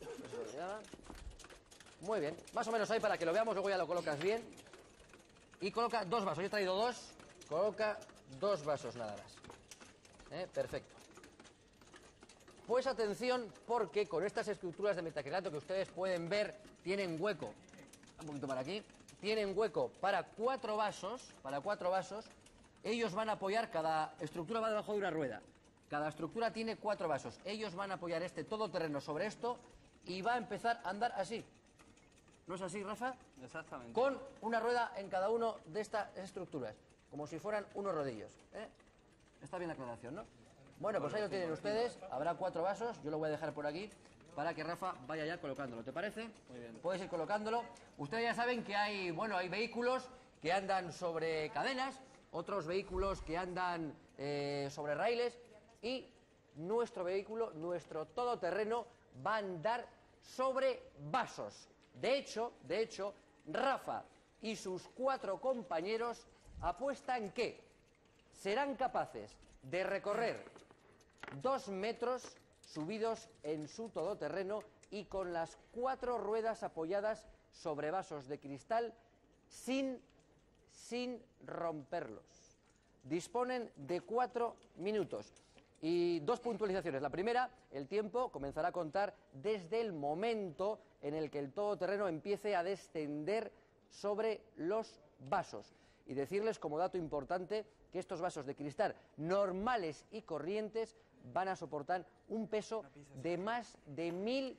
Muy bien, más o menos ahí para que lo veamos, luego ya lo colocas bien. Y coloca 2 vasos, yo he traído 2, coloca 2 vasos nada más. Perfecto. Pues atención, porque con estas estructuras de metacrilato que ustedes pueden ver, tienen hueco, un poquito para aquí, tienen hueco para 4 vasos, ellos van a apoyar, cada estructura va debajo de una rueda. Cada estructura tiene 4 vasos. Ellos van a apoyar este todoterreno sobre esto y va a empezar a andar así. ¿No es así, Rafa? Exactamente. Con una rueda en cada una de estas estructuras, como si fueran unos rodillos. Está bien la aclaración, ¿no? Bueno, pues ahí lo tienen ustedes. Habrá 4 vasos. Yo lo voy a dejar por aquí para que Rafa vaya ya colocándolo. ¿Te parece? Muy bien. Puedes ir colocándolo. Ustedes ya saben que hay vehículos que andan sobre cadenas, otros vehículos que andan sobre raíles. Y nuestro vehículo, nuestro todoterreno, va a andar sobre vasos. De hecho, Rafa y sus 4 compañeros apuestan que serán capaces de recorrer 2 metros subidos en su todoterreno y con las 4 ruedas apoyadas sobre vasos de cristal sin romperlos. Disponen de 4 minutos. Y 2 puntualizaciones. La primera, el tiempo comenzará a contar desde el momento en el que el todoterreno empiece a descender sobre los vasos. Y decirles como dato importante que estos vasos de cristal normales y corrientes van a soportar un peso de más de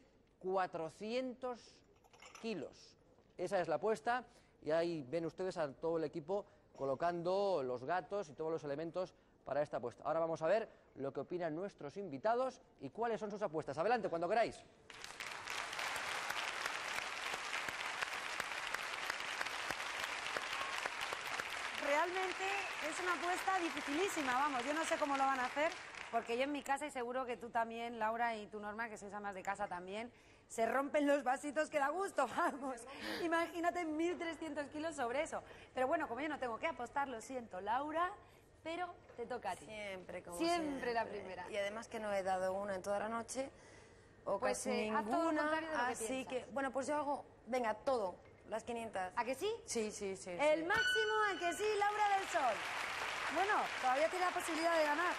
1.400 kilos. Esa es la apuesta y ahí ven ustedes a todo el equipo colocando los gatos y todos los elementos para esta apuesta. Ahora vamos a ver lo que opinan nuestros invitados y cuáles son sus apuestas. Adelante, cuando queráis. Realmente es una apuesta dificilísima, vamos, yo no sé cómo lo van a hacer, porque yo en mi casa, y seguro que tú también, Laura, y tú, Norma, que sois amas de casa también, se rompen los vasitos que da gusto, vamos. Imagínate 1.300 kilos sobre eso. Pero bueno, como yo no tengo que apostar, lo siento, Laura, pero te toca a ti. Siempre, como siempre la primera. Y además que no he dado una en toda la noche, o Pues, casi haz todo lo ninguna, contrario de lo que así piensas. que, bueno, pues yo hago, venga, todo, las 500. ¿A que sí? Sí. El máximo, ¿a que sí, Laura del Sol? Bueno, todavía tiene la posibilidad de ganar.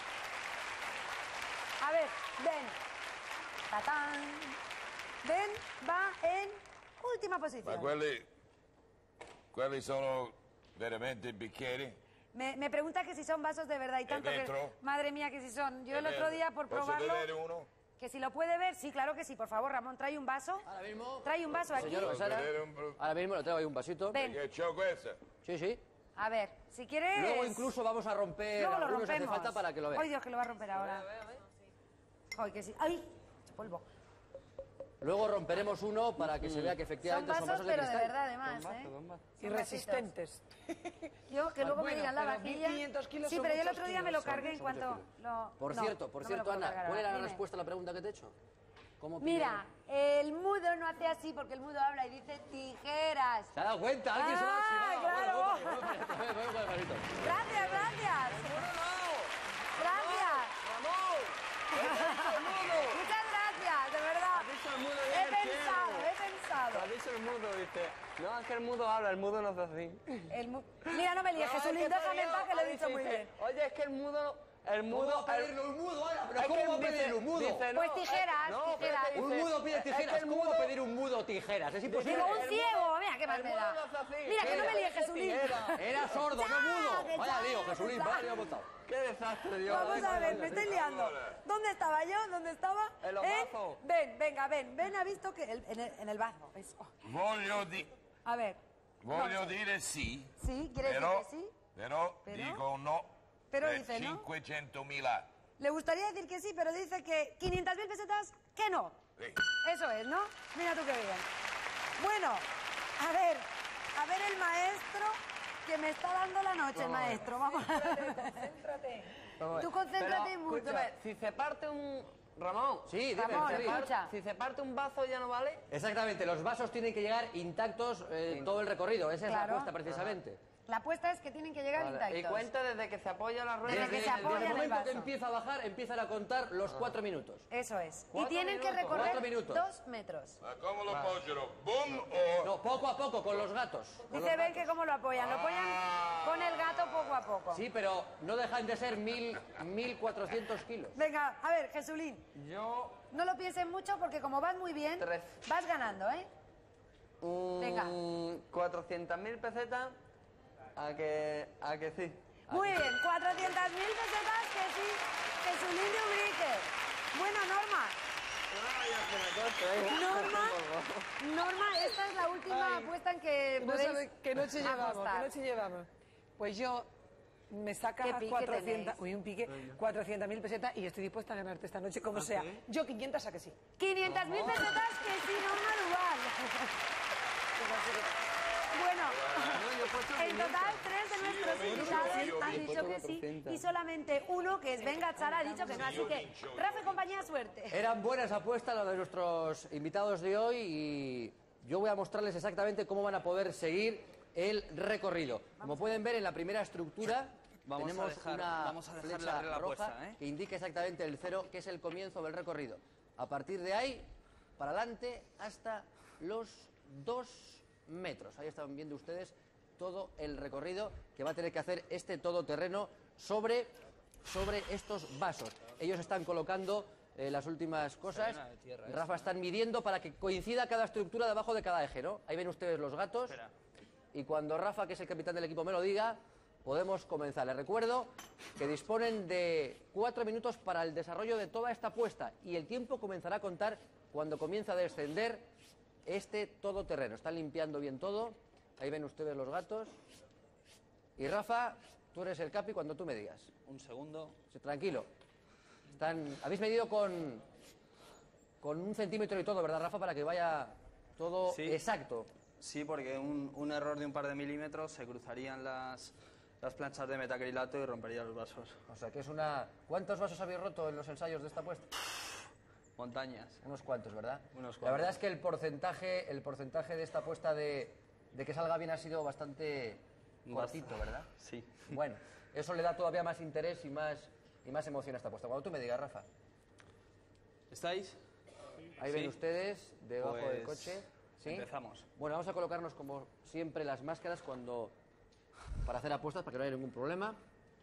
A ver, ven. ¡Tatán! Ven, va en última Ma posición. quelli sono veramente bicchieri? Me pregunta que si son vasos de verdad y tanto que... dentro? Madre mía, que si son. Yo el otro día, por ¿Posso probarlo... vedere uno? Que si lo puede ver, sí, claro que sí. Por favor, Ramón, trae un vaso. Ahora mismo. Trae un vaso aquí. Señor Sara, ahora mismo le traigo ahí un vasito. Ven. Perché c'ho questa? Sí. A ver, si quieres... Luego incluso vamos a romper Luego lo algunos si hace rompemos. falta para que lo vean. Ay, Dios, que lo va a romper ahora. Ay, que sí. ¡Ay! Hecho polvo. Luego romperemos uno para que se vea que efectivamente son vasos de pero cristal. de verdad, además, ¿eh? Y resistentes. Yo, que luego me digan la pero vajilla... 1.500 kilos Sí, son pero yo el muchos otro día me kilos, lo cargué en son cuanto... muchos kilos. Por Por cierto, Ana, ¿cuál era la respuesta a la pregunta que te he hecho? ¿Cómo Mira, el mudo no hace así porque el mudo habla y dice tijeras. ¿Se ha dado cuenta? ¿Alguien se lo ha chivado? Claro. Bueno, Gracias. Gracias. Muchas gracias, de verdad. He pensado. Ha dicho el mudo, dice. No, es que el mudo habla, el mudo no hace así. Mira, no me líes, Jesulín, déjame en paz que lo he dicho muy bien. Oye, es que el mudo... ¿Cómo va a pedirle un mudo ahora? ¿Pero cómo va a pedirle un mudo? Dice, Pues tijeras. Un mudo pide tijeras. ¿Cómo va a pedir un mudo tijeras? Es imposible. Digo, un ciego. Mira, qué mal me da. Mira, que no me líes, Jesulín. Era sordo, no mudo. Vaya lío, Jesulín, vaya lío montado. ¡Qué desastre, Dios! Vamos a ver, me estoy liando. ¿Dónde estaba yo? ¿Dónde estaba? En los bazos. Ven, ha visto que en el bazo. Eso. A ver. Voglio dire sì. Sí, ¿quieres però, decir que sí? Però Però? dico no. Però per dice no? 500.000 Le gustaría decir que sí, pero dice que 500.000 pesetas, que no. Eso es, ¿no? Mira tú qué bien. Bueno, a ver el maestro, que me está dando la noche, el maestro. Vamos. Concéntrate. Tú concéntrate mucho. Escúchame, si se parte un... Ramón. Sí, dime, Ramón, Jerry. escucha. Si se parte un vaso ya no vale. Exactamente, los vasos tienen que llegar intactos todo el recorrido. Esa es la Claro. apuesta precisamente. La apuesta es que tienen que llegar intactos. Y cuenta desde que se apoya la rueda. Desde que se apoya Desde en el el momento que vaso. empieza a bajar, empiezan a contar los 4 minutos. Eso es. Y 4 tienen que minutos. recorrer 4 minutos. 2 metros. ¿Cómo lo apoyo? ¿Boom o...? No, poco a poco, con los gatos. Con Dice los Ben que cómo lo apoyan. Lo apoyan con el gato poco a poco. Sí, pero no dejan de ser 1.400 kilos. Venga, a ver, Jesulín. Yo... No lo pienses mucho porque como vas muy bien, vas ganando, ¿eh? Venga. 400.000 pesetas a que sí. Muy bien, 400.000 pesetas que sí, Jesulín de Ubrique. Bueno, Norma, esta es la última Ay, apuesta en que No podéis sabe qué noche llevamos, apostar. qué noche llevamos. Pues yo me saca ¿Qué pique 400, tenéis? uy, un pique, 400.000 pesetas y estoy dispuesta a ganarte esta noche como sea. Yo 500 a que sí. 500.000 pesetas que sí, Norma Duval. Bueno, en total 3 de nuestros invitados han dicho que sí y solamente uno, que es Ben Gazzara, ha dicho que no. Así que, Rafa y compañía, suerte. Eran buenas apuestas las de nuestros invitados de hoy y yo voy a mostrarles exactamente cómo van a poder seguir el recorrido. Como pueden ver en la primera estructura tenemos una dejar flecha la regla roja puesta, ¿eh? que indica exactamente el 0, que es el comienzo del recorrido. A partir de ahí, para adelante, hasta los 2 metros. Ahí están viendo ustedes todo el recorrido que va a tener que hacer este todoterreno sobre estos vasos. Ellos están colocando las últimas cosas. Rafa están midiendo para que coincida cada estructura debajo de cada eje, ¿no? Ahí ven ustedes los gatos. Y cuando Rafa, que es el capitán del equipo, me lo diga, podemos comenzar. Les recuerdo que disponen de 4 minutos para el desarrollo de toda esta apuesta y el tiempo comenzará a contar cuando comienza a descender este todoterreno. Están limpiando bien todo. Ahí ven ustedes los gatos. Y Rafa, tú eres el capi cuando tú me digas. Un segundo. Sí, tranquilo. Habéis medido con 1 centímetro y todo, ¿verdad, Rafa? Para que vaya todo exacto. Sí, porque un error de un par de milímetros se cruzarían las planchas de metacrilato y rompería los vasos. O sea que es una... ¿Cuántos vasos habéis roto en los ensayos de esta apuesta? Montañas. Unos cuantos, ¿verdad? Unos cuantos. La verdad es que el porcentaje de esta apuesta de que salga bien ha sido bastante cortito, ¿verdad? Sí. Bueno, eso le da todavía más interés y más emoción a esta apuesta. Cuando tú me digas, Rafa. ¿Estáis? Ahí ven ustedes, debajo del coche. ¿Sí? Empezamos. Bueno, vamos a colocarnos como siempre las máscaras para hacer apuestas, para que no haya ningún problema.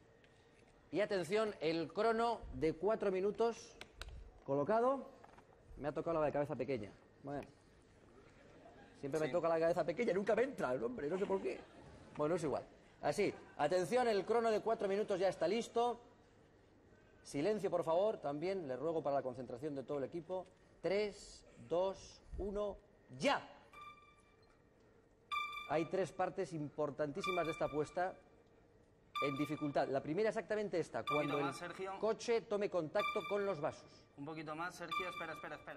Y atención, el crono de 4 minutos colocado. Me ha tocado la de cabeza pequeña. Bueno. Siempre me toca la cabeza pequeña, nunca me entra el hombre, no sé por qué. Bueno, es igual. Así, atención, el crono de 4 minutos ya está listo. Silencio, por favor, también, le ruego para la concentración de todo el equipo. 3, 2, 1, ¡ya! Hay 3 partes importantísimas de esta apuesta en dificultad. La primera exactamente esta, cuando más, el Sergio. coche tome contacto con los vasos. Un poquito más, Sergio. Espera.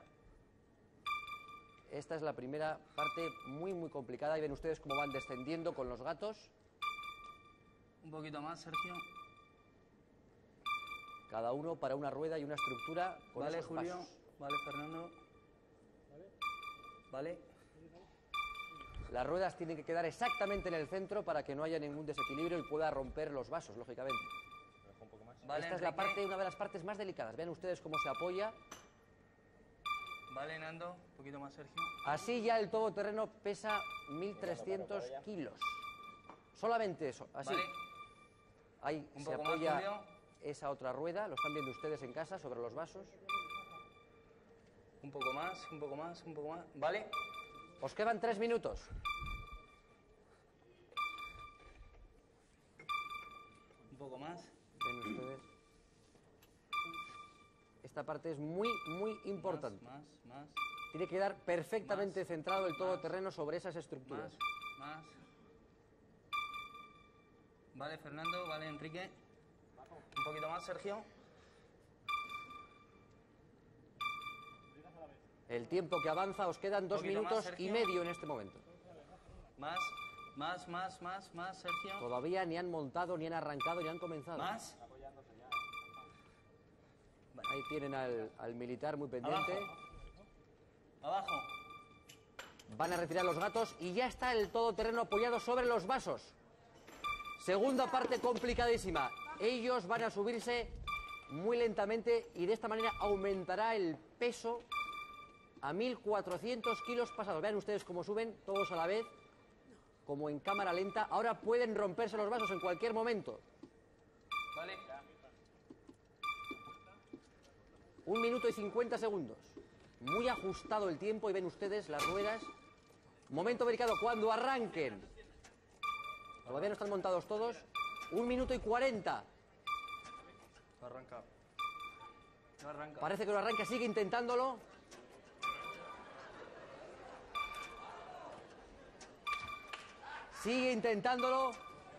Esta es la primera parte muy, muy complicada. Y ven ustedes cómo van descendiendo con los gatos. Un poquito más, Sergio. Cada uno para una rueda y una estructura con Vale, esos Julio. vasos. Vale, Fernando. Vale. Las ruedas tienen que quedar exactamente en el centro para que no haya ningún desequilibrio y pueda romper los vasos, lógicamente. Vale, Esta es la Enrique. parte, una de las partes más delicadas. Vean ustedes cómo se apoya. Vale, Nando. Un poquito más, Sergio. Así ya el todoterreno pesa 1.300 kilos. Solamente eso, así. Vale. Ahí Un se poco más, apoya Julio. esa otra rueda, lo están viendo ustedes en casa, sobre los vasos. Un poco más. Vale. Os quedan 3 minutos. Un poco más. Ven ustedes. Esta parte es muy, muy importante. Más. Tiene que quedar perfectamente centrado el todoterreno sobre esas estructuras. Más. Vale, Fernando. Vale, Enrique. Un poquito más, Sergio. el tiempo que avanza, os quedan 2 poquito más, minutos Sergio. y medio en este momento. Más, Sergio. Todavía ni han montado, ni han arrancado, ni han comenzado. Más. Ahí tienen al militar muy pendiente. Abajo. Van a retirar los gatos y ya está el todoterreno apoyado sobre los vasos. Segunda parte complicadísima. Ellos van a subirse muy lentamente y de esta manera aumentará el peso a 1.400 kilos pasados. Vean ustedes cómo suben todos a la vez, como en cámara lenta. Ahora pueden romperse los vasos en cualquier momento. Vale. 1 minuto y 50 segundos. Muy ajustado el tiempo y ven ustedes las ruedas. Momento delicado, cuando arranquen. Todavía no están montados todos. 1 minuto y 40. No arranca. No arranca. Parece que no arranca, sigue intentándolo. Sigue intentándolo.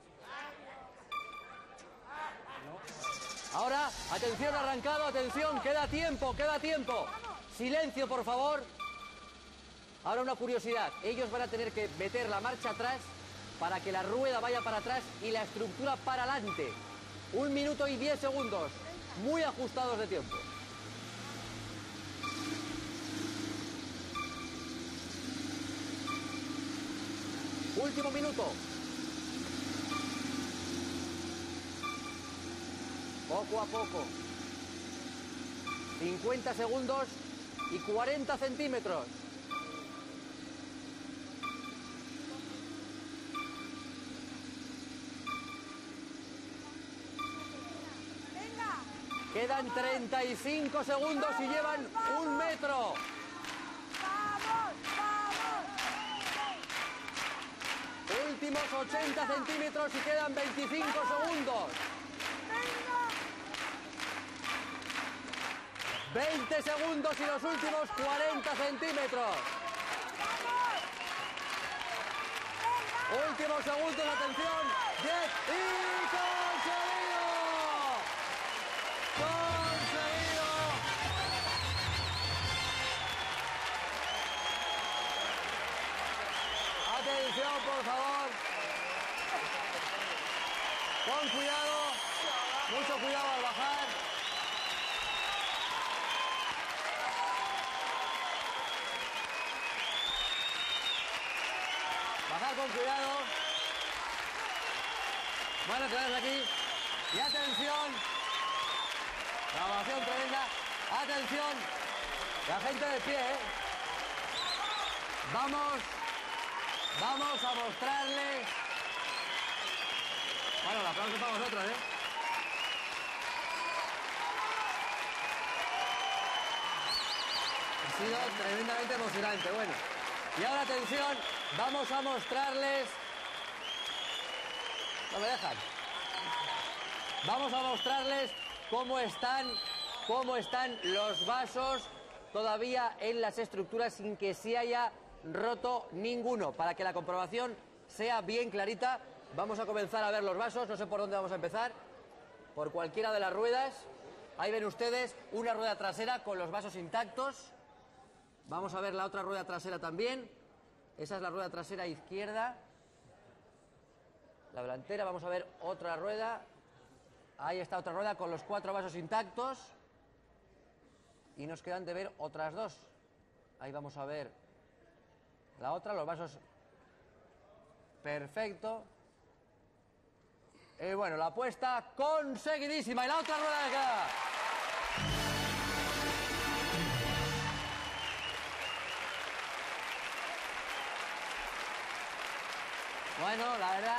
Ahora, atención, arrancado, atención, queda tiempo, queda tiempo. Silencio, por favor. Ahora una curiosidad, ellos van a tener que meter la marcha atrás para que la rueda vaya para atrás y la estructura para adelante. 1 minuto y 10 segundos, muy ajustados de tiempo. Último minuto. Poco a poco. 50 segundos y 40 centímetros. Quedan 35 segundos y llevan 1 metro. Últimos 80 centímetros y quedan 25 segundos. 20 segundos y los últimos 40 centímetros. Últimos segundos, atención. 10 y conseguido. Conseguido. Atención, por favor. Con cuidado. Mucho cuidado al bajar. Bajar con cuidado. Bueno, quedaros aquí. Y atención. La ovación tremenda. Atención. La gente de pie, ¿eh? Vamos a mostrarles. Bueno, el aplauso para vosotros, ¿eh? Ha sido tremendamente emocionante. Bueno. Y ahora, atención, vamos a mostrarles... No me dejan. Vamos a mostrarles cómo están los vasos todavía en las estructuras sin que se haya roto ninguno. Para que la comprobación sea bien clarita, vamos a comenzar a ver los vasos. No sé por dónde vamos a empezar. Por cualquiera de las ruedas. Ahí ven ustedes una rueda trasera con los vasos intactos. Vamos a ver la otra rueda trasera también. Esa es la rueda trasera izquierda. La delantera, vamos a ver otra rueda. Ahí está otra rueda con los 4 vasos intactos. Y nos quedan de ver otras 2. Ahí vamos a ver la otra, los vasos. Perfecto. Y bueno, la apuesta conseguidísima. Y la otra rueda de acá. Bueno, la verdad,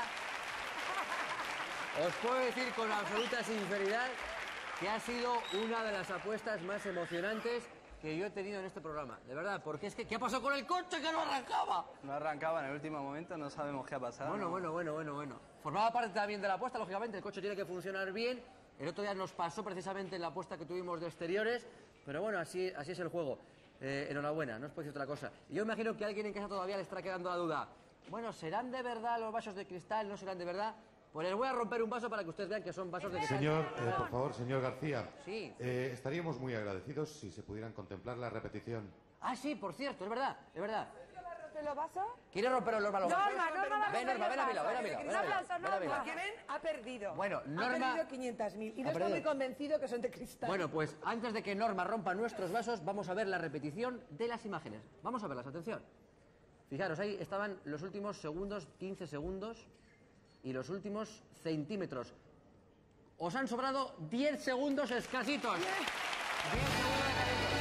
os puedo decir con absoluta sinceridad que ha sido una de las apuestas más emocionantes que yo he tenido en este programa. De verdad, porque es que ¿qué pasó con el coche que no arrancaba? No arrancaba en el último momento, no sabemos qué ha pasado. Bueno. Formaba parte también de la apuesta, lógicamente, el coche tiene que funcionar bien. El otro día nos pasó precisamente en la apuesta que tuvimos de exteriores, pero bueno, así es el juego. Enhorabuena, no os puedo decir otra cosa. Y yo imagino que a alguien en casa todavía le estará quedando la duda. Bueno, ¿serán de verdad los vasos de cristal? ¿No serán de verdad? Pues les voy a romper un vaso para que ustedes vean que son vasos de cristal. Señor, por favor, señor García. Sí. Estaríamos muy agradecidos si se pudieran contemplar la repetición. Ah, sí, por cierto, es verdad, es verdad. ¿Te lo vasos? ¿Quiere romper los vasos? Norma, Ven, Norma, ven a mi lado, ven a mi lado. Un aplauso, ven a mi lado. Porque ven, ha perdido. Bueno, Norma... Ha perdido 500.000 y no Ha está perdido. muy convencido que son de cristal. Bueno, pues antes de que Norma rompa nuestros vasos, vamos a ver la repetición de las imágenes. Vamos a verlas, atención. Fijaros, ahí estaban los últimos segundos, 15 segundos, y los últimos centímetros. Os han sobrado 10 segundos escasitos. 10 segundos escasitos.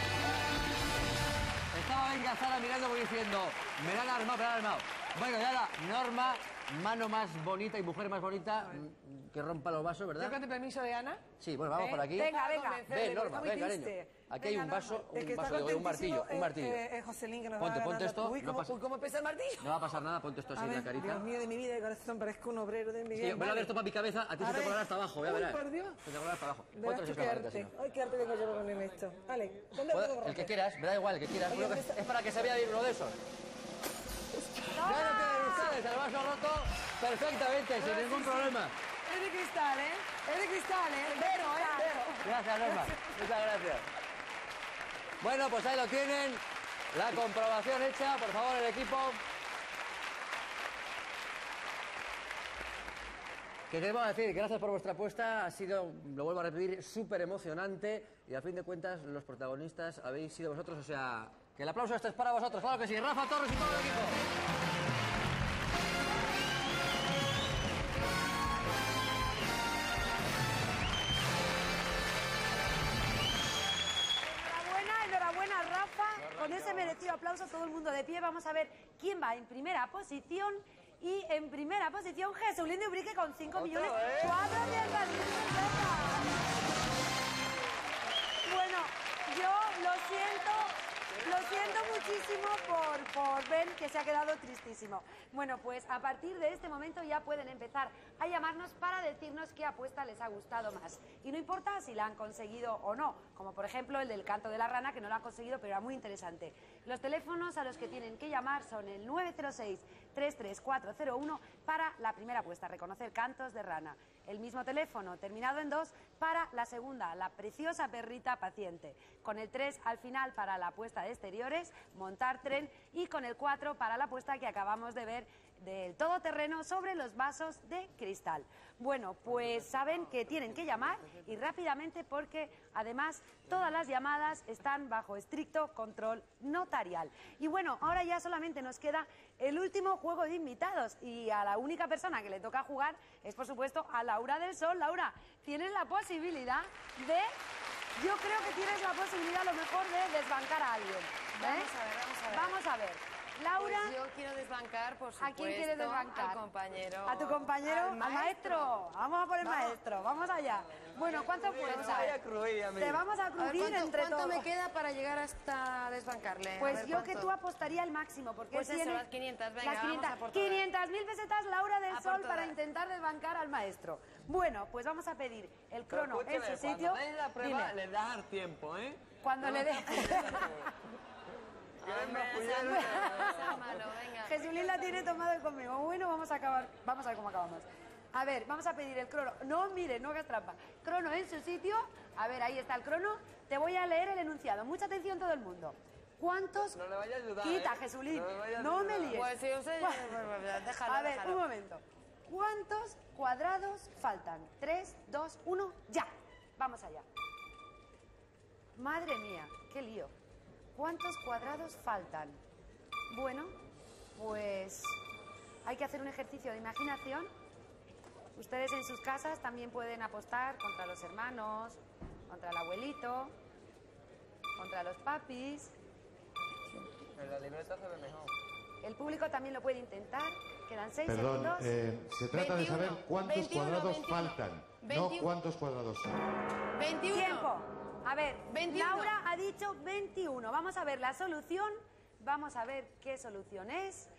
Estaba venga Zara mirando como diciendo, me la han armado, me la han armado. Bueno, ya la Norma, mano más bonita y mujer más bonita, que rompa los vasos, ¿verdad? ¿Yo con el permiso de Ana? Sí, bueno, vamos por aquí. Venga. Ven, Norma, ven, cariño. Aquí hay un vaso, un martillo, un martillo. Joselín, que nos Ponte esto, Uy, no pasa, ¿cómo pesa el martillo? no va a pasar nada, ponte esto así en la carita. Dios mío, de mi vida de corazón, parezco un obrero de mi vida. Sí, me lo abierto para mi cabeza, a ti se te colará hasta abajo, ya Uy, verás. por Dios. Se te colará hasta abajo. Verás Ponte tú esta qué carita, arte. si no. Ay, qué arte tengo yo con esto. Vale, ¿dónde lo puedo El que quieras, me da igual, el que quieras. Oye, Uno que- es para que se vea bien uno de esos. Ya lo tienen ustedes, el vaso roto perfectamente, sin ningún problema. Es de cristal, ¿eh? Es de cristal, ¿eh? Vero, Vero. Gracias, Norma. Muchas gracias. Bueno, pues ahí lo tienen. La comprobación hecha. Por favor, el equipo. ¿Qué queremos decir? Gracias por vuestra apuesta. Ha sido, lo vuelvo a repetir, súper emocionante. Y a fin de cuentas, los protagonistas habéis sido vosotros. O sea, que el aplauso este es para vosotros. Claro que sí. Rafa Torres y todo el equipo. Enhorabuena, Rafa. Con ese merecido aplauso, todo el mundo de pie. Vamos a ver quién va en primera posición. Y en primera posición, Jesulín de Ubrique con 5.400.000 pesetas. Bueno, yo lo siento muchísimo por Ben, que se ha quedado tristísimo. Bueno, pues a partir de este momento ya pueden empezar a llamarnos para decirnos qué apuesta les ha gustado más. Y no importa si la han conseguido o no, como por ejemplo el del canto de la rana, que no lo ha conseguido, pero era muy interesante. Los teléfonos a los que tienen que llamar son el 906-33401 para la primera apuesta, reconocer cantos de rana. El mismo teléfono, terminado en 2, para la segunda, la preciosa perrita paciente. Con el 3 al final para la apuesta de exteriores, montar tren, y con el 4 para la apuesta que acabamos de ver del todoterreno sobre los vasos de cristal. Bueno, pues saben que tienen que llamar y rápidamente, porque además todas las llamadas están bajo estricto control notarial. Y bueno, ahora ya solamente nos queda el último juego de invitados, y a la única persona que le toca jugar es, por supuesto, a Laura del Sol. Laura, tienes la posibilidad de... Yo creo que tienes la posibilidad, a lo mejor, de desbancar a alguien. Vamos a ver. Laura, Pues yo quiero desbancar, por supuesto, ¿a quién quieres desbancar? al compañero. ¿A tu compañero? Al ¿Al maestro? Vamos a por el maestro, vamos allá. Bueno, ¿cuánto cuesta? Te vamos a crujir entre todos. ¿Cuánto me queda para llegar hasta desbancarle? A Pues ver, yo ¿cuánto? que tú apostaría el máximo, porque Pues él eso, tiene las 500, venga, las vamos a por todas. 500.000 pesetas, Laura del A por Sol, todas. para intentar desbancar al maestro. Bueno, pues vamos a el el crono en su sitio. Cuando des la prueba, Dime, le das al tiempo, ¿eh? cuando le dé... malo, venga. Jesulín la tiene tomado conmigo. Bueno, vamos a ver cómo acabamos. A ver, vamos a pedir el crono. No, mire, no hagas trampa. Crono en su sitio. A ver, ahí está el crono. Te voy a leer el enunciado. Mucha atención todo el mundo. ¿Cuántos? No le vaya a ayudar, Quita, ¿eh? Jesulín. No le vaya a No me ayudar. líes. Pues si usted... Déjalo, A ver, déjalo. un momento. ¿Cuántos cuadrados faltan? 3, 2, 1, ya. Vamos allá. Madre mía, qué lío. ¿Cuántos cuadrados faltan? Bueno, pues hay que hacer un ejercicio de imaginación. Ustedes en sus casas también pueden apostar contra los hermanos, contra el abuelito, contra los papis. En la libreta se ve mejor. El público también lo puede intentar. Quedan 6 Perdón, segundos. se trata de saber cuántos 21, cuadrados 21. faltan, 21. no cuántos cuadrados son. 21. Tiempo. A ver, 21. Laura ha dicho 21. Vamos a ver la solución. Vamos a ver qué solución es.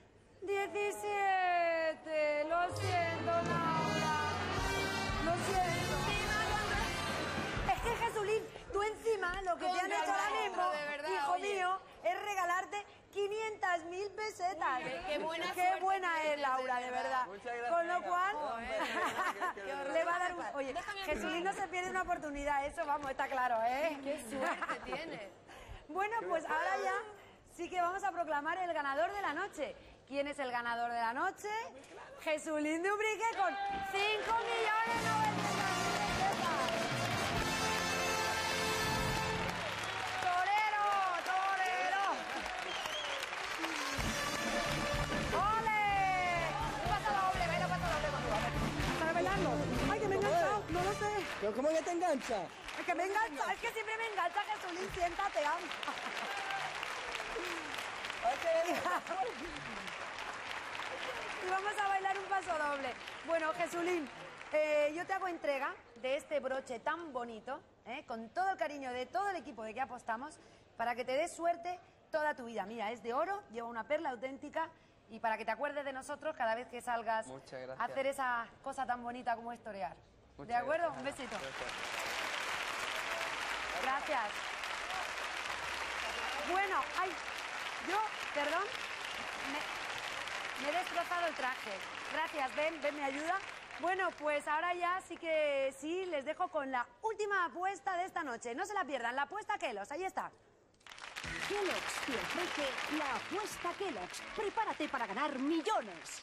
17. Lo siento, Laura. Lo siento. Es que, Jesulín, tú encima lo que te han Contra hecho el ahora maestro, mismo, de verdad, hijo oye. mío, es regalarte 500.000 1000 pesetas. Qué buena Qué suerte buena tienes, es Laura, de verdad. Muchas gracias. Con lo cual, Qué horror. le va a dar un... Oye, Déjame a mí. Jesulín no se pierde una oportunidad, eso vamos, está claro, ¿eh? Qué suerte tienes. Bueno, pues ahora ya sí que vamos a proclamar el ganador de la noche. ¿Quién es el ganador de la noche? Jesulín de Ubrique con 5.900.000 pesetas. ¡Torero! ¡Torero! ¡Ole! Pasa doble, baila, pasa doble conmigo. A ver. ¿Para bailarlo? ¡Ay, que me he enganchado! No lo sé. ¿Pero cómo que te engancha? Es que me engancha, es que siempre me engancha Jesulín, siéntate, anda. Y vamos a bailar un paso doble. Bueno, Jesulín, yo te hago entrega de este broche tan bonito, con todo el cariño de todo el equipo de Que Apostamos, para que te des suerte toda tu vida. Mira, es de oro, lleva una perla auténtica y para que te acuerdes de nosotros cada vez que salgas Muchas gracias. a hacer esa cosa tan bonita como es torear. ¿De Muchas acuerdo? gracias, Un Ana. besito. Gracias. Gracias. Bueno, ay, yo, perdón, me he destrozado el traje. Gracias, Ben me ayuda. Bueno, pues ahora ya sí que sí, les dejo con la última apuesta de esta noche. No se la pierdan, la apuesta Kellogg's, ahí está. Kellogg's te ofrece la apuesta Kellogg's. Prepárate para ganar millones.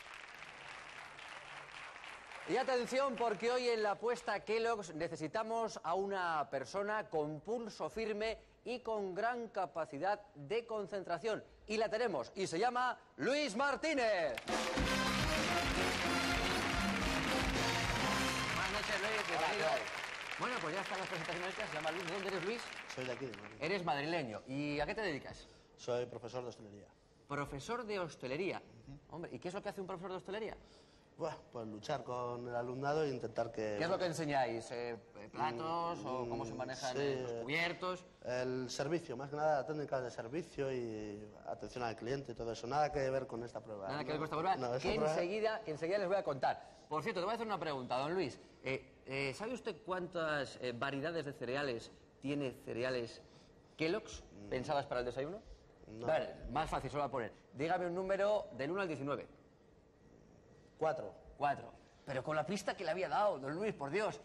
Y atención, porque hoy en la apuesta Kellogg's necesitamos a una persona con pulso firme y con gran capacidad de concentración. Y la tenemos, y se llama Luis Martínez. Buenas noches, Luis. Bienvenido. Bueno, pues ya están las presentaciones hechas. Se llama Luis. ¿De dónde eres, Luis? Soy de aquí, de Madrid. Eres madrileño. ¿Y a qué te dedicas? Soy profesor de hostelería. Profesor de hostelería. Hombre, ¿y qué es lo que hace un profesor de hostelería? Bueno, pues luchar con el alumnado e intentar que... ¿Qué es lo que enseñáis? ¿Platos o cómo se manejan los cubiertos? El servicio, más que nada técnicas de servicio y atención al cliente y todo eso. Nada que ver con esta prueba. Nada que ver con esta prueba, No, esa que prueba- enseguida les voy a contar. Por cierto, te voy a hacer una pregunta, don Luis. ¿Sabe usted cuántas variedades de cereales tiene cereales Kellogg's pensadas para el desayuno? No. Vale, más fácil, solo voy a poner. Dígame un número del 1 al 19. 4. 4. Pero con la pista que le había dado, don Luis, por Dios.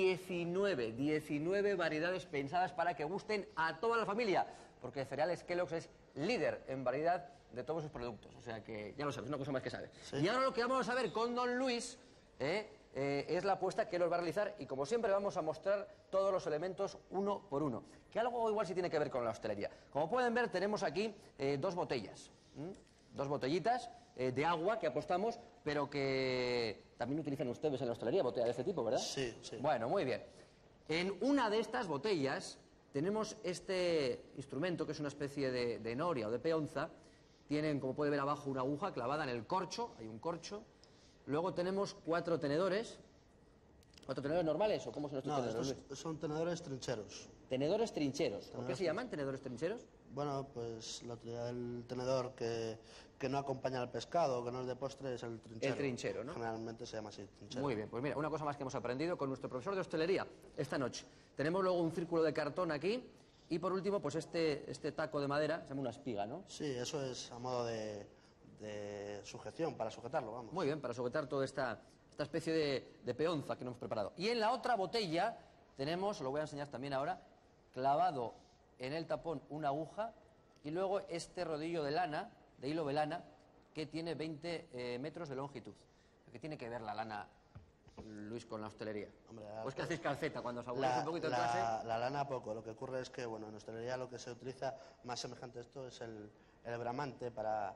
19 variedades pensadas para que gusten a toda la familia. Porque Cereales Kellogg's es líder en variedad de todos sus productos. O sea que ya lo sabes, una cosa más que sabe. Y ahora lo que vamos a ver con don Luis es la apuesta que él os va a realizar. Y como siempre vamos a mostrar todos los elementos uno por uno. Que algo igual sí tiene que ver con la hostelería. Como pueden ver, tenemos aquí dos botellas. Dos botellitas de agua que apostamos, pero que también utilizan ustedes en la hostelería, botella de este tipo, ¿verdad? Sí, sí. Bueno, muy bien. En una de estas botellas tenemos este instrumento, que es una especie de noria o de peonza. Tienen, como puede ver abajo, una aguja clavada en el corcho, hay un corcho. Luego tenemos 4 tenedores. ¿4 tenedores normales o cómo son estos No, tenedores? estos son tenedores trincheros. Tenedores trincheros. ¿Por qué Tenedores se llaman tenedores trincheros? Bueno, pues la utilidad del tenedor que no acompaña al pescado, que no es de postre, es el trinchero. El trinchero, ¿no? Generalmente se llama así, trinchero. Muy bien, pues mira, una cosa más que hemos aprendido con nuestro profesor de hostelería esta noche. Tenemos luego un círculo de cartón aquí y por último, pues este taco de madera, se llama una espiga, ¿no? Sí, eso es a modo de sujeción, para sujetarlo, vamos. Muy bien, para sujetar toda esta especie de peonza que nos hemos preparado. Y en la otra botella tenemos, lo voy a enseñar también ahora, clavado en el tapón una aguja y luego este rodillo de lana, de hilo de lana, que tiene 20 metros de longitud. ¿Qué tiene que ver la lana, Luis, con la hostelería? ¿O es que hacéis calceta cuando os aburrís un poquito en clase? La lana poco, lo que ocurre es que, bueno, en hostelería lo que se utiliza más semejante a esto es el bramante para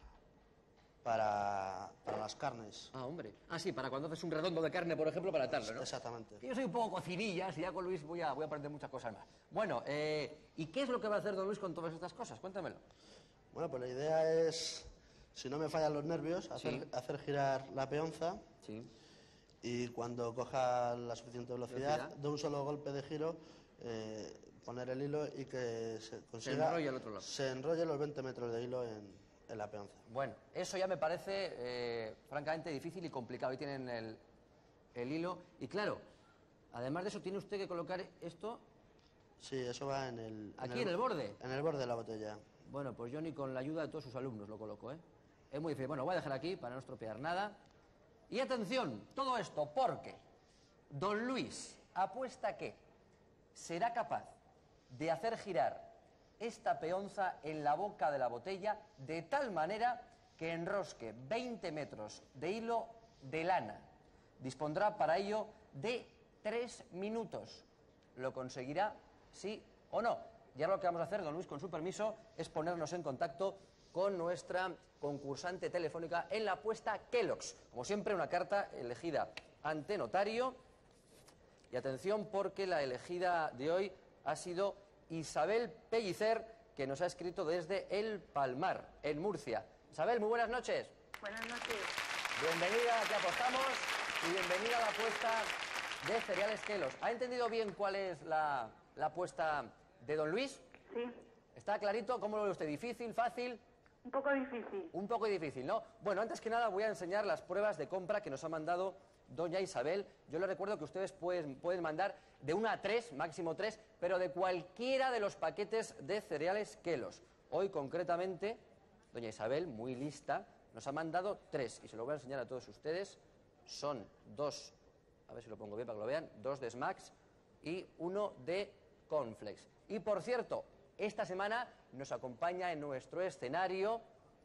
las carnes. Ah, hombre. Ah, sí, para cuando haces un redondo de carne, por ejemplo, para atarlo, ¿no? Exactamente. Yo soy un poco cocinillas y ya con Luis voy a aprender muchas cosas más. Bueno, ¿y qué es lo que va a hacer don Luis con todas estas cosas? Cuéntamelo. Bueno, pues la idea es, si no me fallan los nervios, hacer girar la peonza. Sí. Y cuando coja la suficiente velocidad, de un solo golpe de giro, poner el hilo y que se consiga... enrolle al otro lado. Se enrolle los 20 metros de hilo en la peonza. Bueno, eso ya me parece francamente difícil y complicado. Ahí tienen el hilo. Y claro, además de eso, tiene usted que colocar esto... Sí, eso va en el... ¿Aquí en el borde? En el borde de la botella. Bueno, pues yo ni con la ayuda de todos sus alumnos lo coloco, ¿eh? Es muy difícil. Bueno, voy a dejar aquí para no estropear nada. Y atención, todo esto porque don Luis apuesta que será capaz de hacer girar esta peonza en la boca de la botella de tal manera que enrosque 20 metros de hilo de lana. Dispondrá para ello de 3 minutos. ¿Lo conseguirá, sí o no? Y ahora lo que vamos a hacer, don Luis, con su permiso, es ponernos en contacto con nuestra concursante telefónica en la apuesta Kellogg's. Como siempre, una carta elegida ante notario. Y atención, porque la elegida de hoy ha sido Isabel Pellicer, que nos ha escrito desde El Palmar, en Murcia. Isabel, muy buenas noches. Buenas noches. Bienvenida a Aquí Apostamos y bienvenida a la apuesta de cereales Kellogg's. ¿Ha entendido bien cuál es la apuesta de don Luis? Sí. ¿Está clarito? ¿Cómo lo ve usted? ¿Difícil, fácil? Un poco difícil. Un poco difícil, ¿no? Bueno, antes que nada voy a enseñar las pruebas de compra que nos ha mandado doña Isabel. Yo les recuerdo que ustedes pueden mandar de 1 a 3, máximo 3, pero de cualquiera de los paquetes de cereales Kellogg's. Hoy, concretamente, doña Isabel, muy lista, nos ha mandado 3, y se lo voy a enseñar a todos ustedes. Son 2, a ver si lo pongo bien para que lo vean, 2 de Smacks y 1 de Cornflakes. Y, por cierto, esta semana nos acompaña en nuestro escenario,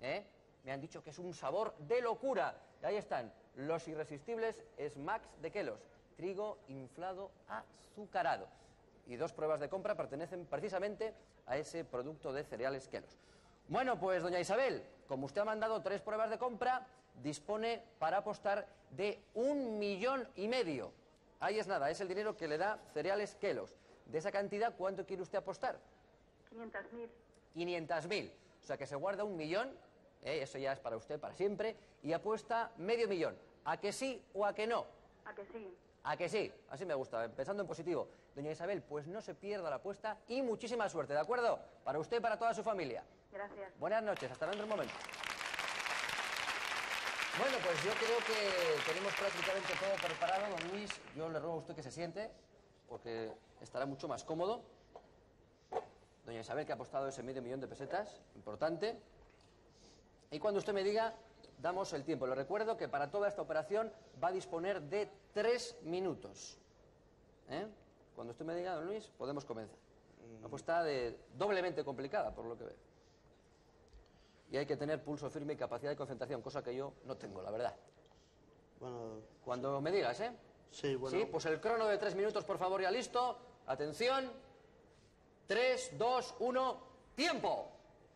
me han dicho que es un sabor de locura. Y ahí están, los irresistibles Smacks de Kellogg's, trigo inflado azucarado. Y 2 pruebas de compra pertenecen precisamente a ese producto de cereales Kellogg's. Bueno, pues doña Isabel, como usted ha mandado 3 pruebas de compra, dispone para apostar de 1,5 millones. Ahí es nada, es el dinero que le da cereales Kellogg's. De esa cantidad, ¿cuánto quiere usted apostar? 500.000. 500.000. O sea que se guarda 1 millón, eso ya es para usted para siempre, y apuesta medio millón. ¿A que sí o a que no? ¿A que sí? ¿A que sí? Así me gusta, pensando en positivo. Doña Isabel, pues no se pierda la apuesta y muchísima suerte, ¿de acuerdo? Para usted y para toda su familia. Gracias. Buenas noches, hasta dentro de un momento. Bueno, pues yo creo que tenemos prácticamente todo preparado, don Luis. Yo le ruego a usted que se siente, porque estará mucho más cómodo. Doña Isabel, que ha apostado ese medio millón de pesetas, importante. Y cuando usted me diga, damos el tiempo. Le recuerdo que para toda esta operación va a disponer de 3 minutos. Cuando usted me diga, don Luis, podemos comenzar. Una apuesta doblemente complicada, por lo que veo. Y hay que tener pulso firme y capacidad de concentración, cosa que yo no tengo, la verdad. Bueno, cuando me digas, ¿eh? Sí, bueno. Sí, pues el crono de 3 minutos, por favor, ya listo. Atención. 3, 2, 1, ¡tiempo!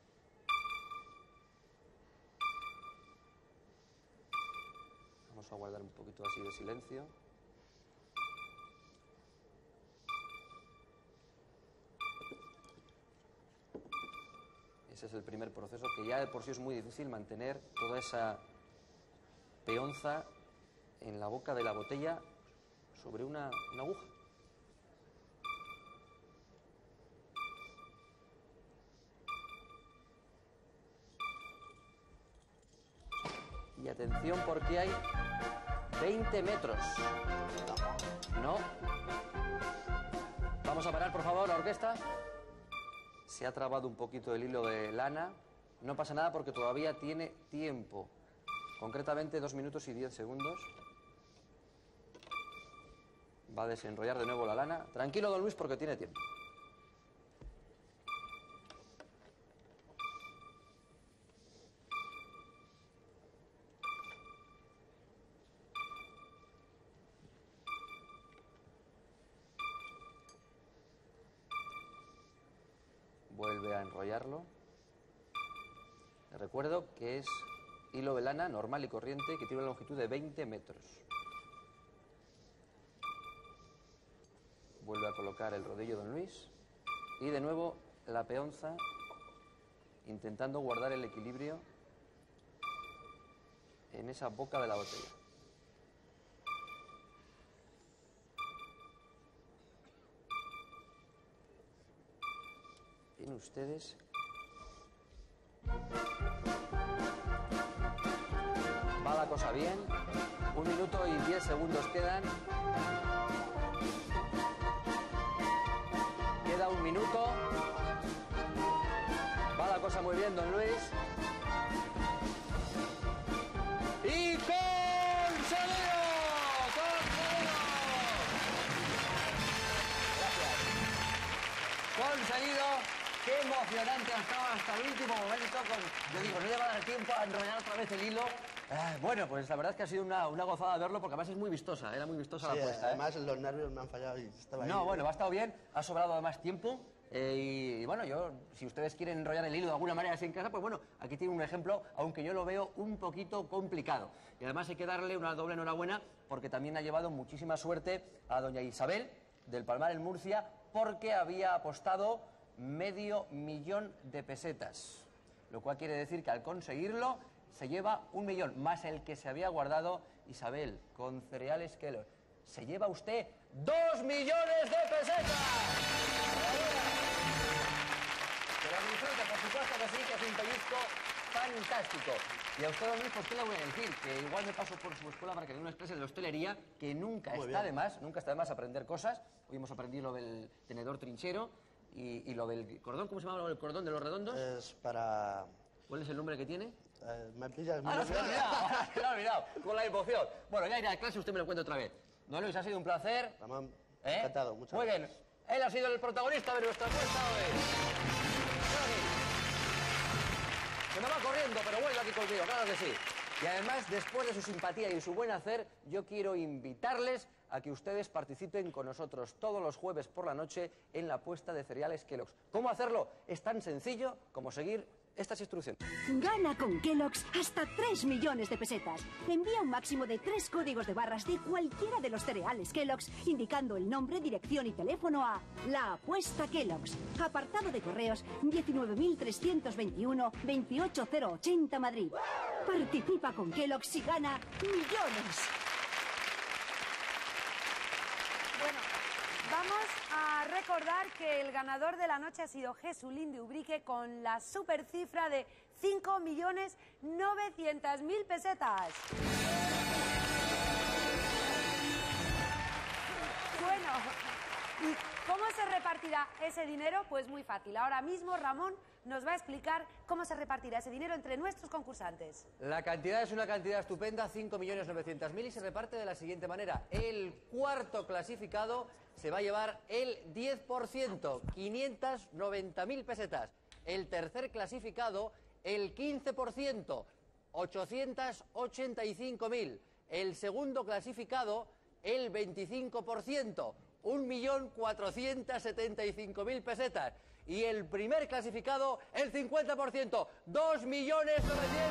Vamos a guardar un poquito así de silencio. Ese es el primer proceso, que ya de por sí es muy difícil mantener toda esa peonza en la boca de la botella sobre una aguja. Y atención porque hay 20 metros. No. Vamos a parar, por favor, la orquesta. Se ha trabado un poquito el hilo de lana. No pasa nada porque todavía tiene tiempo. Concretamente 2 minutos y 10 segundos. Va a desenrollar de nuevo la lana. Tranquilo, don Luis, porque tiene tiempo. Vuelve a enrollarlo. Les recuerdo que es hilo de lana normal y corriente que tiene una longitud de 20 metros. Vuelve a colocar el rodillo don Luis y de nuevo la peonza, intentando guardar el equilibrio en esa boca de la botella. Tienen ustedes va la cosa bien. 1 minuto y 10 segundos quedan. Queda 1 minuto. Va la cosa muy bien, don Luis. ¡Y conseguido! ¡Conseguido! Gracias. Conseguido. Qué emocionante ha estado hasta el último momento. Yo digo, no le va a dar tiempo a enrollar otra vez el hilo. Bueno, pues la verdad es que ha sido una gozada verlo, porque además es muy vistosa, era muy vistosa la apuesta. Además los nervios me han fallado y estaba ahí. No, bueno, ha estado bien, ha sobrado además tiempo. Y bueno, si ustedes quieren enrollar el hilo de alguna manera así en casa, pues bueno, aquí tiene un ejemplo, aunque yo lo veo un poquito complicado. Y además hay que darle una doble enhorabuena, porque también ha llevado muchísima suerte a doña Isabel, del Palmar en Murcia, porque había apostado $500.000 de pesetas. Lo cual quiere decir que al conseguirlo se lleva 1 millón, más el que se había guardado Isabel, con cereales Kellogg. Se lleva usted 2 millones de pesetas. Que lo disfrute, por supuesto que sí, que es un pellizco fantástico. Y a usted, don Luis, pues qué le voy a decir, que igual me paso por su escuela para que le dé unas clases de hostelería, que nunca está de más aprender cosas. Hoy hemos aprendido lo del tenedor trinchero y lo del cordón. ¿Cómo se llama el cordón de los redondos? Es para... ¿Cuál es el nombre que tiene? Me pillas... No, se me ha olvidado, con la emoción. Bueno, ya iré a clase, usted me lo cuenta otra vez. Don Luis, ha sido un placer. Ramón, encantado, muchas Muy gracias. bien. Él ha sido el protagonista de nuestra apuesta hoy. Se me va corriendo, pero vuelve aquí conmigo, claro que sí. Y además, después de su simpatía y su buen hacer, yo quiero invitarles a que ustedes participen con nosotros todos los jueves por la noche en la apuesta de cereales Kellogg's. ¿Cómo hacerlo? Es tan sencillo como seguir estas instrucciones. Gana con Kellogg's hasta 3 millones de pesetas. Envía un máximo de 3 códigos de barras de cualquiera de los cereales Kellogg's, indicando el nombre, dirección y teléfono a La Apuesta Kellogg's. Apartado de correos 19.321-28080 Madrid. Participa con Kellogg's y gana millones. Bueno, vamos a recordar que el ganador de la noche ha sido Jesulín de Ubrique con la super cifra de 5.900.000 pesetas. Bueno, ¿y cómo se repartirá ese dinero? Pues muy fácil. Ahora mismo Ramón nos va a explicar cómo se repartirá ese dinero entre nuestros concursantes. La cantidad es una cantidad estupenda, 5.900.000, y se reparte de la siguiente manera. El cuarto clasificado se va a llevar el 10%, 590.000 pesetas. El tercer clasificado, el 15%, 885.000. El segundo clasificado, el 25%, 1.475.000 pesetas. Y el primer clasificado, el 50%, 2.950.000.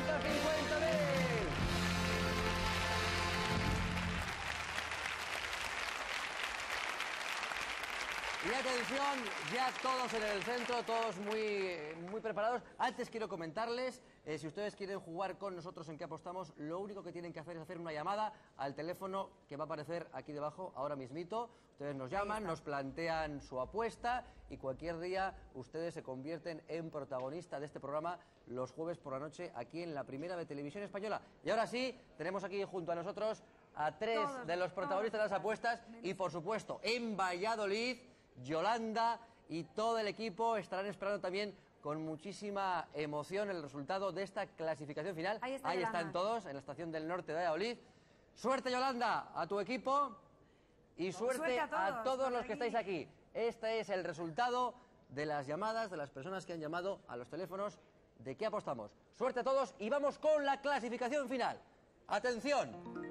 Y atención, ya todos en el centro, todos muy preparados. Antes quiero comentarles, si ustedes quieren jugar con nosotros en qué apostamos, lo único que tienen que hacer es hacer una llamada al teléfono que va a aparecer aquí debajo ahora mismito. Ustedes nos llaman, nos plantean su apuesta y cualquier día ustedes se convierten en protagonista de este programa los jueves por la noche aquí en la Primera de Televisión Española. Y ahora sí, tenemos aquí junto a nosotros a 3 de los protagonistas de las apuestas y por supuesto en Valladolid, Yolanda y todo el equipo estarán esperando también con muchísima emoción el resultado de esta clasificación final. Ahí están todos en la estación del norte de Valladolid. Suerte, Yolanda, a tu equipo y suerte a todos los que estáis aquí. Este es el resultado de las llamadas de las personas que han llamado a los teléfonos de qué apostamos. Suerte a todos y vamos con la clasificación final. Atención.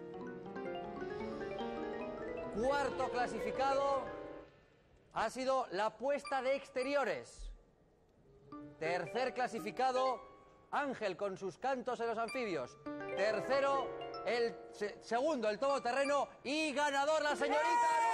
Cuarto clasificado ha sido la apuesta de exteriores. Tercer clasificado, Ángel con sus cantos en los anfibios. Tercero, segundo, el todoterreno y ganador la señorita.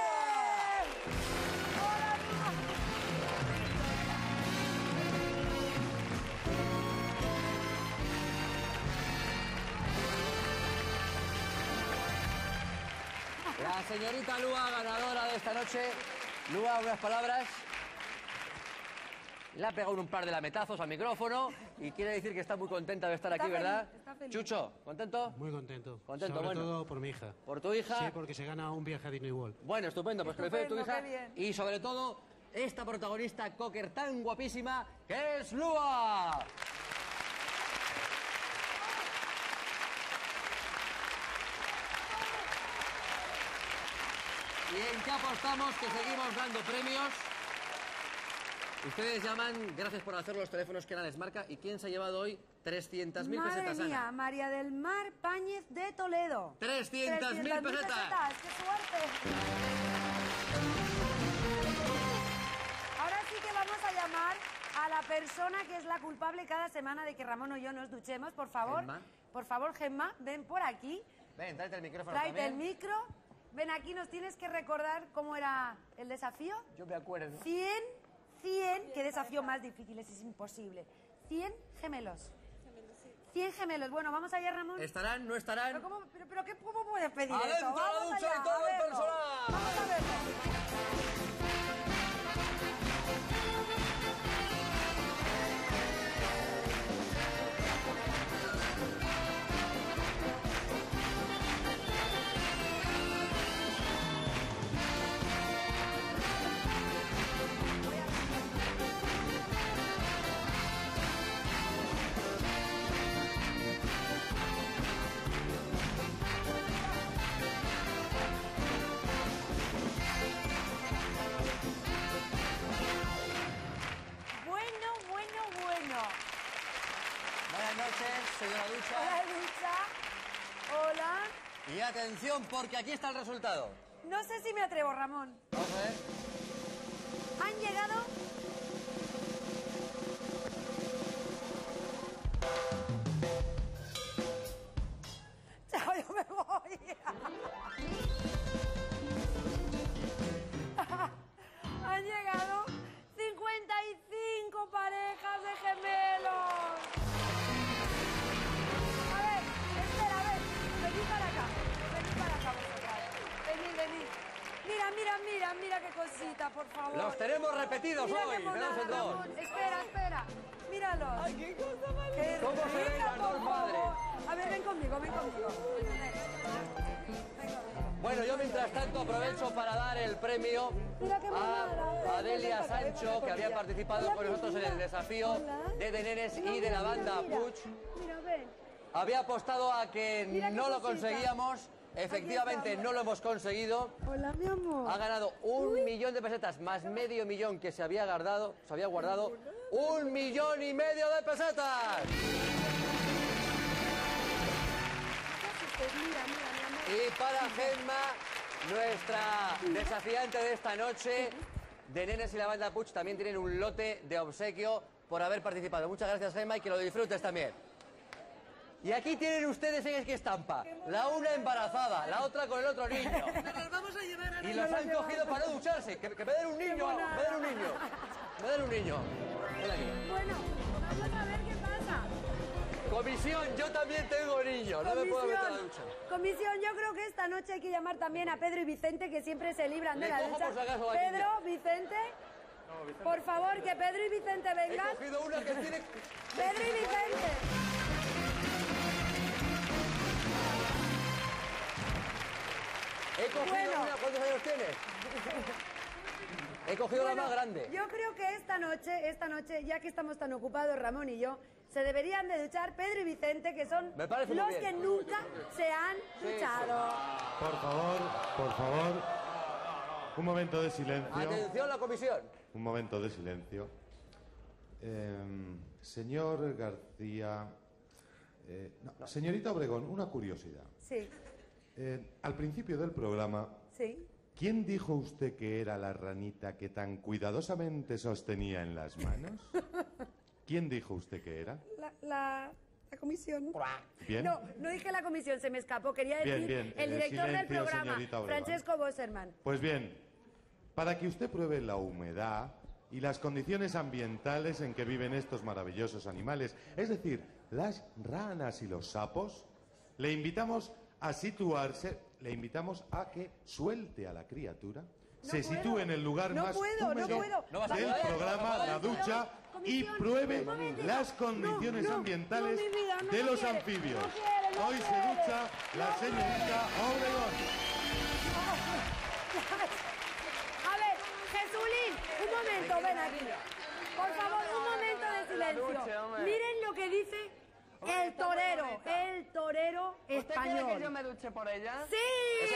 La señorita Lua, ganadora de esta noche. Lua, unas palabras. Le ha pegado un par de lametazos al micrófono y quiere decir que está muy contenta de estar aquí, ¿verdad? Está feliz. Chucho, ¿contento? Muy contento. Contento, Sobre bueno. todo por mi hija. ¿Por tu hija? Sí, porque se gana un viaje a Disney World. Bueno, estupendo, pues que lo fue de tu Estupendo, hija. qué bien. Y sobre todo, esta protagonista cocker tan guapísima que es Lua. ¿Y en qué apostamos? Que seguimos dando premios. Ustedes llaman, gracias por hacer los teléfonos que les marca. ¿Y quién se ha llevado hoy 300.000 pesetas, Madre mía, Ana? María del Mar Páñez de Toledo. 300.000 pesetas. ¡Qué suerte! Ahora sí que vamos a llamar a la persona que es la culpable cada semana de que Ramón o yo nos duchemos. Por favor, Gemma. Por favor, Gemma, ven por aquí. Ven, tráete el micrófono Tráete el también. micro. Ven aquí, nos tienes que recordar cómo era el desafío. Yo me acuerdo. 100, qué desafío más difícil, es imposible. 100 gemelos. 100 gemelos. Bueno, vamos allá, Ramón. ¿Estarán? ¿No estarán? ¿Pero cómo puedes pedir ¡Adentro eso? la Vamos ducha allá, y todo a el verlo. personal! Vamos a verlo. Bueno. Buenas noches, señora Ducha. Hola, Ducha. Hola. Y atención, porque aquí está el resultado. No sé si me atrevo, Ramón. Vamos a ver. Han llegado... Chao, yo me voy. Han llegado 55 parejas de gemelos. A ver, espera, a ver. Venid para acá vosotras. Venid. Mira qué cosita, por favor. Los tenemos repetidos Mira hoy, qué de dos en monada, dos. Ramón. Espera. Míralos. Ay, qué cosa más Qué ¿Cómo se ven rica, las dos por madres? favor. A ver, ven conmigo. Bueno, yo mientras tanto aprovecho para dar el premio Mira qué monada. a Adelia Sancho, que había participado con nosotros en el desafío de Nenes y de la banda Puig. Mira, ven. Había apostado a que Mira qué no lo cosita. Efectivamente, estamos. no lo hemos conseguido. Hola, mi amor. Ha ganado 1 millón de pesetas, más medio millón que se había guardado. 1,5 millones de pesetas. Mira, Y para Gemma, nuestra desafiante de esta noche, de Nenes y la banda Puig, también tienen un lote de obsequio por haber participado. Muchas gracias, Gemma, y que lo disfrutes también. Y aquí tienen ustedes en qué estampa. La una embarazada, la otra con el otro niño. Nos vamos a llevar a Y los han cogido para no ducharse. Que me den un niño, me den un niño. Me den un niño. Ven aquí. Bueno, vamos a ver qué pasa. Comisión, yo también tengo niño. No me puedo meter a la ducha. Comisión, yo creo que esta noche hay que llamar también a Pedro y Vicente, que siempre se libran de Le la cojo ducha. por si acaso aquí. Pedro, Vicente, por favor, que Pedro y Vicente He vengan. cogido una que tiene... Pedro y Vicente. He cogido Bueno. una... ¿Cuántos años tienes? He cogido la más grande. Yo creo que esta noche, ya que estamos tan ocupados Ramón y yo, se deberían de duchar Pedro y Vicente, que son Me parece muy los bien. que nunca se han duchado. Por favor. Un momento de silencio. Atención, la comisión. Un momento de silencio. Señor García... señorita Obregón, una curiosidad. Sí, Al principio del programa, sí. ¿quién dijo usted que era la ranita que tan cuidadosamente sostenía en las manos? ¿Quién dijo usted que era? La comisión. Bien. No dije la comisión, se me escapó. Quería decir Bien. el director del Silencio, programa, señorita Obregón. Francesco Bosserman. Pues bien, para que usted pruebe la humedad y las condiciones ambientales en que viven estos maravillosos animales, es decir, las ranas y los sapos, le invitamos a situarse, le invitamos a que suelte a la criatura, se sitúe en el lugar más húmedo del programa, la ducha, y pruebe las condiciones ambientales de los anfibios. Hoy se ducha la señorita Obregón. A ver, Jesulín, un momento, ven aquí. Por favor, un momento de silencio. Miren lo que dice el torero ¿Usted quiere que yo español. me duche por ella? ¡Sí! ¡Sí!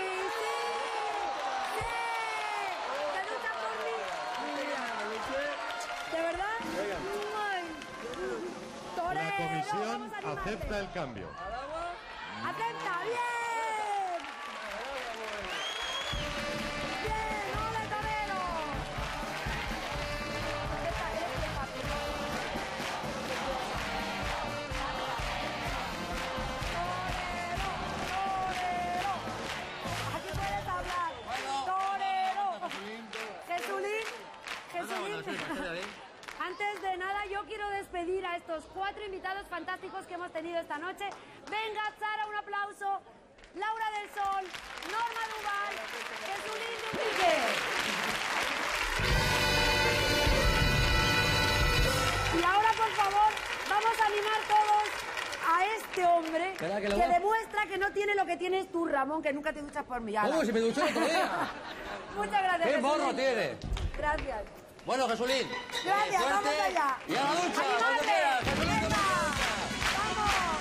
¿Te duchas por mí? ¿De verdad? Ay. Torero, La comisión vamos a animarte. acepta el cambio. ¡Acepta! ¡Bien! ¡Bien! ¡Ole, torero! Aquí puedes hablar. ¡Torero! Jesulín. Antes de nada, yo quiero despedir a estos 4 invitados fantásticos que hemos tenido esta noche. Venga, Sara, un aplauso. Laura del Sol, Norma Duval, Jesulín Duplique. Y ahora, por favor, vamos a animar todos a este hombre Espera, que que lo va- demuestra que no tiene lo que tienes tú, Ramón, que nunca te duchas por mí. Ala. ¿Cómo? Si me duché el otro día. Muchas gracias, ¡Qué morro Jesulín. tiene! Gracias. Bueno, Jesulín. Gracias, suerte. vamos allá. Y a la ducha, ¡Animarte! cuando quieras. Jesulín, Venga, toma la ducha. ¡vamos!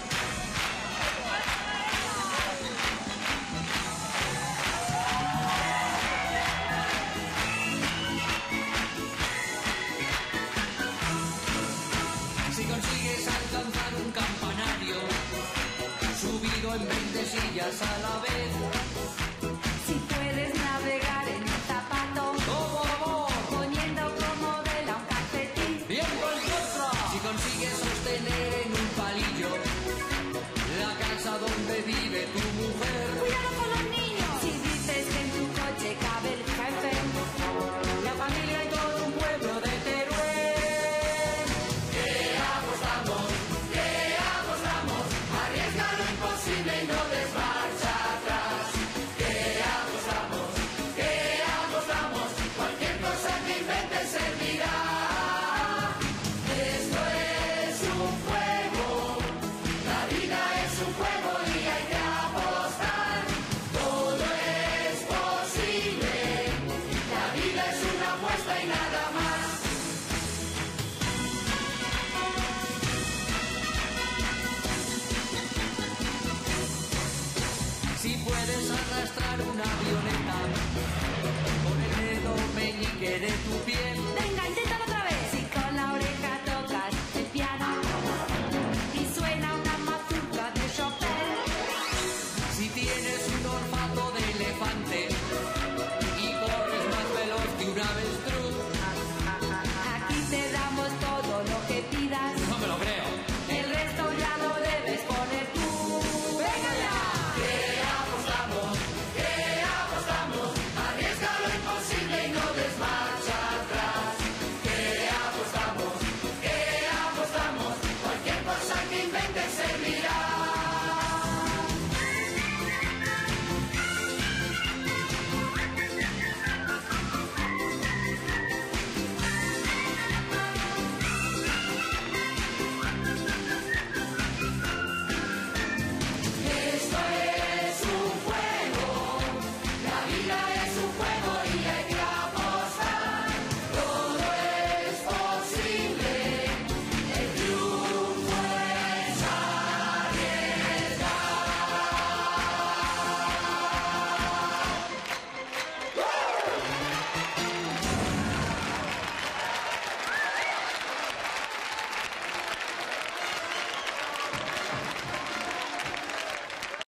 Si consigues alcanzar un campanario, subido en 20 sillas a la vez,